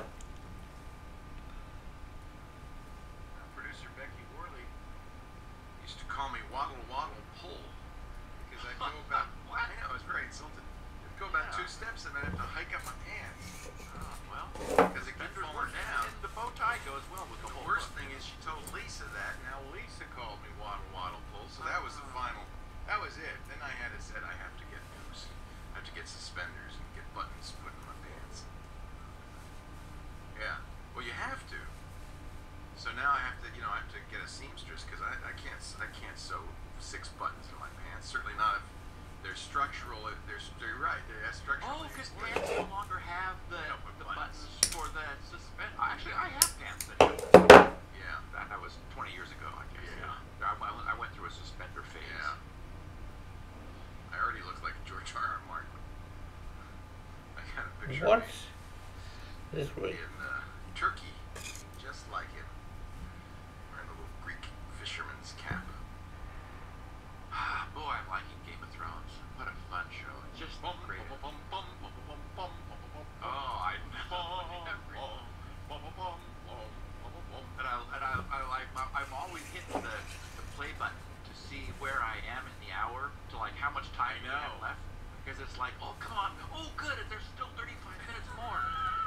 producer Becky Worley, used to call me Waddle Waddle Pull because I'd go about, I know, I was very insulted. I'd go about two steps and I'd have to hike up my pants. Oh, well, because it kept falling down. And the bow tie goes well with the The whole worst look. thing is she told Lisa that. Now Lisa called me Waddle Waddle Pull, so that was the final. That was it. Then I had to said I have to get news. I have to get suspenders and get buttons put in my pants. Yeah. Well, you have to. So now I have to, you know, know, I have to get a seamstress because I, I can't I can't sew six buttons in my pants. Certainly not if they're structural. If they're they're right. They're structural. Oh, because pants no longer have the They don't put the buttons. buttons for the suspend. Actually, I have pants that have. Yeah. That, that was twenty years ago, I guess. Yeah. I, went- I went through a suspender phase. Yeah. I already look like George R. R. Martin. I got a picture What? of me This way. in uh, Turkey, just like him, wearing a little Greek fisherman's cap. Ah, boy, I'm liking Game of Thrones. What a fun show. It's just Bum, great. bum, bum, bum, bum, bum, bum, bum, bum, bum. Oh, I and I and I, I like I'm always hitting the, the play button to see where I am in the hour, to like how much time I I have know. left, because it's like, oh come on, oh good, there's still thirty-five minutes more.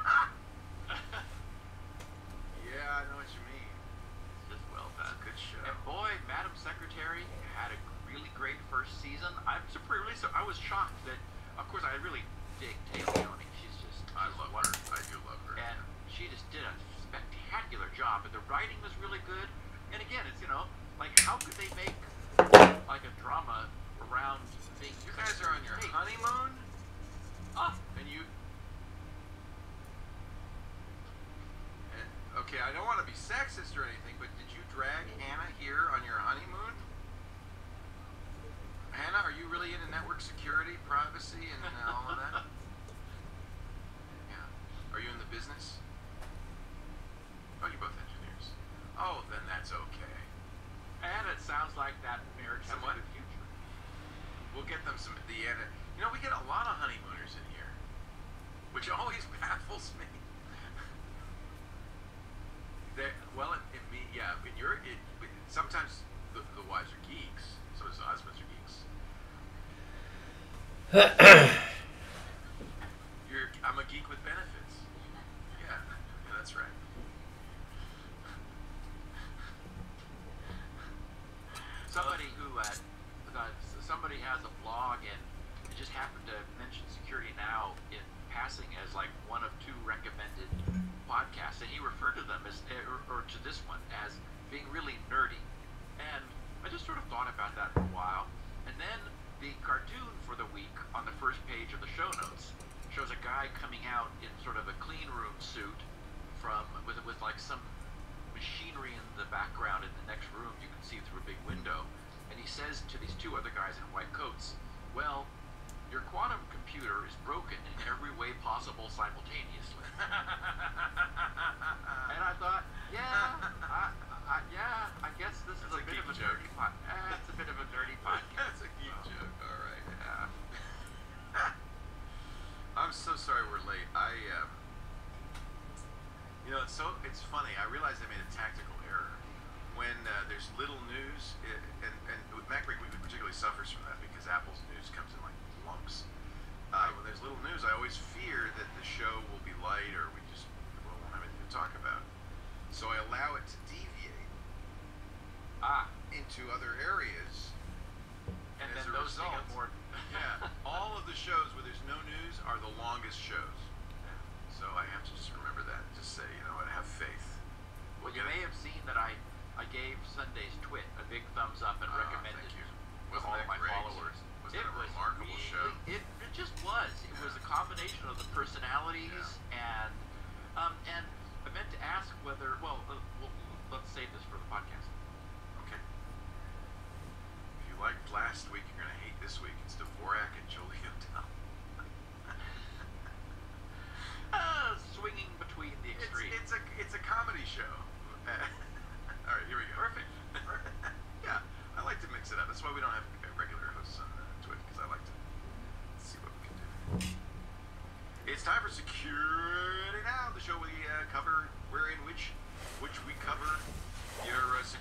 Yeah, I know what you mean. It's just well done. Good show. And boy, Madam Secretary had a really great first season. I'm super really so I was shocked that, of course, I really dig Taylor Leone. She's just I she's love her. wonderful. I do love her. And she just did a spectacular job, and the writing was really good. And again, it's, you know, like, how could they make like a drama around being You guys are on your Hey, honeymoon, ah, and you. And, okay, I don't want to be sexist or anything, but did you drag Hannah here on your honeymoon? Hannah, are you really into network security, privacy, and uh, all of that? Yeah. Are you in the business? Oh, you're both engineers. Oh, then that's okay. and it sounds like that marriage has Somewhat. a good future. We'll get them some. The end. You know, we get a lot of honeymooners in here, which always baffles me. They, well, in, in me, yeah. In your, it, sometimes the, the wives are geeks. Sometimes the husbands are geeks. You're, I'm a geek with benefits. Yeah, yeah, that's right. Somebody who uh, uh, somebody has a blog and it just happened to mention Security Now in passing as like one of two recommended podcasts, and he referred to them as or, or to this one as being really nerdy. And I just sort of thought about that for a while, and then the cartoon for the week on the first page of the show notes shows a guy coming out in sort of a clean room suit from with with like some machinery in the background. In the next room you can see through a big window, and he says to these two other guys in white coats, well, your quantum computer is broken in every way possible simultaneously. And I thought, yeah, I, I, yeah, I guess this is That's a, a bit of a geek nerdy pod. Eh, it's a bit of a nerdy podcast. That's a geek So, joke. All right. yeah. I'm so sorry we're late. I, um, you know, it's so it's funny. I realized I made a tactical error when uh, there's little news, it, and and with MacBreak we particularly suffers from that because Apple's news comes in like lumps. Uh, when there's little news, I always fear that the show will be light or we just well, won't have anything to talk about. So I allow it to deviate Ah, into other areas. and as then a those things result, are more. Yeah, all of the shows where there's no news are the longest shows. So I have to just remember that. Just say, you know what, have faith. Well, you may have seen that I, I gave Sunday's Twit a big thumbs up and Ah, recommended thank you. to Wasn't all that of my great? followers. Wasn't It that a was remarkable really- show? It, it just was. It was a combination of the personalities and um, and I meant to ask whether well, uh, well let's save this for the podcast. Okay. If you liked last week, you're gonna hate this week. It's Dvorak and Jolie Odell. Uh, swinging between the It's, extremes. it's a it's a comedy show. All right, here we go. Perfect. Yeah, I like to mix it up. That's why we don't have regular hosts on uh, Twitch, because I like to see what we can do. It's time for Security Now, the show we uh, cover, where in which which we cover your uh,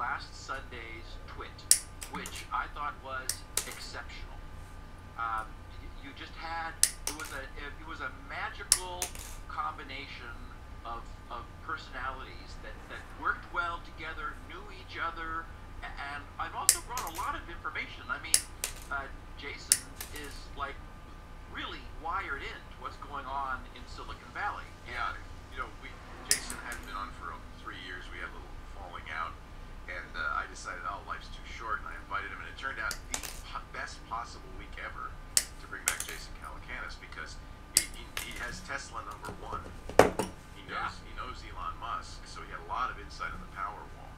last Sunday's twit, which I thought was exceptional. Um, you just had it was a it was a magical combination of of personalities that, that worked well together, knew each other, and I've also brought a lot of information. I mean, uh, Jason is like really wired in to what's going on in Silicon Valley. Yeah, you know, we Jason hadn't been on for three years. We had a little falling out, and uh, I decided, oh, life's too short, and I invited him, and it turned out the po- best possible week ever to bring back Jason Calacanis, because he, he, he has Tesla number one. He knows Yeah. he knows Elon Musk, so he had a lot of insight on the power wall.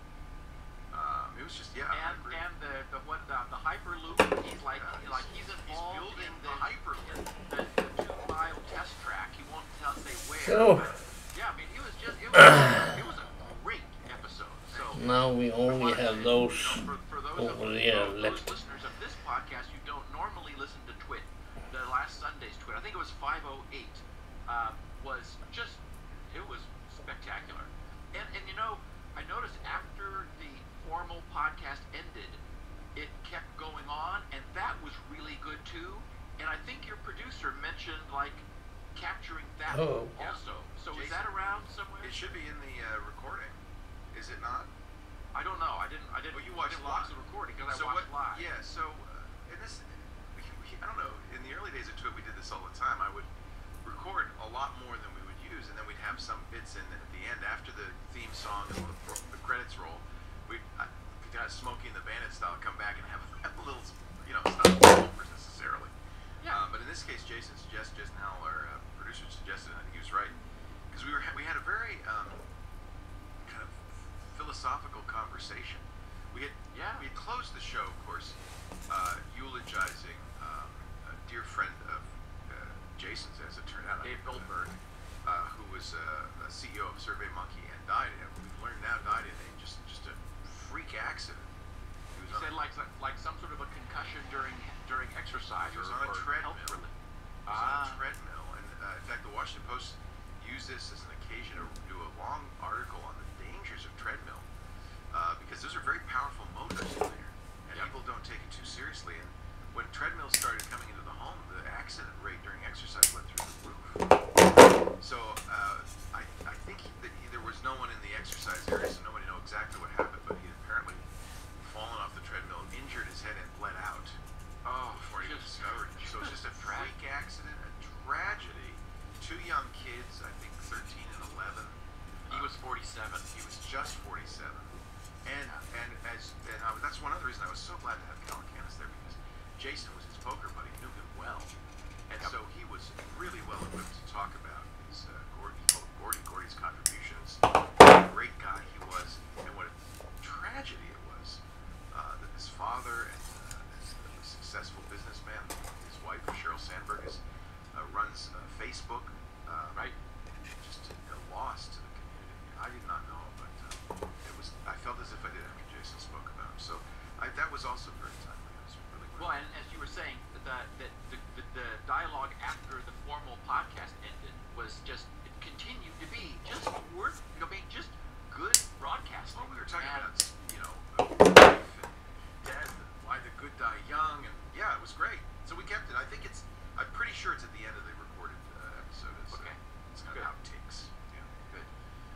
Um, it was just yeah. I And agree. and the the what the, the Hyperloop, he's like Yeah, he's- like he's involved building in the the Hyperloop. in the, the two mile test track. He won't tell say where. So- but, yeah, I mean he was just it was it was a great episode. So Now we I only wanted have to, those you know, for, for those over of there those left. listeners of this podcast who don't normally listen to Twit, the last Sunday's Twit, I think it was five oh eight, uh, was just it was spectacular. And and you know, I noticed after the formal podcast ended, it kept going on, and that was really good too. And I think your producer mentioned like capturing that Oh. also. So is Jason, that around somewhere? It should be in the uh, recording, is it not? I don't know. I didn't. I didn't. Well, you I watched didn't watch live. the recording because So I watched what? live. Yeah. So uh, in this, we, we, I don't know. In the early days of Twit, we did this all the time. I would record a lot more than we would use, and then we'd have some bits in at the end after the theme song and the, the credits roll. We'd uh, kind of Smokey and the Bandit style come back and have, have a little, you know, stuff numbers necessarily. Yeah. Uh, but in this case, Jason suggested just now, our uh, producer suggested, and I think he was right, because we were we had a very um, kind of philosophical conversation. We had Yeah. we had closed the show, of course, uh, eulogizing um, a dear friend of uh, Jason's, as it turned out, Dave Goldberg. uh, who was uh, a C E O of SurveyMonkey and died. And we've learned now died in a just just a freak accident. He was You on said a, like like some sort of a concussion during during exercise He was or, on a or treadmill. health relief. he was on a Ah. treadmill, and uh, in fact, the Washington Post used this as an occasion to do a long article on the dangers of treadmill, uh, because those are very powerful motors in there, and Yep. people don't take it too seriously. And when treadmills started coming into the home, the accident rate during exercise went through the roof. So uh, I, I think he, that he, there was no one in the exercise area, so nobody knew exactly what happened, but he had apparently fallen off the treadmill, injured his head, and bled out Oh, before he was just- discovered. So it's just a freak accident, a tragedy. Two young kids, I think thirteen and eleven. He was forty-seven. He was just forty-seven. And and as and I was, that's one other reason I was so glad to have Calacanis there, because Jason was his poker buddy, knew him well, and Yep. so he was really well equipped to talk about his uh, Gordy, Gordy, Gordy's contributions. Great guy he was, and what a tragedy it was uh, that his father and uh, this uh, successful businessman, his wife Sheryl Sandberg, is, uh, runs uh, Facebook. Uh, Right. Just a loss to the community. I did not know, but uh, it was. I felt as if I did after Jason spoke about him. So I, that was also very timely. I was really glad. Well, and as you were saying, the the, the, the, the dialogue after the formal podcast ended was just it continued to be just worth. I mean, just good broadcasting. Well, we were talking And- about, you know, life and death and why the good die young, and yeah, it was great. So we kept it. I think it's. I'm pretty sure it's at the end of the recorded uh, episode. It's, Okay. uh, it's kind Good. of outtakes. Yeah. Good.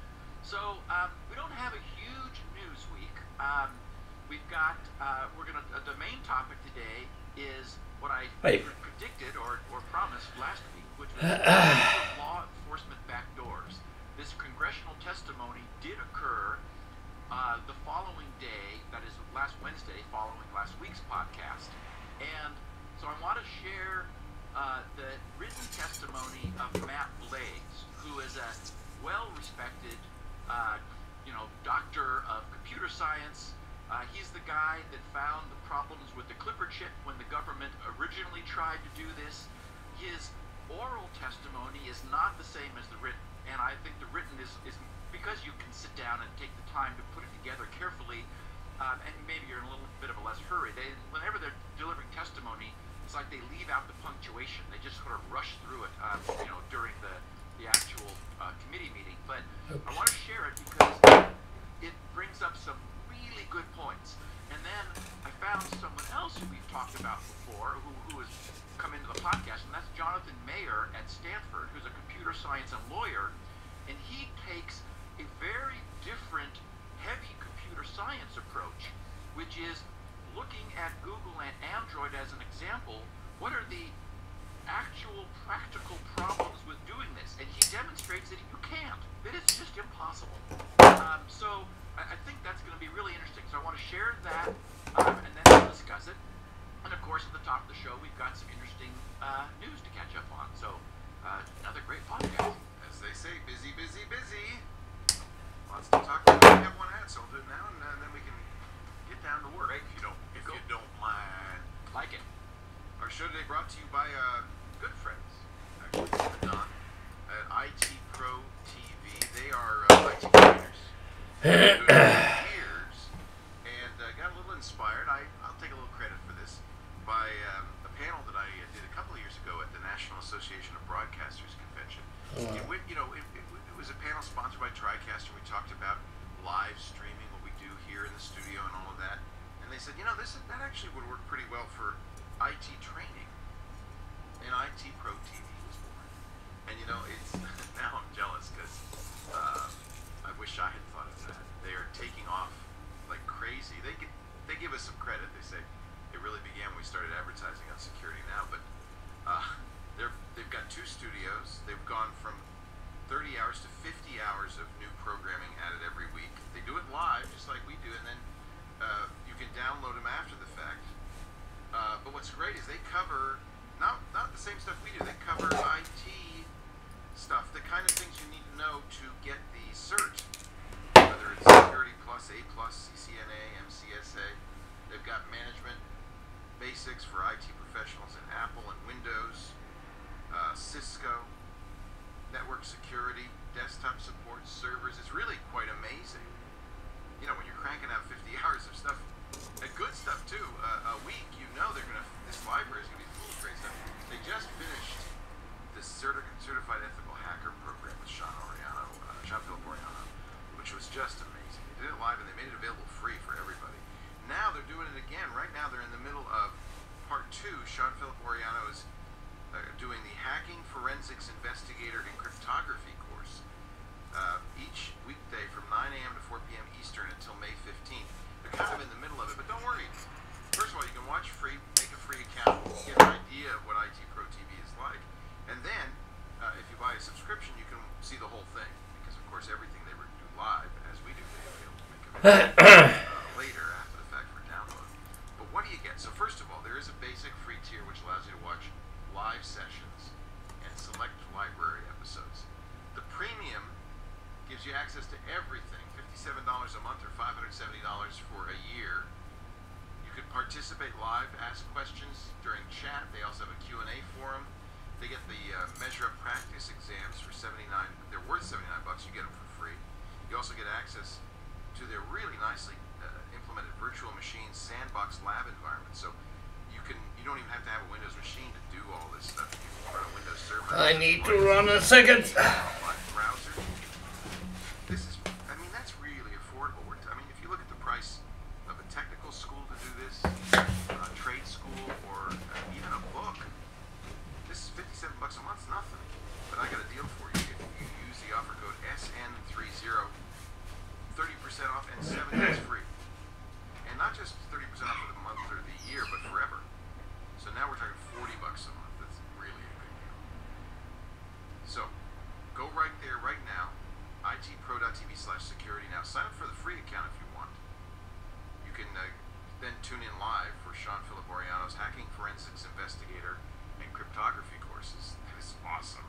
So um, we don't have a huge news week. Um, we've got uh, we're gonna uh, the main topic today is what I Hey. pre- predicted or, or promised last week, which was the law enforcement backdoors. This congressional testimony did occur uh, the following day, that is last Wednesday, following last week's podcast, and so I want to share uh, the written testimony of Matt Blades, who is a well-respected, uh, you know, doctor of computer science. Uh, he's the guy that found the problems with the Clipper chip when the government originally tried to do this. His oral testimony is not the same as the written, and I think the written is, is because you can sit down and take the time to put it together carefully, um, and maybe you're in a little bit of a less hurry. They, whenever they're delivering testimony, it's like they leave out the punctuation. They just sort of rush through it, um, you know, during the, the actual uh, committee meeting. But I want to share it because it brings up some really good science approach, which is looking at Google and Android as an example. What are the actual practical problems with doing this? And he demonstrates that you can't, that it's just impossible. Um, so I, I think that's going to be really interesting. So I want to share that, um, and then we'll discuss it. And of course, at the top of the show, we've got some interesting uh, news to catch up on. So uh, another great podcast. As they say, busy, busy, busy. Lots to talk about. We have one ad, so I'll do it now, and uh, then we can get down to work. Great. If you don't, if Cool. you don't mind. Like it. Our show today brought to you by uh, good friends, actually, Don at I T Pro T V. They are uh, I T trainers. They've been doing it for years, and uh, got a little inspired. I, I'll take a little credit for this by um, a panel that I uh, did a couple of years ago at the National Association of Broadcasters convention. Oh, wow. It went- you know, it, it, it was a panel sponsored by TriCaster. We talked about live streaming, what we do here in the studio, and all of that. And they said, you know, this is, that actually would work pretty well for I T training. And I T Pro T V was born. And you know, it's now I'm jealous because uh, I wish I had thought of that. They are taking off like crazy. They get, they give us some credit. They say it really began when we started advertising on Security Now, but uh, they're they've got two studios. They've gone from thirty hours to fifty hours of new programming added every week. They do it live just like we do, and then uh, you can download them after the fact. Uh, but what's great is they cover not not the same stuff we do. They cover I T stuff, the kind of things you need to know to get the cert, whether it's Security Plus, A Plus, C C N A, M C S A. They've got management basics for I T professionals in Apple and Windows, uh, Cisco, network security, desktop support, servers. It's really quite amazing. You know, when you're cranking out fifty hours of stuff, and good stuff too, uh, a week, you know they're gonna, this library is gonna be full of great stuff. They just finished the certi- Certified Ethical Hacker program with Sean Oriano, uh, Sean Philip Oriano, which was just amazing. They did it live and they made it available free for everybody. Now they're doing it again. Right now they're in the middle of part two. Sean Philip Oriano is uh, doing the Hacking Forensics Investigator in Cryptography course. Uh, each weekday from nine a.m. to four p.m. Eastern until May fifteenth. They're kind of in the middle of it, but don't worry. First of all, you can watch free, make a free account, get an idea of what I T Pro T V is like. And then, uh, if you buy a subscription, you can see the whole thing. Because, of course, everything they do live, as we do, they will be able to make available uh, later after the fact for download. But what do you get? So, first of all, there is a basic free tier which allows you to watch live sessions and select library episodes. The premium gives you access to everything, fifty-seven dollars a month or five hundred seventy dollars for a year. You could participate live, ask questions during chat. They also have a Q and A forum. They get the uh, Measure Up practice exams for seventy-nine. They're worth seventy-nine bucks. You get them for free. You also get access to their really nicely uh, implemented virtual machine sandbox lab environment. So you can you don't even have to have a Windows machine to do all this stuff. You can run a Windows server. I need to run a second. Online browser. This is, I mean, that's really affordable. We're t- I mean, if you look at the price of a technical school to do this, a trade school, or uh, even a book, this is fifty-seven bucks a month, nothing. But I got a deal for you. If you use the offer code S N thirty, thirty percent off and seven days free. And not just thirty percent off for the month or the year, but forever. So now we're talking forty bucks a month. That's really a good deal. So, go right there, right now. I T pro dot T V slash security now. Sign up for the free account if you want. You can uh, then tune in live for Sean Philip Oriano's Hacking Forensics Investigator and Cryptography courses. That is awesome.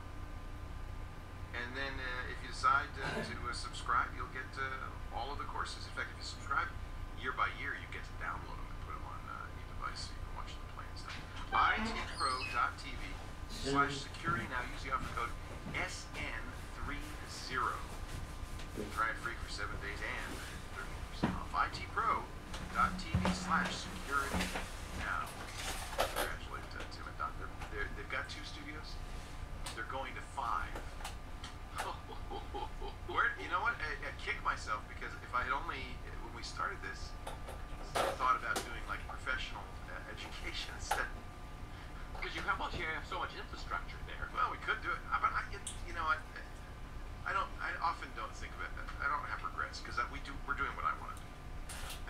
And then uh, if you decide to, to uh, subscribe, you'll get uh, all of the courses. In fact, if you subscribe year by year, you get to download them and put them on uh, your device so you can watch them play and stuff. I T pro dot T V slash security now. Use the offer code S N thirty. Try it free for seven days and thirty percent off. I T pro dot T V slash security now. Congratulate uh, Tim and Don. They're, they're, they've got two studios. They're going to five. Where, you know what? I, I kick myself because if I had only, when we started this, thought about doing like professional uh, education instead. Because you have, well, you have so much infrastructure there. Well, we could do it, but I, it, you know, I, I don't. I often don't think of it. I don't have regrets because we do. We're doing what I want to do,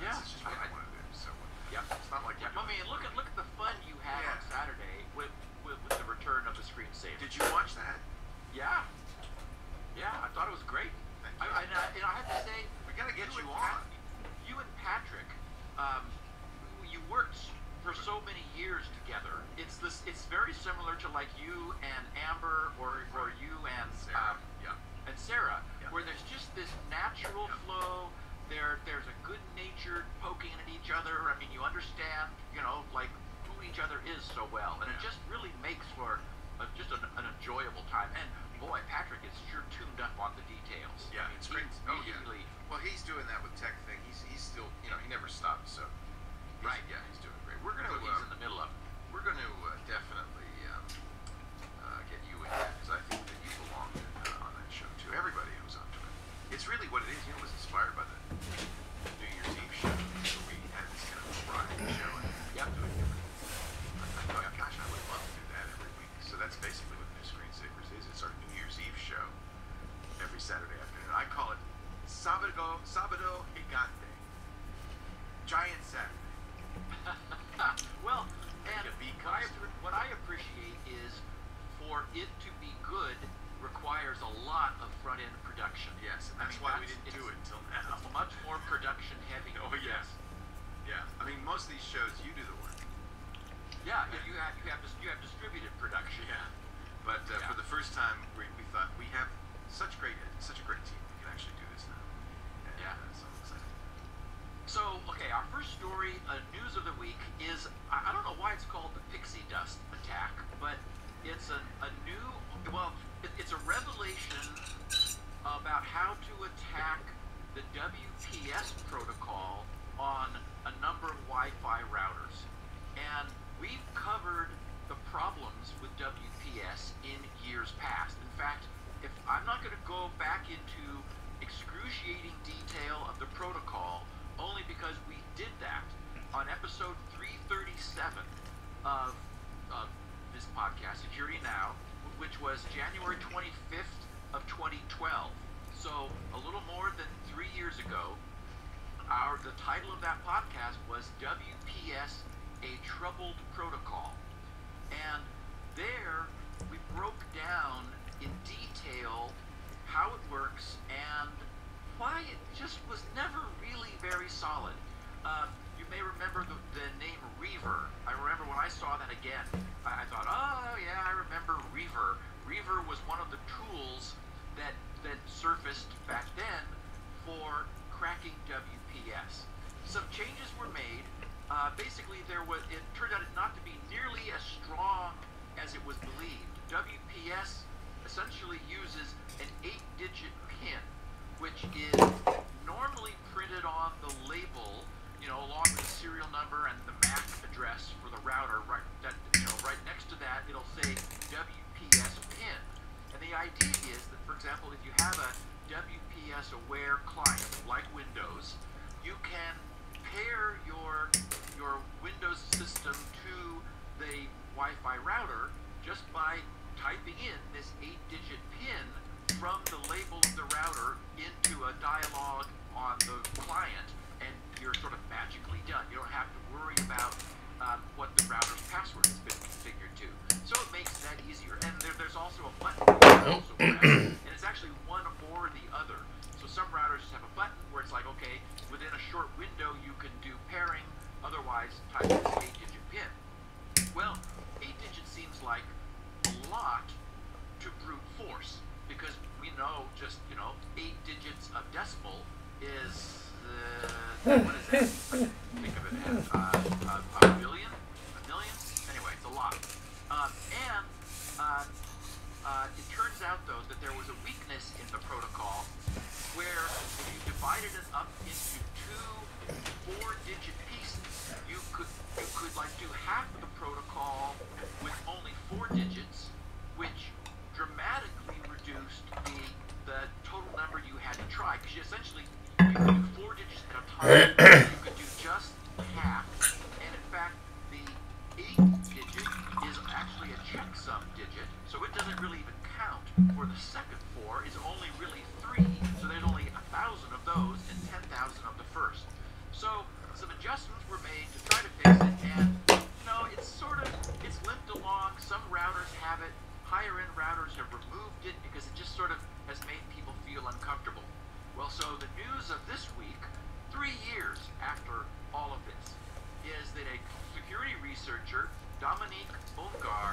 it's very similar to like you and Amber, or or you and Sarah. um, Yeah. and Sarah, Yeah. where there's just this natural Yeah. flow. There, there's a good-natured poking at each other. I mean, you understand, you know, like who each other is so well, and it Yeah. just really makes for a, just an, an enjoyable time. And boy, Patrick is sure tuned up on the details. Yeah, I mean, it's great. he's Oh, yeah. really, Well, he's doing that with Tech Thing. He's he's still, you know, he never stops. So, he's- Right. Yeah, he's doing great. We're gonna so he's uh, in the middle of it. we're gonna uh, definitely um, uh, get you in there because I think that you belong in, uh, on that show too. Everybody who's on to it. It's really what it is. You know, it was inspired by the New Year's Eve show. So we had this kind of variety show and Yep. do it every. I thought, gosh, I would love to do that every week. So that's basically what New Screensavers is. It's our New Year's Eve show every Saturday afternoon. I call it Sabado Sabado Gigante. Giant Saturday. Well, and Like a bee what I, comes to it. what I appreciate is for it to be good requires a lot of front-end production. Yes, and I that's mean, why we that's- didn't do it it's- until now. It's much more production heavy. Oh yes. Yeah. I mean, most of these shows you do the work. Yeah, if you have you have dis- you have distributed production. Yeah. But uh, Yeah. for the first time, we, we thought we have such great such a great team. We can actually do this now. And, Yeah. Uh, so I'm excited. So, okay, our first story, uh, news of the week, is I, I don't know why it's called the pixie dust attack, but it's a, a new, well, it, it's a revelation about how to attack the W P S protocol on a number of Wi-Fi routers. And we've covered the problems with W P S in years past. In fact, if I'm not going to go back into excruciating detail of the protocol, only because we did that on episode three thirty-seven of, of this podcast, Security Now, which was January twenty-fifth of twenty twelve. So a little more than three years ago. Our the title of that podcast was W P S, a Troubled Protocol. And there we broke down in detail how it works and why it just was never really very solid. Uh, you may remember the, the name Reaver. I remember when I saw that again, I, I thought, oh yeah, I remember Reaver. Reaver was one of the tools that, that surfaced back then for cracking W P S. Some changes were made. Uh, basically, there was it turned out not to be nearly as strong as it was believed. W P S essentially uses an eight-digit PIN, which is normally printed on the label, you know, along with the serial number and the M A C address for the router. Right, that you know, right next to that, it'll say W P S PIN. And the idea is that, for example, if you have a W P S-aware client like Windows, you can pair your your Windows system to the Wi-Fi router just by typing in this eight-digit PIN from the label of the router into a dialog on the client, and you're sort of magically done. You don't have to worry about um, what the router's password has been configured to. So it makes that easier. And there, there's also a button you can also press, and it's actually one or the other. So some routers just have a button where it's like, okay, within a short window you can do pairing, otherwise type in this eight-digit PIN. Well, eight digits seems like a lot to brute force, because we know just, you know, eight digits of decimal is, uh, what is that? Think of it as uh, a, a billion? A million? Anyway, it's a lot. Um, and uh, uh, it turns out, though, that there was a weakness in the protocol where if you divided it up into two four-digit pieces, you could you could like do half of the protocol with only four digits, which dramatically reduced the the total number you had to try. Because you essentially you could do four digits at a time. You could do just half, and in fact, the eight digit is actually a checksum digit, so it doesn't really even count. For the second four is only really three, so there's only a thousand of those and ten thousand of the first. So some adjustments were made to try to fix it, and you know, it's sort of it's limped along. Some routers have it. Higher end routers have removed it because it just sort of has made people feel uncomfortable. Well, so the news of this week, three years after all of this, is that a security researcher, Dominique Ungar,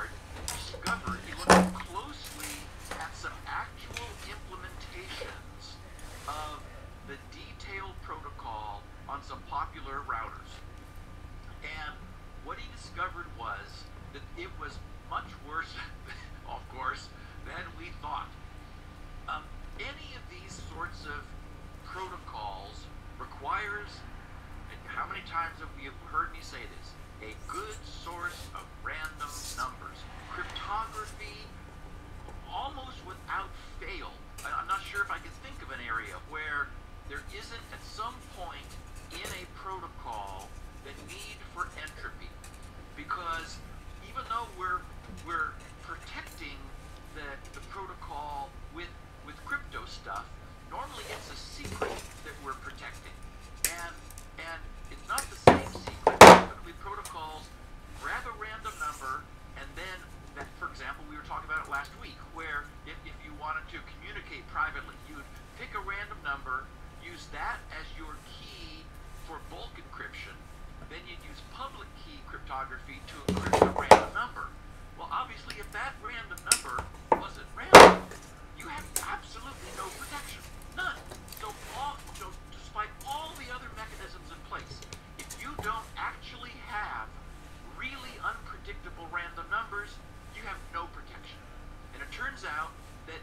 on some popular routers. And what he discovered was that it was much worse, of course, than we thought. Um, any of these sorts of protocols requires, and how many times have you heard me say this, a good source of random numbers. Cryptography, almost without fail. I- I'm not sure if I can think of an area where there isn't at some point in a protocol the need for entropy, because even though we're we're protecting the the protocol with with crypto stuff, normally it's a secret that we're protecting, and and it's not the same secret. Typically, protocols grab a random number, and then that, for example, we were talking about it last week, where if, if you wanted to communicate privately, you would pick a random number, use that as your key for bulk encryption. Then you'd use public key cryptography to encrypt a random number. Well, obviously, if that random number wasn't random, you have absolutely no protection. None. So, all, so despite all the other mechanisms in place, if you don't actually have really unpredictable random numbers, you have no protection. And it turns out that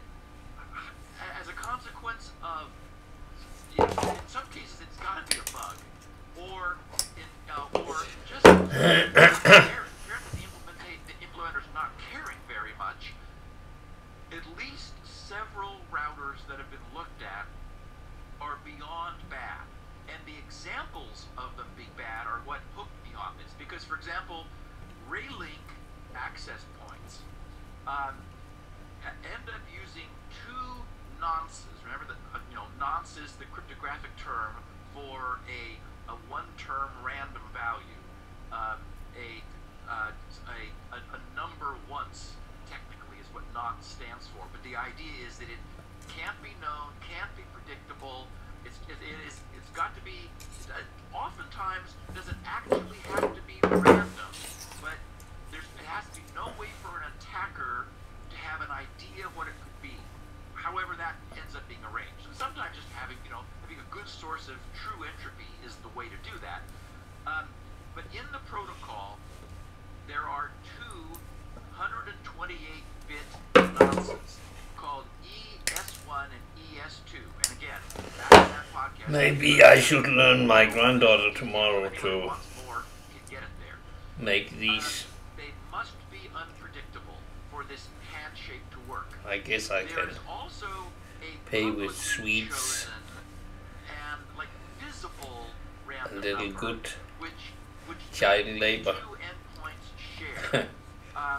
as a consequence of, in, in some cases, it's got to be a bug, or in, uh, or just apparently the, the implementers not caring very much. At least several routers that have been looked at are beyond bad, and the examples of them being bad are what hooked me on this. Because, for example, Raylink access points um, end up using two nonces. Remember that uh, you know nonce is the cryptographic term for a a one-term random value, um, a, uh, a, a a number once technically is what nonce stands for. But the idea is that it can't be known, can't be predictable. It's it, it is it's got to be. Uh, oftentimes doesn't actually have to be random, but there's it has to be no way for an attacker to have an idea what it could be. However, that ends up being arranged. And sometimes just having, you know, having a good source of true entropy is the way to do that. Um, but in the protocol, there are two one hundred twenty-eight bit nonces called E S one and E S two. And again, that's that podcast. Maybe I should learn my granddaughter tomorrow to Once more, can get it there. make these. Uh, they must be unpredictable for this handshake to work. I guess I There can is also a pay with publicly sweets, chosen and like visible a random little number, good which which child the labor. two endpoints share. um,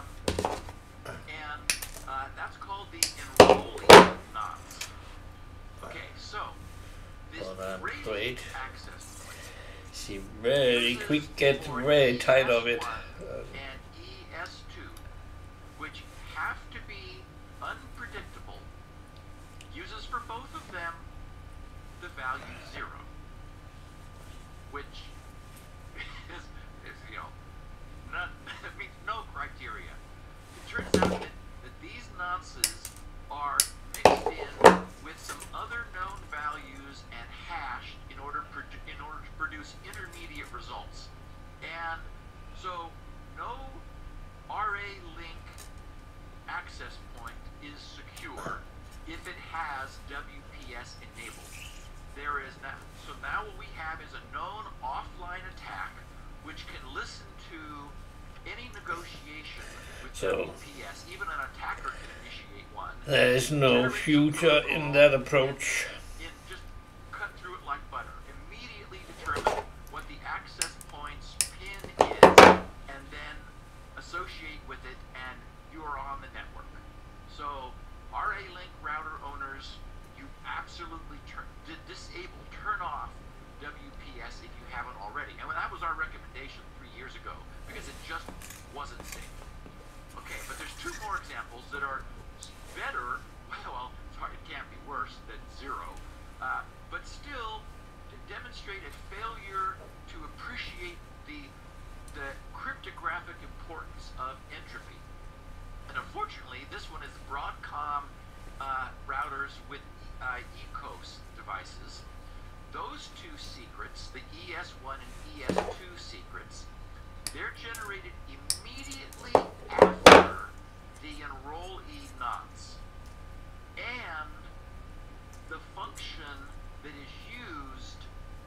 and uh, that's called the enrolling nonce. Okay, so this Well, that's Raylink great. access point She very uses quick get for very E tired of S it. one Uh, and E S two, which have to be unpredictable, uses for both of them the value zero, which is, is you know, not, means no criteria. It turns out that, that these nonces are mixed in with some other known values and hashed in order produ- in order to produce intermediate results. And so no R A link access point is secure if it has W P S enabled. There is now, so now what we have is a known offline attack which can listen to any negotiation with So- W P S. Even an attacker can initiate one. there is no future in that approach. It just cut through it like butter. Immediately determine what the access point's pin is, and then associate with it, and you are on the network. So, R A link router owners, you absolutely turn, di- disable, turn off W P S if you haven't already. And that was our recommendation three years ago, because it just wasn't safe. Okay, but there's two more examples that are better. Well, it's hard, it can't be worse than zero, uh, but still to demonstrate a failure to appreciate the the cryptographic importance of entropy. And unfortunately, this one is Broadcom uh, routers with uh, E C O S devices. Those two secrets, the E generated immediately after the enrollee nonce. And the function that is used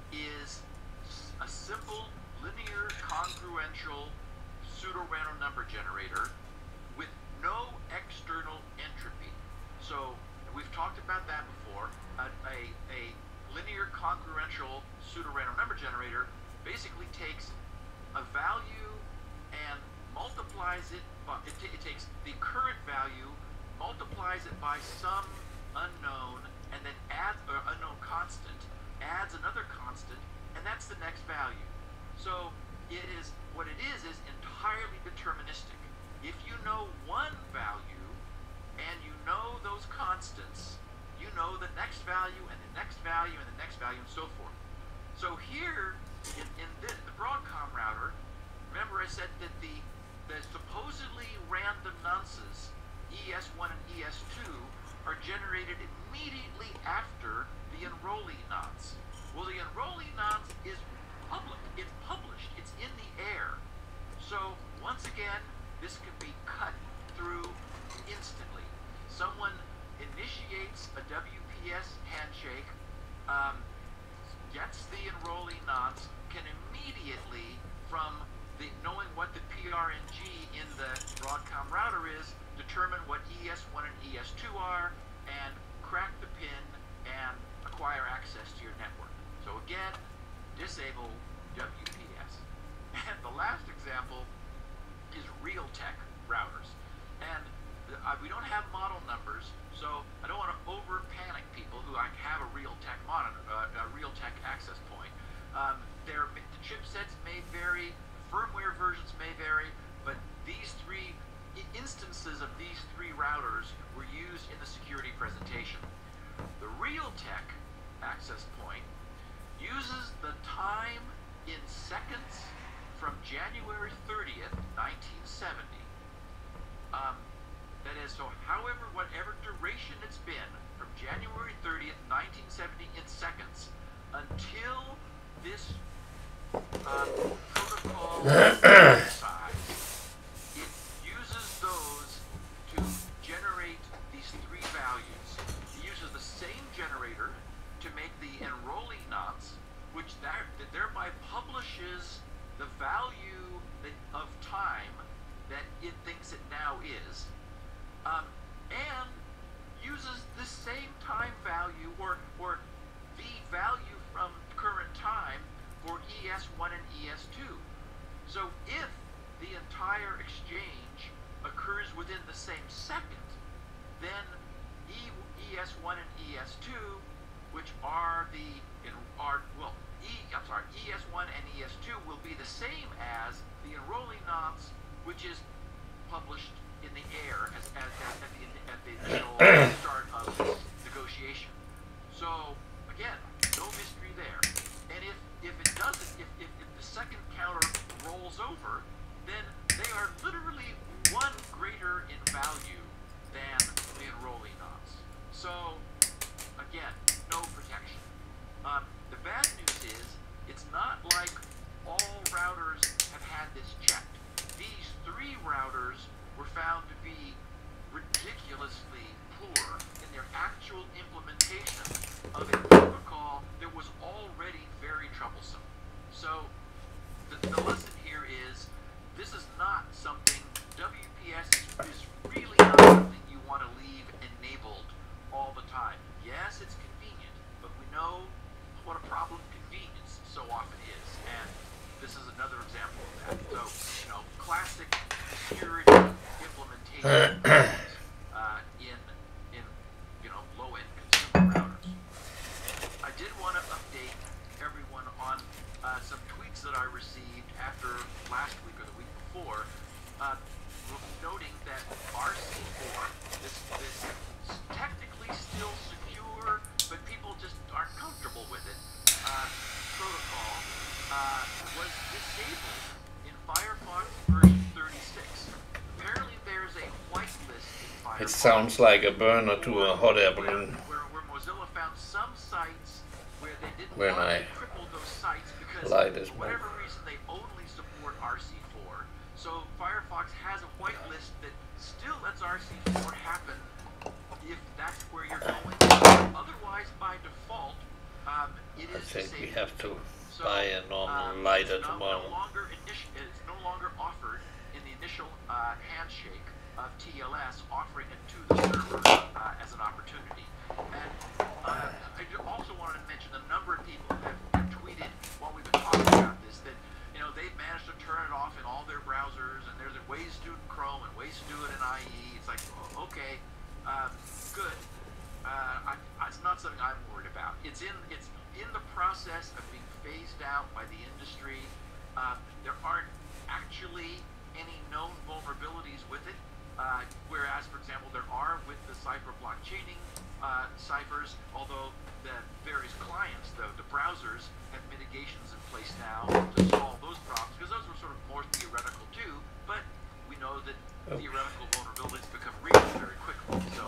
is a simple linear congruential pseudo-random number generator with no external entropy. So we've talked about that before. A, a, a linear congruential pseudo-random number generator basically takes a value and multiplies it, by, it, it takes the current value, multiplies it by some unknown, and then adds, or unknown constant, adds another constant, and that's the next value. So it is, what it is, is entirely deterministic. If you know one value, and you know those constants, you know the next value, and the next value, and the next value, and so forth. So here, in, in this, the Broadcom router, remember I said that the, the supposedly random nonces, E S one and E S two, are generated immediately after the enrollee nonce. Well, the enrollee nonce is public, it's published, it's in the air. So, once again, this can be cut through instantly. Someone initiates a W P S handshake, um, gets the enrollee nonce, can immediately, from the knowing what the P R N G in the Broadcom router is, determine what E S one and E S two are, and crack the pin and acquire access to your network. So again, disable W P S. And the last example is Realtek routers. And uh, we don't have model numbers, so I don't want to over panic people who like, have a Realtek monitor, uh, a Realtek access point. Um, their, the chipsets may vary, firmware versions may vary, but these three instances of these three routers were used in the security presentation. The Realtek access point uses the time in seconds from January thirtieth, nineteen seventy. Um, that is, so however, whatever duration it's been, from January thirtieth, nineteen seventy in seconds, until this um, protocol size, it uses those to generate these three values. It uses the same generator to make the enrollee nonce, which that, that thereby publishes the value that, of time that it thinks it now is, um, and uses the same time value, or, or the value from current time for E S one and E S two. So if the entire exchange occurs within the same second, then E, ES1 and E S two, which are the, in, are, well, E, I'm sorry, E S one and E S two will be the same as the enrollee nonce, which is published in the air as, as, as at the, at the initial start of this negotiation. So, again, no mystery there. And if, if it doesn't, if, if, if the second counter rolls over, then they are literally one greater in value than the enrollee nonce. So, again, no protection. Um, the bad news is, it's not like all routers have had this checked. These three routers were found to be ridiculously poor in their actual implementation of a protocol that was already very troublesome. So, the, the lesson here is, this is not something, W P S is, is really not something you want to leave enabled all the time. Yes, it's convenient, but we know what a problem convenience so often is, and this is another example of that. So, you know, classic security implementation uh, in, in, you know, low-end consumer routers. I did want to update everyone on uh, some tweets that I received after last week or the week before, uh, noting that R C four, this, this technically still secure, but people just aren't comfortable with it, uh, protocol uh, was disabled in Firefox version thirty-six. Apparently there's a whitelist in Firefox. It sounds like a burner to a hot air balloon. Where, where Mozilla found some sites where they didn't When want I to cripple those sites because light is for whatever reason they only support R C four. So Firefox has a whitelist that still lets R C four happen if that's where you're going. Otherwise, by default, um, it I is think we disabled. have to So, buy a normal um, lighter it's no, tomorrow. No longer initi- it's no longer offered in the initial uh, handshake of T L S, offering it to the server uh, as an opportunity. And uh, I do also wanted to mention a number of people have, have tweeted while we've been talking about this that you know they've managed to turn it off in all their browsers, and there's ways to do it in Chrome and ways to do it in I E. It's like oh, okay, uh, good. Uh, I, it's not something I'm worried about. It's in it's in the process of being phased out by the industry. Uh, there aren't actually any known vulnerabilities with it, uh, whereas, for example, there are with the Cypher blockchaining uh, ciphers, although the various clients, the, the browsers, have mitigations in place now to solve those problems, because those were sort of more theoretical too, but we know that Oh. theoretical vulnerabilities become real very quickly. So,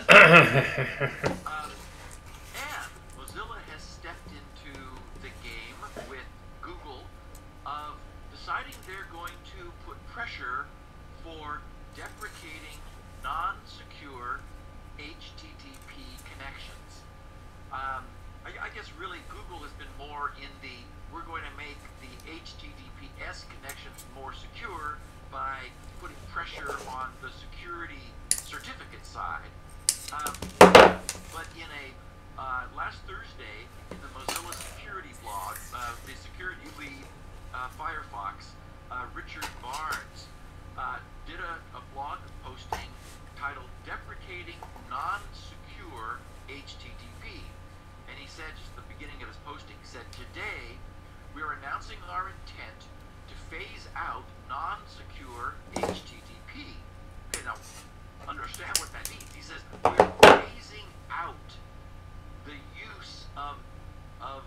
um, and Mozilla has stepped into the game with Google of deciding they're going to put pressure for deprecating non-secure H T T P connections. Um, I, I guess really Google has been more in the, we're going to make the H T T P S connections more secure by putting pressure on the security certificate side. Um, but in a, uh, last Thursday, in the Mozilla security blog, uh, the security lead, uh, Firefox, uh, Richard Barnes, uh, did a, a blog posting titled Deprecating Non-Secure H T T P. And he said, just at the beginning of his posting, he said, today we are announcing our intent to phase out non-secure H T T P. Okay, now, understand what that means. He says, we're phasing out the use of, of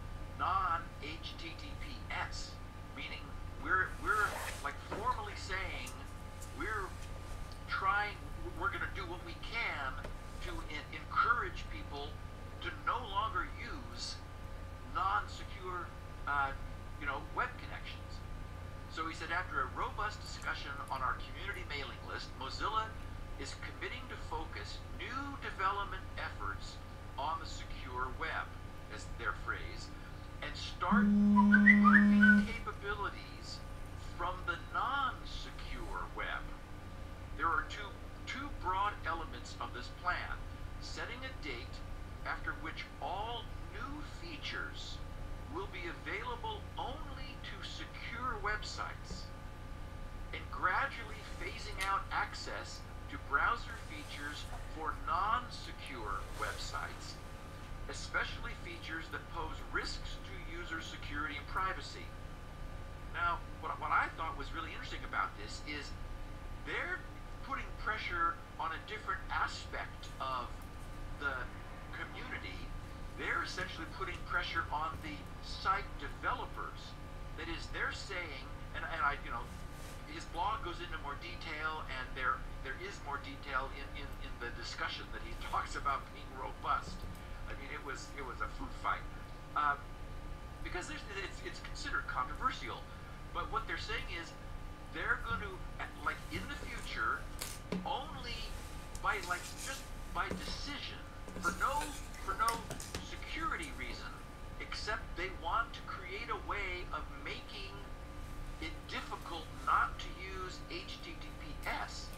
non-H T T P S, meaning we're, we're like formally saying we're trying, we're going to do what we can to in, encourage people to no longer use non-secure, uh, you know, web connections. So he said, after a robust discussion on our community mailing list, Mozilla is committing to focus new development efforts on the secure web, as their phrase, and start removing capabilities from the non-secure web. There are two, two broad elements of this plan: setting a date after which all new features will be available only to secure websites, and gradually phasing out access to browser features for non-secure websites, especially features that pose risks to user security and privacy. Now, what, what I thought was really interesting about this is they're putting pressure on a different aspect of the community. They're essentially putting pressure on the site developers. That is, they're saying, and, and I, you know, his blog goes into more detail, and there there is more detail in, in, in the discussion that he talks about being robust. I mean, it was it was a food fight, um, because there's, it's it's considered controversial. But what they're saying is they're going to, like in the future, only by like just by decision, for no for no security reason, except they want to create a way of making it difficult not to use H T T P S.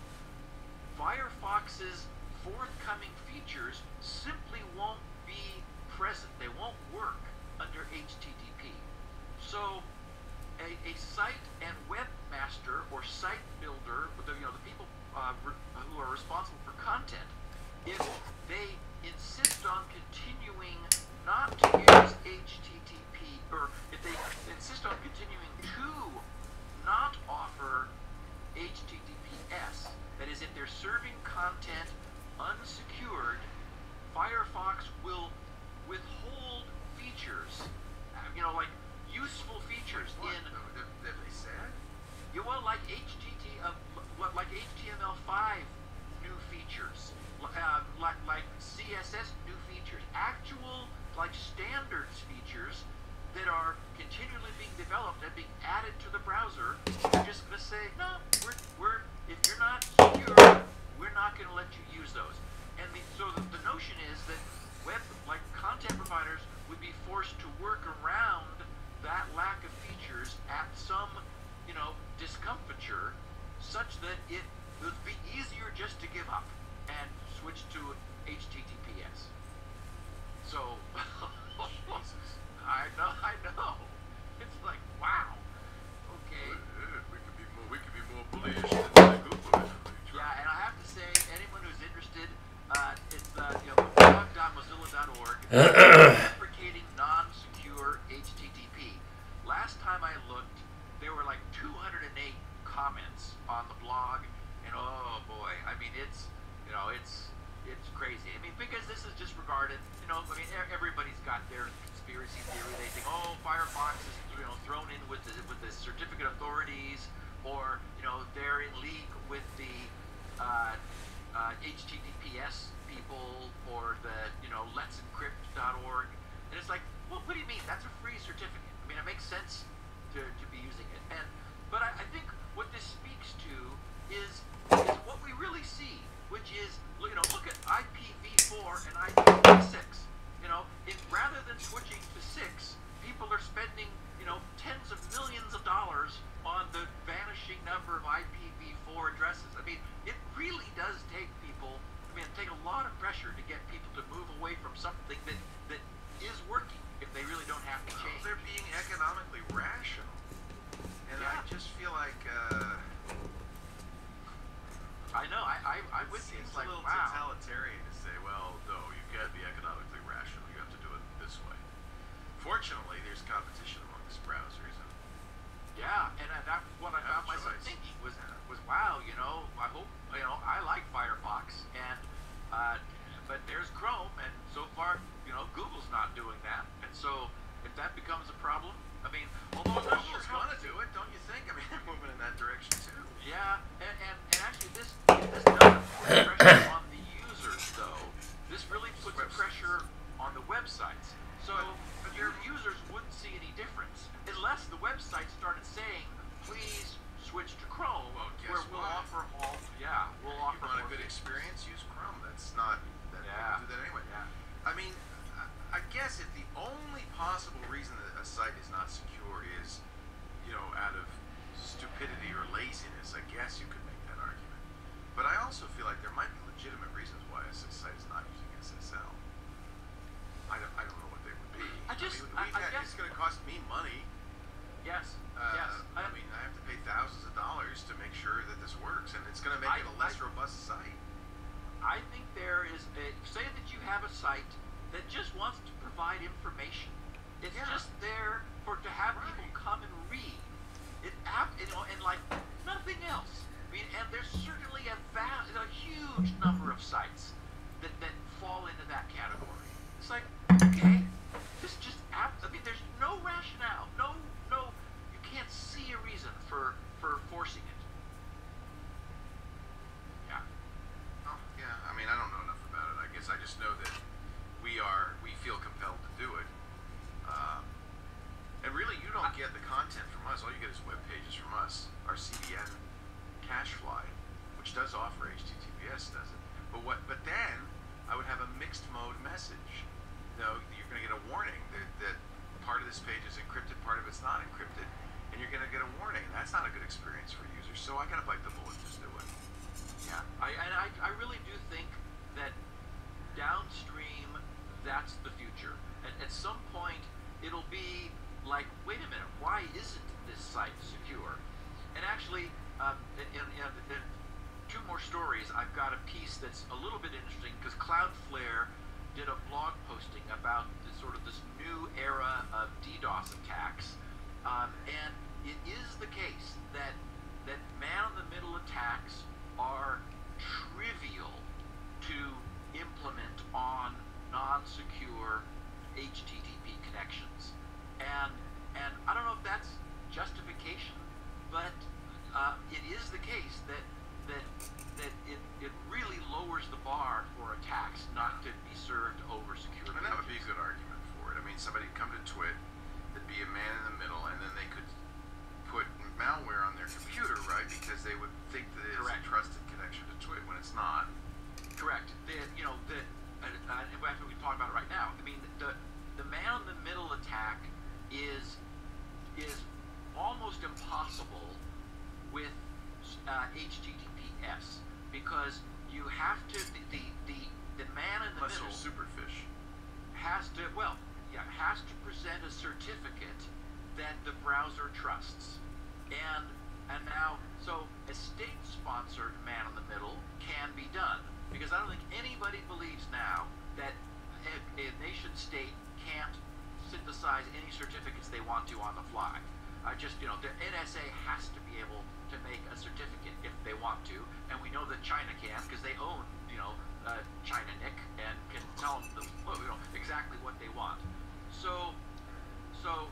Firefox's forthcoming features simply won't be present. They won't work under H T T P. So a, a site and webmaster or site builder, the, you know, the people uh, re, who are responsible for content, if they insist on continuing not to use H T T P, or if they insist on continuing to not offer H T T P S, that is, if they're serving content unsecured, Firefox will withhold features, you know, like useful features What? in. That, that they said? You well, like H T T, uh, like H T M L five new features, uh, like like C S S new features, actual like standards features that are continually being that developed and being added to the browser, you're just going to say, no, we're, we're, if you're not secure, we're not going to let you use those. And the, so the, the notion is that web, like content providers, would be forced to work around that lack of features at some, you know, discomfiture, such that it would be easier just to give up and switch to H T T P S. So, I know, I know. It's like, wow. Okay. We could be more, we could be more bullish than Google. Yeah, and I have to say, anyone who's interested, uh, it's uh, you know, blog dot mozilla dot org, deprecating non-secure H T T P. Last time I looked, there were like two hundred eight comments on the blog, and oh boy, I mean, it's, you know, it's, it's crazy. I mean, because this is just regarded, you know, I mean, everybody's got their conspiracy theory. They think, oh, Firefox is, you know, thrown in with the with the certificate authorities, or you know, they're in league with the uh, uh, H T T P S people, or the, you know, let's encrypt dot org, and it's like, well, what do you mean? That's a free certificate. I mean, it makes sense to, to be using it, and but I, I think what this speaks to is is what we really see, which is, you know, look at I P v four and I P v six. You know, if rather than switching to six, people are spending, you know, tens of millions of dollars on the vanishing number of I P v four addresses. I mean, it really does take people, I mean, take a lot of pressure to get people to move away from something that, that is working if they really don't have to change. They're being economically rational. And Yeah. I just feel like, uh... I know, I, I, I would it say seems it's like, a little wow. totalitarian to say, well, no, you can't be economically rational. You have to do it this way. Fortunately, there's competition among these browsers. And Yeah, and uh, that's what I Have found myself choice. thinking was, was wow, you know, I hope, you know, I like Firefox, and, uh, but there's Chrome, and so far, you know, Google's not doing that, and so if that becomes a problem, I mean, although I'm not sure Google's how gonna do it, don't you think? I mean, they're moving in that direction too. Yeah, and, and, and actually this this doesn't put pressure on the users, though. This really puts Websites. pressure on the websites. So your users wouldn't see any difference unless the website started saying, please switch to Chrome, Well, guess where we'll what? offer all, yeah, we'll You offer want a more good features. experience? Use Chrome. That's not. That, Yeah. Do that anyway. Yeah. I mean, I, I guess if the only possible reason that a site is not secure is, you know, out of stupidity or laziness, I guess you could make that argument. But I also feel like there might be legitimate reasons why a site is not using S S L. I don't, I don't know what they would be. I just- mean, I- we've I had- guess- it's going to cost me money. Yes, Uh, yes. I mean, I have to pay thousands of dollars to make sure that this works, and it's going to make I- it a less I- robust site. I think there is a, say that you have a site that just wants to provide information. It's Yeah. just there for to have people Right. come and read. It app, you know, and like nothing else. I mean, and there's certainly a vast, a huge number of sites that, that fall into that category. It's like, okay, this just app. I mean, there's no rationale, no, no. You can't see a reason for for forcing it. Yeah. Oh, yeah. I mean, I don't know enough about it. I guess I just know that we are, we feel compelled to do it. Um, and really, you don't get the content from us. All you get is web pages from us. Our C D N Cachefly, which does offer H T T P S, does it? But what? But then I would have a mixed mode message. You know, you're going to get a warning that, that part of this page is encrypted, part of it's not encrypted, and you're going to get a warning. That's not a good experience for users. So I got to bite the bullet and just do it. Yeah, I, and I, I really do think that downstream, that's the future. At, at some point, it'll be like, wait a minute, why isn't this site secure? And actually, um, in, in, in two more stories, I've got a piece that's a little bit interesting because Cloudflare did a blog posting about this, sort of this new era of DDoS attacks, um, and it is the case that that man-in-the-middle attacks are trivial to implement on non-secure H T T P connections, and and I don't know if that's justification, but uh, it is the case that that that it, it really lowers the bar for attacks not to be served over secure And that would be a pages. good argument for it. I mean, somebody would come to Twit, there'd be a man in the middle, and then they could browser trusts. And and now, so a state-sponsored man-in-the-middle can be done, because I don't think anybody believes now that a, a nation-state can't synthesize any certificates they want to on the fly. I just, you know, the N S A has to be able to make a certificate if they want to, and we know that China can, because they own, you know, uh, China N I C, and can tell them, well, you know, exactly what they want. So, so,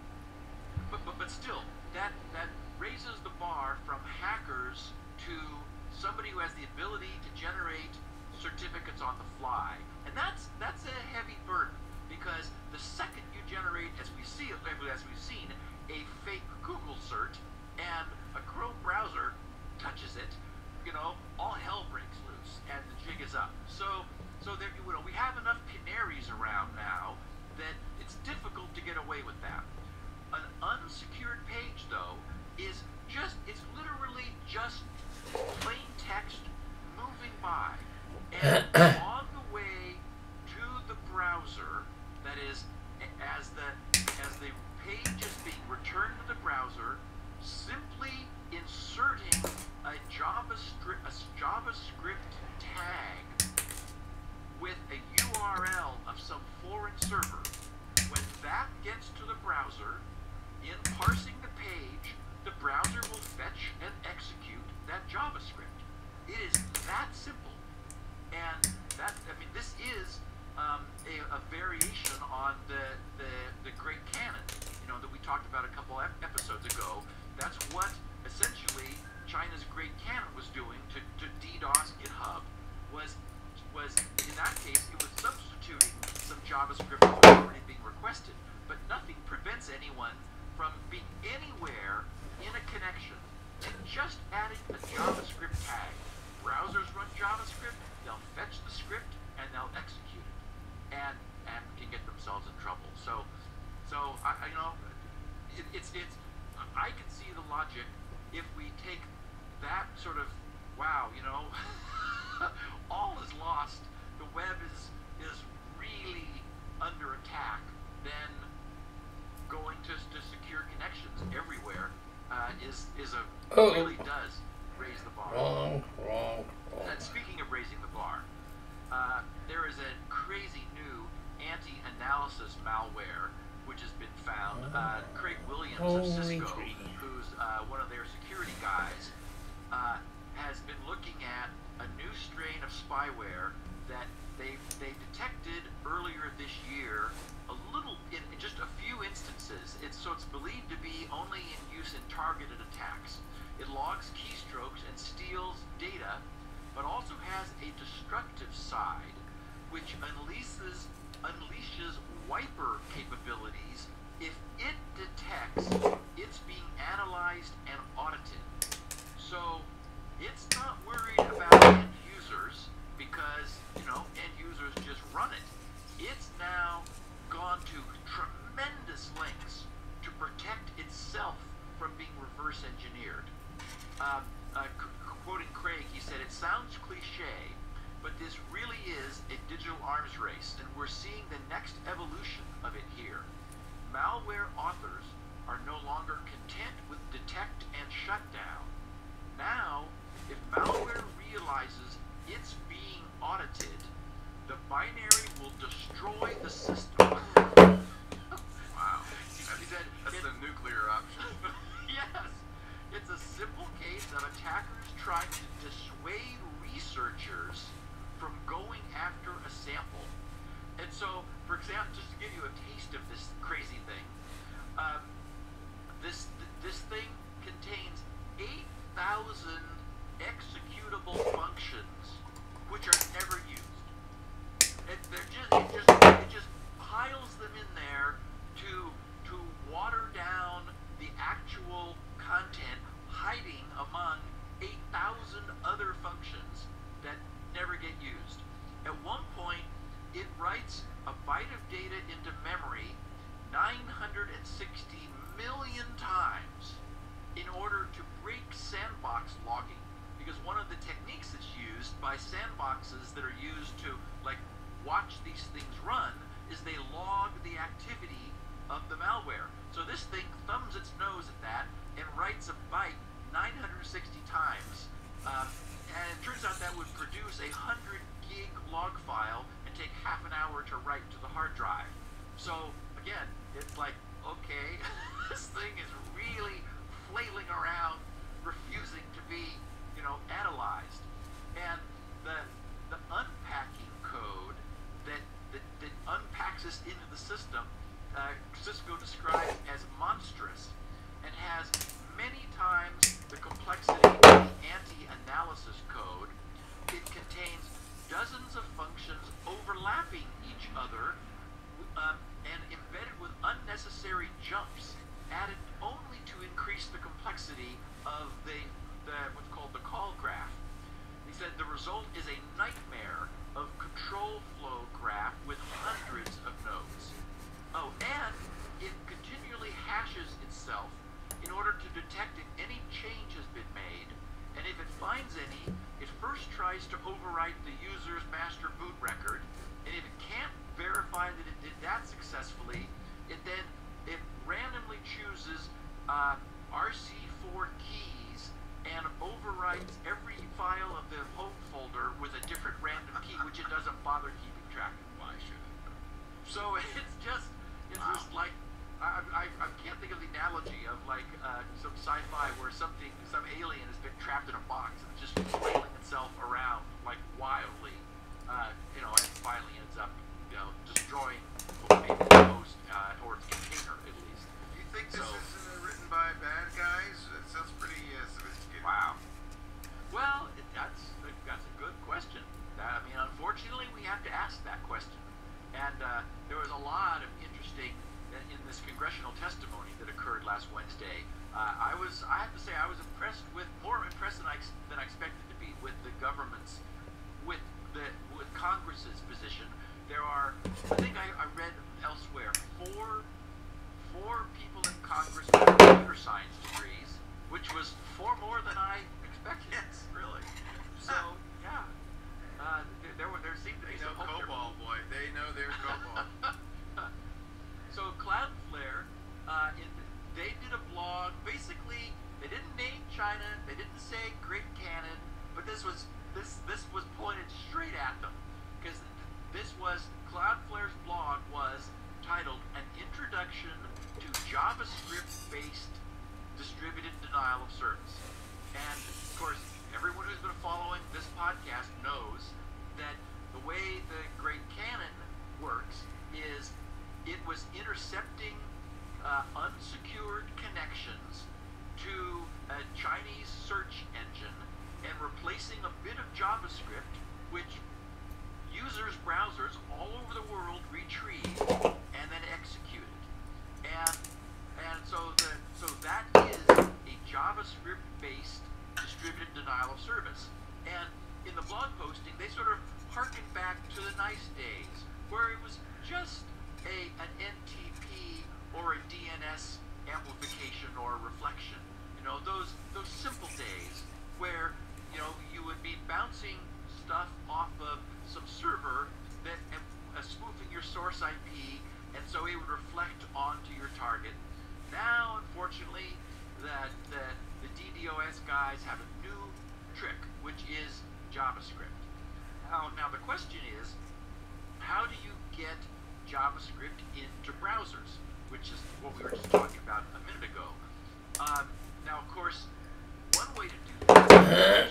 but but, but still, that that raises the bar from hackers to somebody who has the ability to generate certificates on the fly, and that's that's a heavy burden, because the second you generate, as we see, as we've seen, a fake Google cert and a Chrome browser touches it, you know, all hell breaks loose and the jig is up. So, so there, you know, we have enough canaries around now that it's difficult to get away with that. An unsecured page, though, is just, it's literally just plain text moving by. And on the way to the browser, that is, as the, as the page is being returned to the browser, simply inserting a JavaScript, a JavaScript tag with a U R L of some foreign server. When that gets to the browser, in parsing the page, the browser will fetch and execute that JavaScript. It is that simple. And that, I mean, this is um, a, a variation on the, the, the Great Canon, you know, that we talked about a couple ep episodes ago. That's what, essentially, China's Great Canon was doing to, to DDoS GitHub, was, was, in that case, it was substituting some JavaScript that was already being requested. But nothing prevents anyone from being anywhere in a connection and just adding a JavaScript tag. Browsers run JavaScript, they'll fetch the script, and they'll execute it, and and can get themselves in trouble. So, so I, I you know, it, it's it's I can see the logic if we take that sort of, wow, you know, all is lost, the web is is really under attack, then going to, to secure connections everywhere uh, is is a Oh. really does raise the bar. Wrong, wrong, wrong. And speaking of raising the bar, uh, there is a crazy new anti-analysis malware which has been found. Uh, Craig Williams of Cisco, who's uh, one of their security guys, uh, has been looking at a new strain of spyware that they they detected earlier this year. A little, in, in just a few instances. It's so it's believed to be only in use in targeted attacks. It logs keystrokes and steals data, but also has a destructive side, which unleashes unleashes wiper capabilities if it detects it's being analyzed and audited. So it's not worried about end users, because, you know, end users just run it. It's now gone to tremendous lengths to protect itself from being reverse engineered. Um, uh, quoting Craig, he said, "It sounds cliche, but this really is a digital arms race, and we're seeing the next evolution of it here. Malware authors are no longer content with detect and shut down. Now, if malware realizes it's being audited, the binary will destroy the system." Wow. He said, That's it, the nuclear option. yes, it's a simple case of attackers trying to dissuade researchers from going after a sample. And so, for example, just to give you a taste of this crazy thing, um, this this thing contains eight thousand executable functions which are never used. It, they're just, it just it just piles them in there to to water down the actual content hiding among eight thousand other functions that never get used. At one point, it writes a byte of data into memory nine hundred sixty million times in order to break sandbox logging. Because one of the techniques that's used by sandboxes that are used to, like, watch these things run is they log the activity of the malware. So this thing thumbs its result is a nightmare of control flow graph with hundreds of nodes. Oh, and it continually hashes itself in order to detect if any change has been made, and if it finds any, it first tries to overwrite the user's master boot record, and if it can't verify that it did that successfully, it then it randomly chooses uh, R C four keys and overwrites every file of the home folder with a different random key, which it doesn't bother keeping track of. Why should it? So it's just, it's Wow. just like, I, I, I can't think of the analogy of like uh, some sci-fi where something, some alien has been trapped in a box and it's just flailing itself around like wildly, uh, you know, and finally ends up, you know, destroying maybe the host uh, or its container at least. Do you think this So- is uh, written by bad guys? It sounds pretty uh, sophisticated. Wow. Well, it, that's that's a good question. That, I mean, unfortunately, we have to ask that question. And uh, there was a lot of interesting in, in this congressional testimony that occurred last Wednesday. Uh, I was, I have to say, I was impressed with more impressed than I ex- than I expected to be with the government's, with the with Congress's position. There are, I think I, I read elsewhere, four four people in Congress with computer science degrees, which was four more than I expected. Yes, really. So yeah, uh, there, there were there seemed to They be know some hope there. COBOL, boy. They know their COBOL. So Cloudflare, uh, in, they did a blog. Basically, they didn't name China. They didn't say Great Cannon, but this was this this was pointed straight at them because this was Cloudflare's blog was titled "An Introduction to JavaScript-Based Distributed Denial of Service." And of course, everyone who's been following this podcast knows that the way the Great Cannon works is it was intercepting uh, unsecured connections to a Chinese search engine and replacing a bit of JavaScript, which users' browsers all over the world retrieved and then executed. And and so the so that is a JavaScript-based distributed denial of service. And in the blog posting, they sort of harkened back to the nice days where it was just a an N T P or a D N S amplification or a reflection. You know, those those simple days where, you know, you would be bouncing stuff off of some server that uh, spoofing your source I P, and so it would reflect onto your target. Now, unfortunately, that the, the D DoS guys have a new trick, which is JavaScript. Now, now the question is, how do you get JavaScript into browsers, which is what we were just talking about a minute ago. Um, now, of course, one way to do that is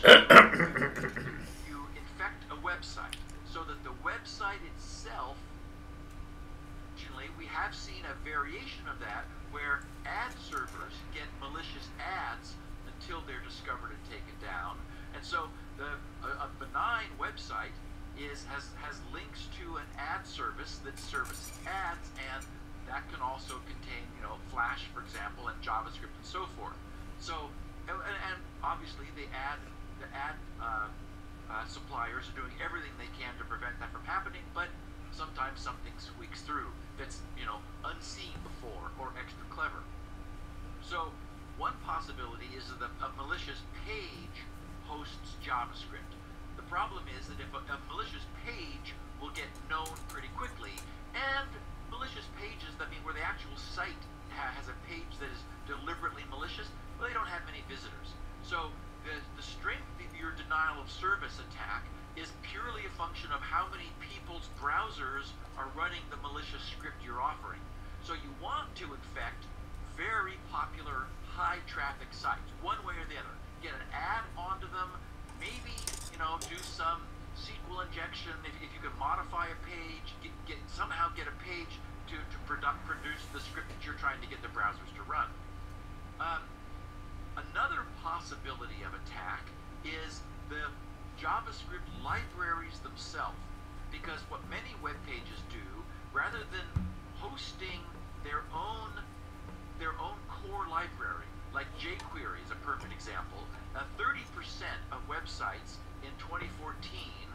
you infect a website so that the website itself, originally, we have seen a variation of that where ad servers get malicious ads until they're discovered and taken down. And so the a, a benign website is has has links to an ad service that services ads, and that can also contain, you know, Flash, for example, and JavaScript and so forth. So, and, and obviously the ad the ad uh, uh, suppliers are doing everything they can to prevent that from happening, but sometimes something squeaks through that's, you know, unseen before or extra clever. So one possibility is that a malicious page hosts JavaScript. The problem is that if a, a malicious page will get known pretty quickly, and malicious pages, that mean where the actual site ha has a page that is deliberately malicious, well, they don't have many visitors. So the, the strength of your denial of service attack is purely a function of how many people's browsers are running the malicious script you're offering. So you want to infect very popular high traffic sites, one way or the other. Get an ad onto them, maybe, you know, do some S Q L injection. If, if you can modify a page, get, get somehow get a page to, to product, produce the script that you're trying to get the browsers to run. Um, another possibility of attack is the JavaScript libraries themselves, because what many web pages do, rather than hosting their own their own core library, like jQuery is a perfect example. Uh, thirty percent of websites in twenty fourteen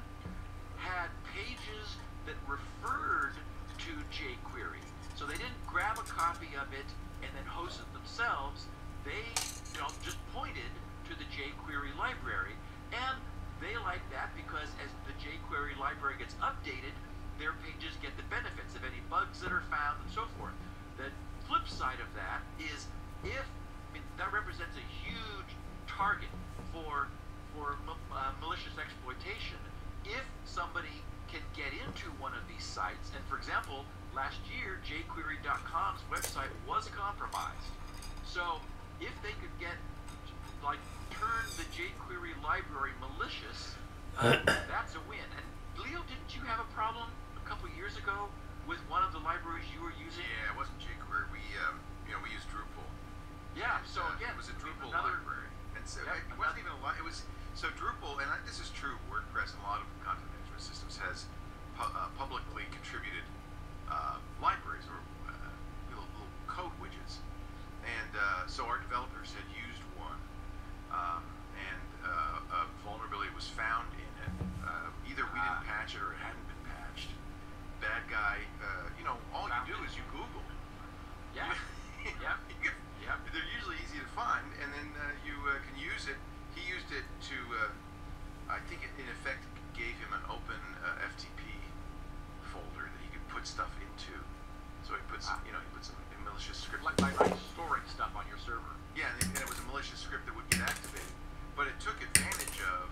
had pages that referred to jQuery. So they didn't grab a copy of it and then host it themselves. They, you know, just pointed to the jQuery library, and they like that because as the jQuery library gets updated, their pages get the benefits of any bugs that are found and so forth. The flip side of that is if, I mean, that represents a huge target for for uh, malicious exploitation. If somebody can get into one of these sites, and for example, last year jQuery dot com's website was compromised. So if they could get, like, turn the jQuery library malicious, uh, that's a win. And Leo, didn't you have a problem a couple years ago with one of the libraries you were using? Yeah, it wasn't jQuery. We, um, you know, we used Drupal. Yeah. So Uh, again, it was a Drupal another, library, and so Yep, it wasn't even a lot. It was so Drupal, and I, this is true. WordPress and a lot of content management systems has pu uh, publicly contributed uh, libraries or uh, little, little code widgets, and uh, so our developers had used one, um, and uh, a vulnerability was found in it. Uh, either we didn't patch it or it hadn't been patched. Bad guy, uh, you know, all you do is you Google. yeah, yeah, You can- yeah. They're usually easy to find, and then uh, you uh, can use it. He used it to, uh, I think it in effect gave him an open uh, F T P folder that he could put stuff into. So he puts, Ah. you know, he puts some malicious script. Like, like, like storing stuff on your server. Yeah, and it, and it was a malicious script that would get activated, but it took advantage of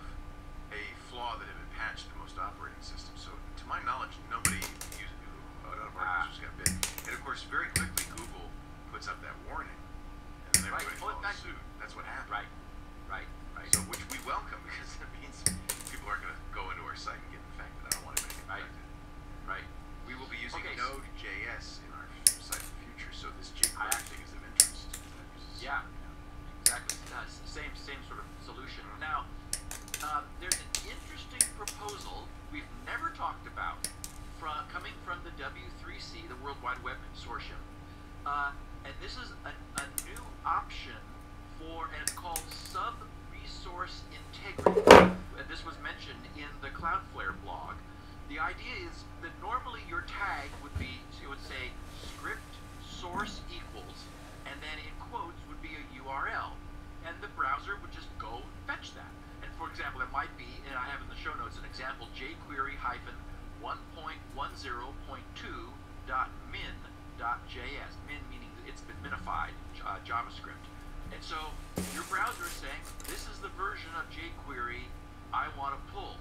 a flaw that had been patched in most operating systems. So, to my knowledge, nobody used it. A lot of our Ah. users got bit, and of course, very quickly Google puts up that warning, and then Right. everybody Well, in follows fact- suit. That's what happened. Right, right, right. So, which we welcome because that means people aren't going to go into our site and get infected. I don't want anybody to get Right. infected. Right. We will be using Okay, s- Node J S in our site in the future, so this I jQuery actually- thing is of interest. That uses- Yeah, exactly. Uh, s- same same sort of solution. Now, uh, there's an interesting proposal we've never talked about from coming from the W three C, the World Wide Web Consortium, uh, and this is a, a new option for, and it's called sub-resource integrity. And this was mentioned in the Cloudflare blog. The idea is that normally your tag would be, so it would say script source equals, and then in quotes would be a U R L, and the browser would just go fetch that. And for example, it might be, and I have in the show notes an example, jQuery hyphen one point one zero point two dot min dot J S. Min meaning it's been minified, uh, JavaScript. And so your browser is saying, this is the version of jQuery I want to pull.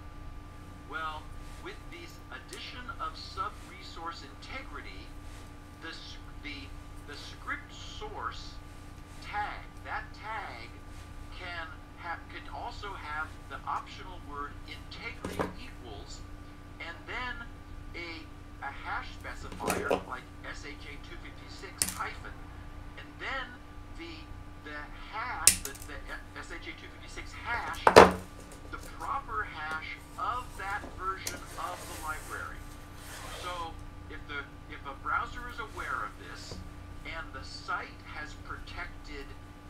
Well, with these addition of sub-resource integrity, the, s- the, the script source tag, that tag can have, can also have the optional word integrity equals, and then a, a hash specifier like S H A two fifty-six hyphen, and then the the hash, the, the S H A two fifty-six hash, the proper hash of that version of the library. So if the if a browser is aware of this and the site has protected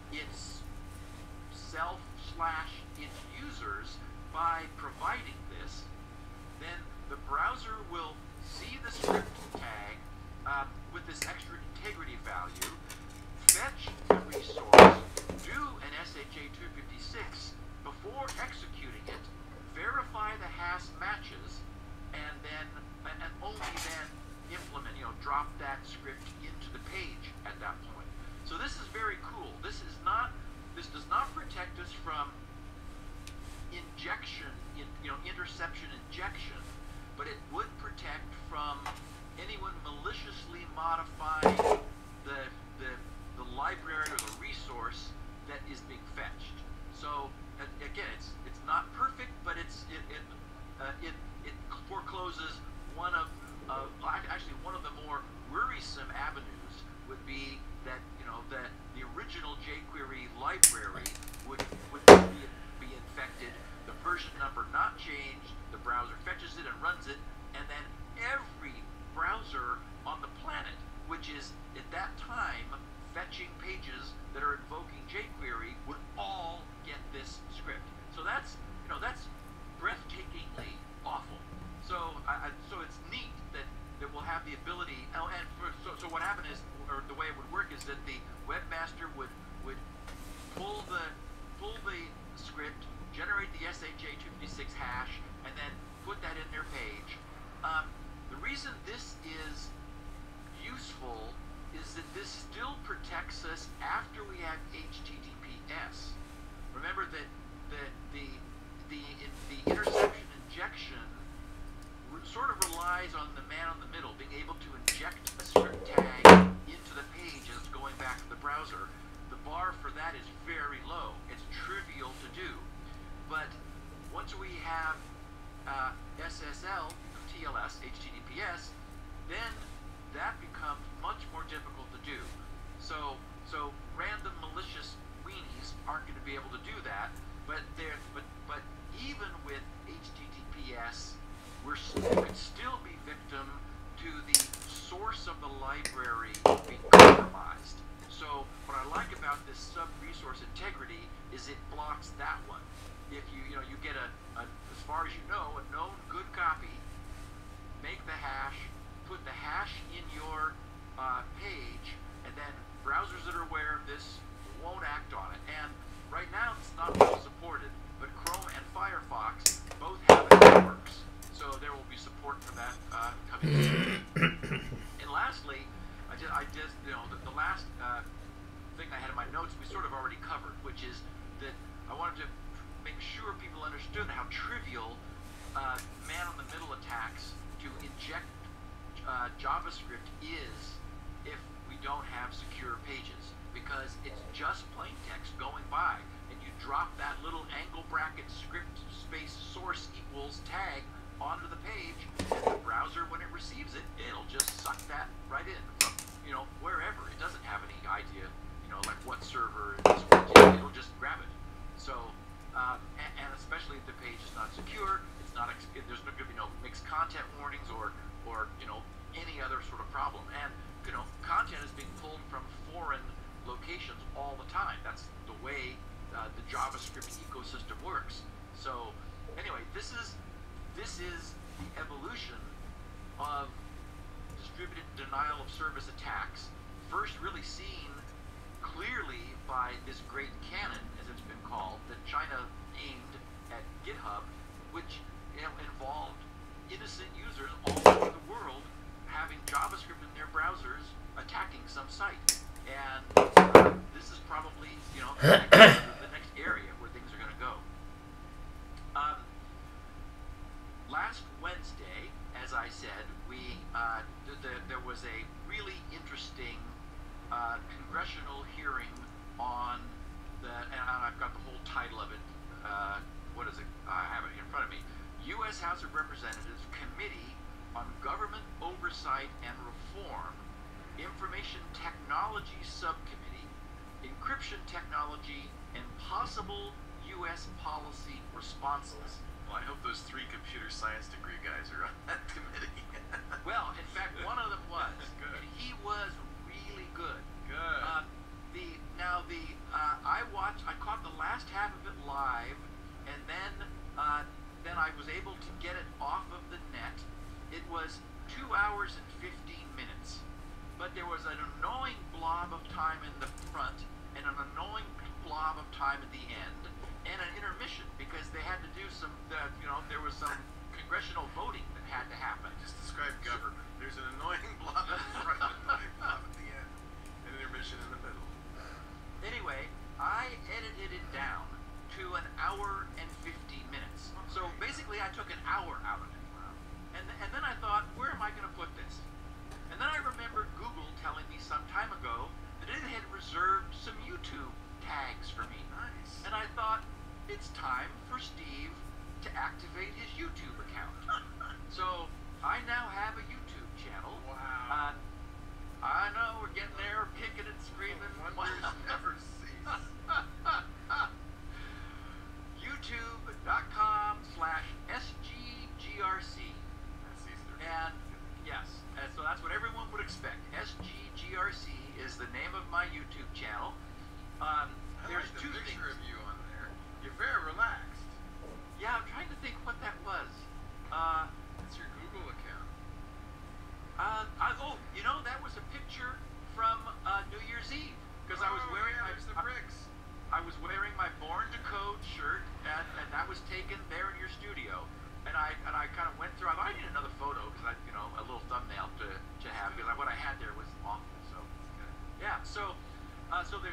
its self slash its users by providing this, then the browser will see the script tag uh, with this extra integrity value, fetch the resource, do an S H A two fifty-six before executing it, verify the hash matches, and then and only then implement, you know, drop that script into the page at that point. So this is very cool. This is not this does not protect us from injection, in, you know, interception injection, but it would protect from anyone maliciously modifying the the the library or the resource that is being fetched. So uh, again, it's it's not perfect, but it's it it uh, it, it forecloses one of uh, actually one of the more worrisome avenues would be that, you know, that the original jQuery library would would be, be infected, the version number not changed, the browser fetches it and runs it, and then every browser on the planet, which is at that time fetching pages that are invoking jQuery, access after we have H T T P S. Remember that the the the in, the interception injection re- sort of relies on the man in the middle being able to inject a script tag into the page as it's going back to the browser. The bar for that is very low. It's trivial to do. But once we have uh, S S L, T L S, H T T P S, then that becomes much more difficult to do. So, so random malicious weenies aren't going to be able to do that. But there, but but even with H T T P S, we're we could still be victim to the source of the library being compromised. So what I like about this sub-resource integrity is it blocks that one. If you you know you get a, a as far as you know a known good copy, make the hash, put the hash in your uh, page, and then browsers that are aware of this won't act on it. And right now it's not well supported, but Chrome and Firefox both have it that works. So there will be support for that uh, coming soon. And lastly, I just, I just you know, the, the last uh, thing I had in my notes we sort of already covered, which is that I wanted to make sure people understood how trivial uh, man-in-the-middle attacks to inject uh, JavaScript is if we don't have secure pages, because it's just plain text going by, and you drop that little angle bracket script space source equals tag onto the page, and the browser, when it receives it, it'll just suck that right in from, you know, wherever. It doesn't have any idea, you know, like what server it's working. It'll just grab it. So, uh, and, and especially if the page is not secure, it's not. Ex- there's going to be no mixed content warnings or, or you know, any other sort of problem. And you know, content is being pulled from foreign locations all the time. That's the way uh, the JavaScript ecosystem works. So, anyway, this is. This is the evolution of distributed denial of service attacks, first really seen clearly by this great cannon, as it's been called, that China aimed at GitHub, which you know, involved innocent users all over the world having JavaScript in their browsers attacking some site. And uh, this is probably, you know, the next, the next area where things are going to go. Um, Last Wednesday, as I said, we uh, th- th- there was a really interesting uh, congressional hearing on the, and I've got the whole title of it. Uh, what is it? I have it in front of me. U S House of Representatives Committee on Government Oversight and Reform, Information Technology Subcommittee, Encryption Technology, and Possible U S Policy Responses. Well, I hope those three computer science degree guys are on that committee. Well, in fact, one of them was, Good. and he was really good. Good. Uh, the now the uh, I watched, I caught the last half of it live, and then uh, then I was able to get it off of the net. It was two hours and fifteen minutes, but there was an annoying blob of time in the front and an annoying blob of time at the end, and an intermission because they had to do some, uh, you know, there was some congressional voting that had to happen. Just describe government. There's an annoying blob in the front, an annoying blob at the end, and an intermission in the middle. Anyway, I edited it down to an hour and fifteen minutes. So basically, I took an hour out of it, and th- and then I thought, where am I going to put this? And then I remembered Google telling me some time ago that it had reserved some YouTube tags for me. Nice. And I thought, it's time for Steve to activate his YouTube account. So I now have a YouTube channel. Wow. Uh, I know, we're getting there, kicking and screaming. Wonders never cease. YouTube.com slash SGGRC. That's easier. And yes, and so that's what everyone would expect. S G G R C is the name of my YouTube channel. Um, I there's like the two things. picture of you on there. You're very relaxed. Yeah, I'm trying to think what that was. Uh, That's your Google account. uh, I, oh, you know, that was a picture from uh, New Year's Eve because I was Oh, wearing yeah, my there's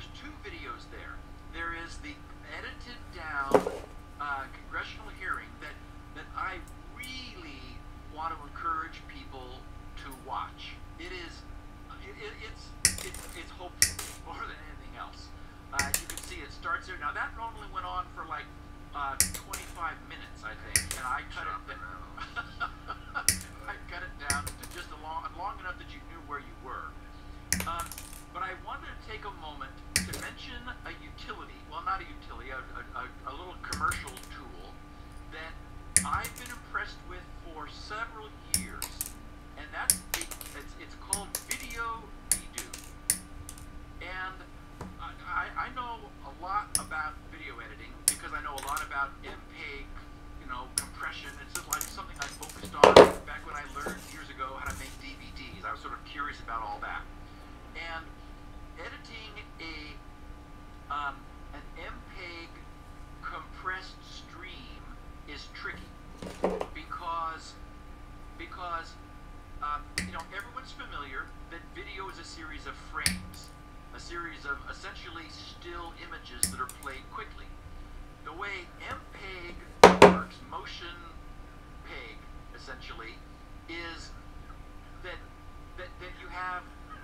there's two videos there. There is the edited down uh, congressional hearing that that I really want to encourage people to watch. It is, it, it, it's it's it's hopeful more than anything else. Uh, you can see it starts there. Now that normally went on for like uh, twenty-five minutes, I think, and I cut it. I cut it down to just a long, long enough that you knew where you were. Um, but I wanted to take a moment to mention a utility. Well, not a utility, a, a, a little commercial tool that I've been impressed with for several years, and that's it's it's called Video Redo. And I, I know a lot about video editing because I know a lot about M P E G, you know, compression. It's just like something I focused on back when I learned years ago how to make D V Ds. I was sort of curious about all that. And editing a um, an M P E G compressed stream is tricky because because um, you know, everyone's familiar that video is a series of frames, a series of essentially still images that are played quickly. The way M P E G works, motion P E G essentially, is that that that you have.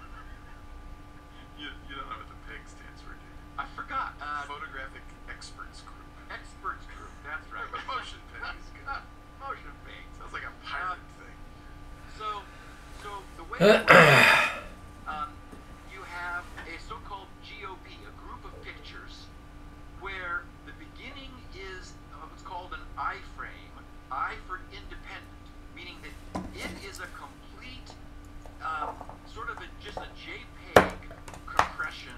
You, you don't know what the P E G stands for, do you? I forgot. Uh, Photographic Experts Group. Experts Group. That's right. Motion P E G is good. Motion P E G. Sounds like a pirate Uh, thing. So, so the way it works, um, you have a so-called G O P, a group of pictures, where the beginning is uh, what's called an I-frame, I for independent, meaning that it is a complete, um, sort of a, just a JPEG compression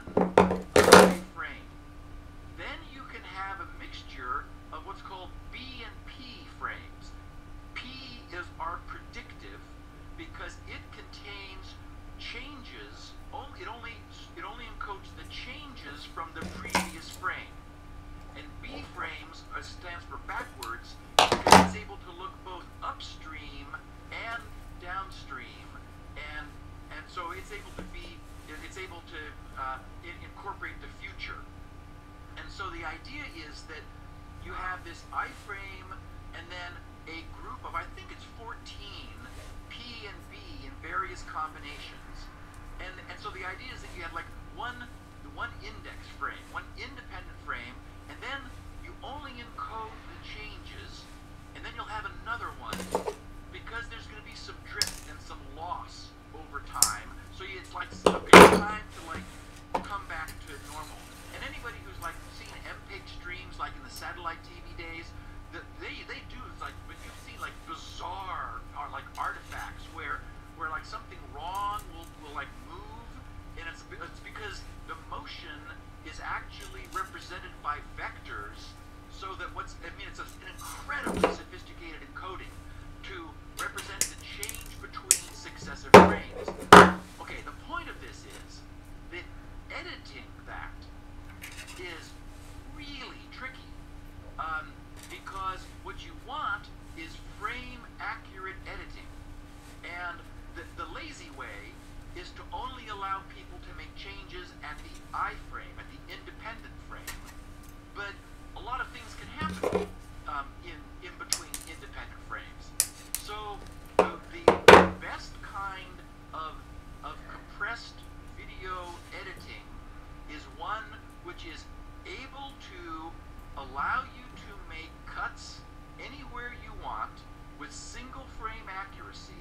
I-frame. Then you can have a mixture of what's called B and P frames. P is are predictive because it contains changes. Only, it only it only encodes the changes from the previous frame. And B frames uh, stands for backwards because it's able to look both upstream and downstream, and and so it's able to be it's able to uh, incorporate the future. And so the idea is that you have this I-frame and then a group of, I think it's fourteen P and B in various combinations. And and so the idea is that you have like one one index frame, one independent frame, and then you only encode the changes, and then you'll have another one because there's going to be some drift and some loss over time. So it's like a big time to like come back to normal. And anybody who's like seen M P E G streams like in the satellite T V days, the, they they do it's like when you've seen like bizarre or like artifacts where where like something wrong will will like move, and it's it's because the motion is actually represented by vectors, so that what's I mean it's a, an incredibly sophisticated encoding to represent the change between successive frames. Okay, the point of this is that editing that is really tricky, um, because what you want is frame accurate editing, and the, the lazy way is to only allow people to make changes at the I-frame, at the independent frame. But a lot of things can happen um, in, in between independent frames. So the, the best kind of, of compressed video editing is one which is able to allow you to make cuts anywhere you want with single frame accuracy,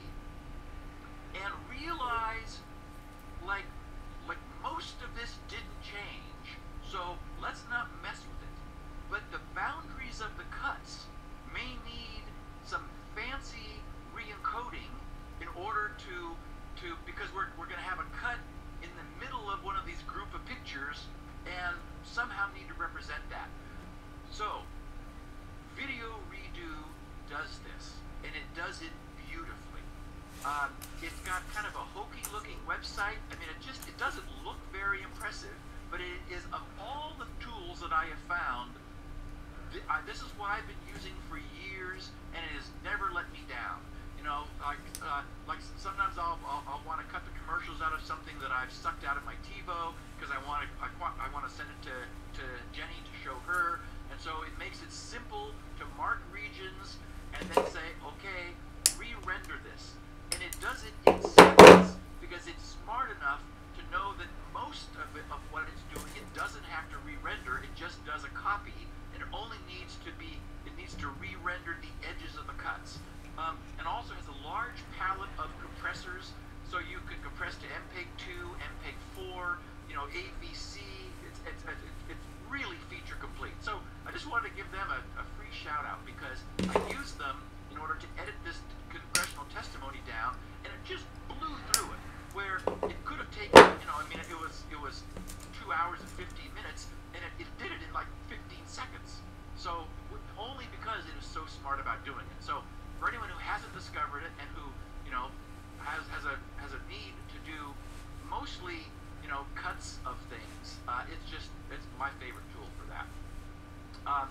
and realize like like most of this didn't change, so let's not mess with it. But the boundaries of the cuts may need some fancy re-encoding in order to to because we're we're gonna have a cut in the middle of one of these group of pictures and somehow need to represent that. So Video Redo does this, and it does it beautifully. Um, it's got kind of a hokey-looking website. I mean, it just it doesn't look very impressive, but it is, of all the tools that I have found, th I, this is what I've been using for years, and it has never let me down. You know, like uh, like sometimes I'll, I'll, I'll want to cut the commercials out of something that I've sucked out of my TiVo, because I want to I, wa- I want to send it to, to Jenny to show her, and so it makes it simple to mark regions and then say, okay, re-render this, and it does it in seconds because it's smart enough to know that most of it, of what it's doing, it doesn't have to re-render. It just does a copy, and it only needs to be it needs to re-render the edges of the cuts. Um, and also has a large palette of compressors, so you can compress to M P E G two, M P E G four, you know, A V C. It's it's it's, it's really feature complete. So I just wanted to give them a, a free shout out because I used them in order to edit this congressional testimony down, and it just blew through it. Where it could have taken, you know, I mean, it was it was two hours and fifteen minutes, and it, it did it in like fifteen seconds. So only because it is so smart about doing it. So for anyone who hasn't discovered it and who, you know, has has a has a need to do mostly, you know, cuts of things, uh, it's just it's my favorite tool for that. Um,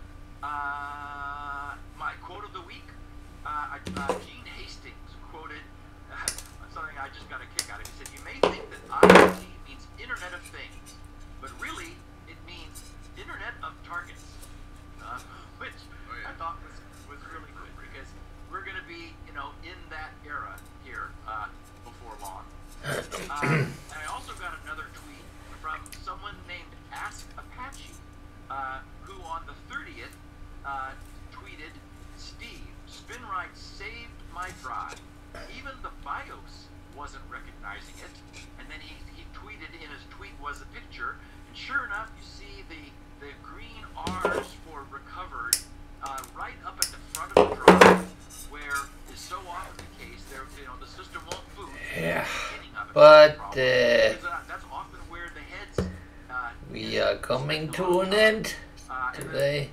uh, my quote of the week, uh, uh, Gene Hastings quoted uh, something I just got a kick out of. He said, "You may think that I O T means Internet of Things, but really it means Internet of Targets," uh, which Oh, yeah. I thought was was really good because we're going to be, you know, in that era here uh, before long. Um, and I also got another tweet from someone named Ask Apache, uh, who on the thirtieth uh, tweeted, "Steve, SpinRite saved my drive. Even the BIOS wasn't recognizing it." And then he, he tweeted, in his tweet was a picture, and sure enough, you see the, the green R's for recovered uh, right up at the front of the drive, where is so often the case. There, you know, the system won't boot. Yeah, Of it, but uh, because, uh, that's often where the heads. Uh, we are coming to an end uh, and then- today.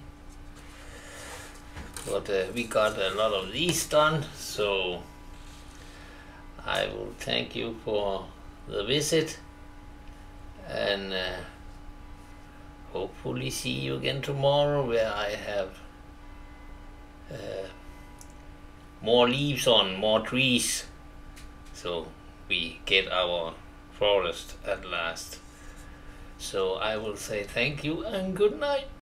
But uh, we got a lot of these done, so I will thank you for the visit, and uh, hopefully see you again tomorrow, where I have uh, more leaves on, more trees, so we get our forest at last. So I will say thank you and good night.